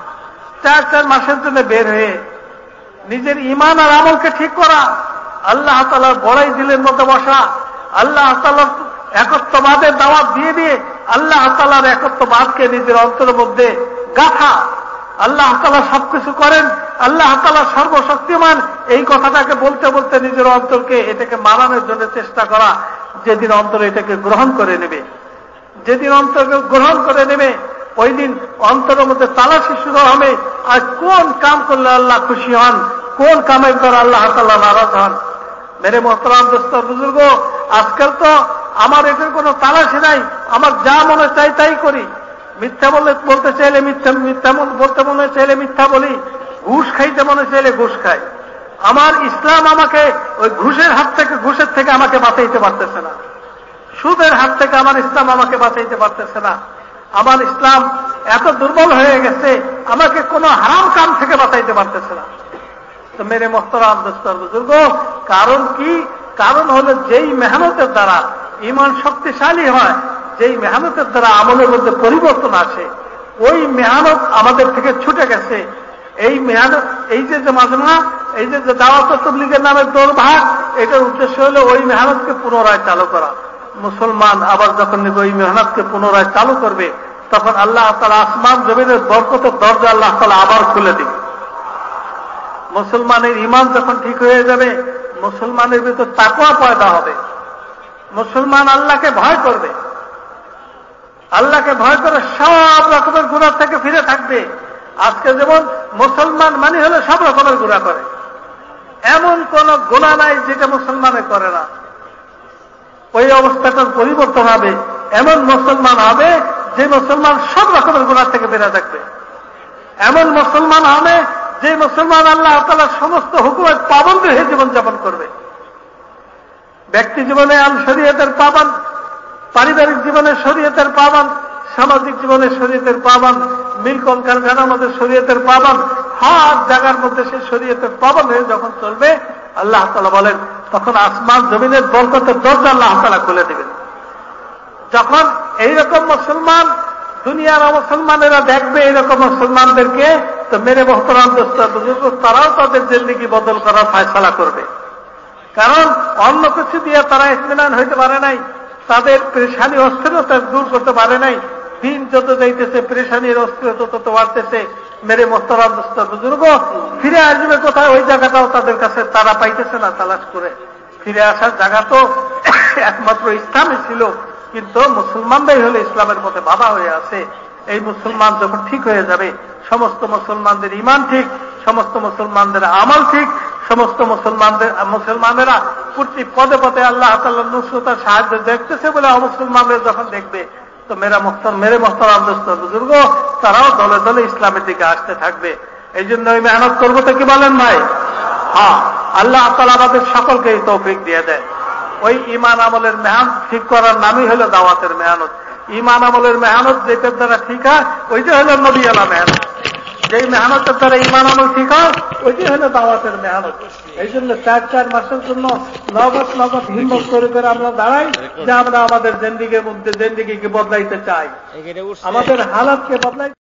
4 মাসের জন্য বের হয়ে নিজের ঈমান আর আমলকে ঠিক করা, আল্লাহ তাআলার বড়াই দিলের মধ্যে বসা, আল্লাহ তাআলার একত্ববাদের দাওয়াত দিয়ে দিয়ে আল্লাহ তাআলার একত্ববাদকে নিজের অন্তরের মধ্যে গাঁথা। আল্লাহ তাআলা সবকিছু করেন, আল্লাহ তাআলা সর্বশক্তিমান, এই কথাটাকে বলতে বলতে নিজের অন্তরকে এটাকে মানানোর জন্য চেষ্টা করা। যেদিন অন্তর এটাকে গ্রহণ করে নেবে, যেদিন অন্তরকে গ্রহণ করে নেবে, ওই দিন অন্তরের মধ্যে তালাশি শুরু হবে। আর কোন কাম করলে আল্লাহ খুশি হন, কোন কামের দ্বারা আল্লাহ তাআলা নারাজ হন। মেরে মোহতারাম দোস্ত বুজুর্গ, আজকাল তো আমার এটার কোনো তালাশি নাই, আমার যা মনে চাই তাই করি। মিথ্যা বলতে চাইলে মিথ্যা বলতে মনে চাইলে মিথ্যা বলি, ঘুষ খাইতে মনে চাইলে ঘুষ খাই। আমার ইসলাম আমাকে ওই ঘুষের থেকে আমাকে বাঁচাইতে পারতেছে না, সুদের হাত থেকে আমার ইসলাম আমাকে বাঁচাইতে পারতেছে না। আমার ইসলাম এত দুর্বল হয়ে গেছে, আমাকে কোনো হারাম কাম থেকে বাঁচাইতে পারতেছে না। তো মেরে মোহতারাম দোস্তর বুজুর্গ, কারণ কি? কারণ হলো যেই মেহনতের দ্বারা ঈমান শক্তিশালী হয়, যেই মেহনতের দ্বারা আমলের মধ্যে পরিবর্তন আসে, ওই মেহনত আমাদের থেকে ছুটে গেছে। এই মেহনত, এই যে মাজমা, এই যে দাওয়াত ও তাবলীগের নামের দৌড়ভাগ, এটার উদ্দেশ্য হলো ওই মেহনতকে পুনরায় চালু করা। মুসলমান আবার যখন ওই মেহনতকে পুনরায় চালু করবে, তখন আল্লাহ তাআলা আসমান জমিনের বরকতের দরজা আল্লাহ তাআলা আবার খুলে দিবে। মুসলমানের ঈমান যখন ঠিক হয়ে যাবে, মুসলমানের ভিতর তাকওয়া পয়দা হবে, মুসলমান আল্লাহকে ভয় করবে, আল্লাহকে ভয় করে সব রকমের গুনাহ থেকে ফিরে থাকবে। আজকে যেমন মুসলমান মানে হলে সব রকমের গুনাহ করে, এমন কোন গুনাহ নাই যেটা মুসলমানে করে না। ওই অবস্থাটার পরিবর্তন হবে, এমন মুসলমান হবে যে মুসলমান সব রকমের গুনাহ থেকে বেঁচে থাকবে। এমন মুসলমান হবে যে মুসলমান আল্লাহ তাআলার সমস্ত হুকুমের পাবন্দ হয়ে জীবনযাপন করবে। ব্যক্তি জীবনে আল শরীয়তের পাবন্দ, পারিবারিক জীবনে শরীয়তের পাবন্দ, সামাজিক জীবনে শরীয়তের পাবন্দ, মিল কলকারখানার মধ্যে শরীয়তের পাবন্দ, সব জায়গার মধ্যে সে শরীয়তের পাবন্দ হয়ে যখন চলবে, আল্লাহ তাআলা বলেন তখন আসমান জমিনের বরকতের দরজা আল্লাহ তাআলা খুলে দেবেন। যখন এইরকম মুসলমান দুনিয়ার মুসলমানেরা দেখবে এইরকম মুসলমানদেরকে, তো মেরে মোহতারাম দোস্ত বুজুর্গ, তারাও তাদের জিন্দেগি বদল করার ফয়সালা করবে। কারণ অন্য কিছু দিয়ে তারা ইতমিনান হইতে পারে নাই, তাদের পেরেশানি অস্থিরতা দূর করতে পারে নাই। দিন যত যাইতেছে পেরেশানির অস্থিরতা তত বাড়তেছে। মেরে মোহতারাম দোস্ত বুজুর্গ, ফিরে আসবে কোথায় ওই জায়গাটাও তাদের কাছে তারা পাইতেছে না তালাশ করে। ফিরে আসার জায়গা তো একমাত্র ইসলামই ছিল, কিন্তু মুসলমানরাই হলে ইসলামের পথে বাধা হয়ে আছে। এই মুসলমান যখন ঠিক হয়ে যাবে, সমস্ত মুসলমানদের ঈমান ঠিক, সমস্ত মুসলমানদের আমল ঠিক, সমস্ত মুসলমানেরা প্রতি পদে পদে আল্লাহ তাআলার নুসরতের সাহায্য দেখতেছে বলে অমুসলমানদের যখন দেখবে, তো মেরে মোহতারাম দোস্ত বুজুর্গ, তারাও দলে দলে ইসলামের দিকে আসতে থাকবে। এই জন্য ওই মেহনত করবো তো কি বলেন ভাই? হ্যাঁ, আল্লাহ তাআলা আমাদের সকলকে এই তৌফিক দিয়ে দেয়। ওই ঈমান আমলের মেহনত ঠিক করার নামই হলো দাওয়াতের মেহনত। ঈমান আমলের মেহনত যেটার দ্বারা ঠিক হয় ওইটা হলো নবীওয়ালা মেহনত। যেই মেহনতের দ্বারা ঈমান আমল ঠিক হয় ওইটাই হলো দাওয়াতের মেহনত। এই জন্য 4 মাসের জন্য নগদ হিম্মত করে করে আমরা দাঁড়াই যে আমরা আমাদের জিন্দেগির মধ্যে জিন্দেগিকে বদলাইতে চাই, আমাদের হালাতকে বদলাই।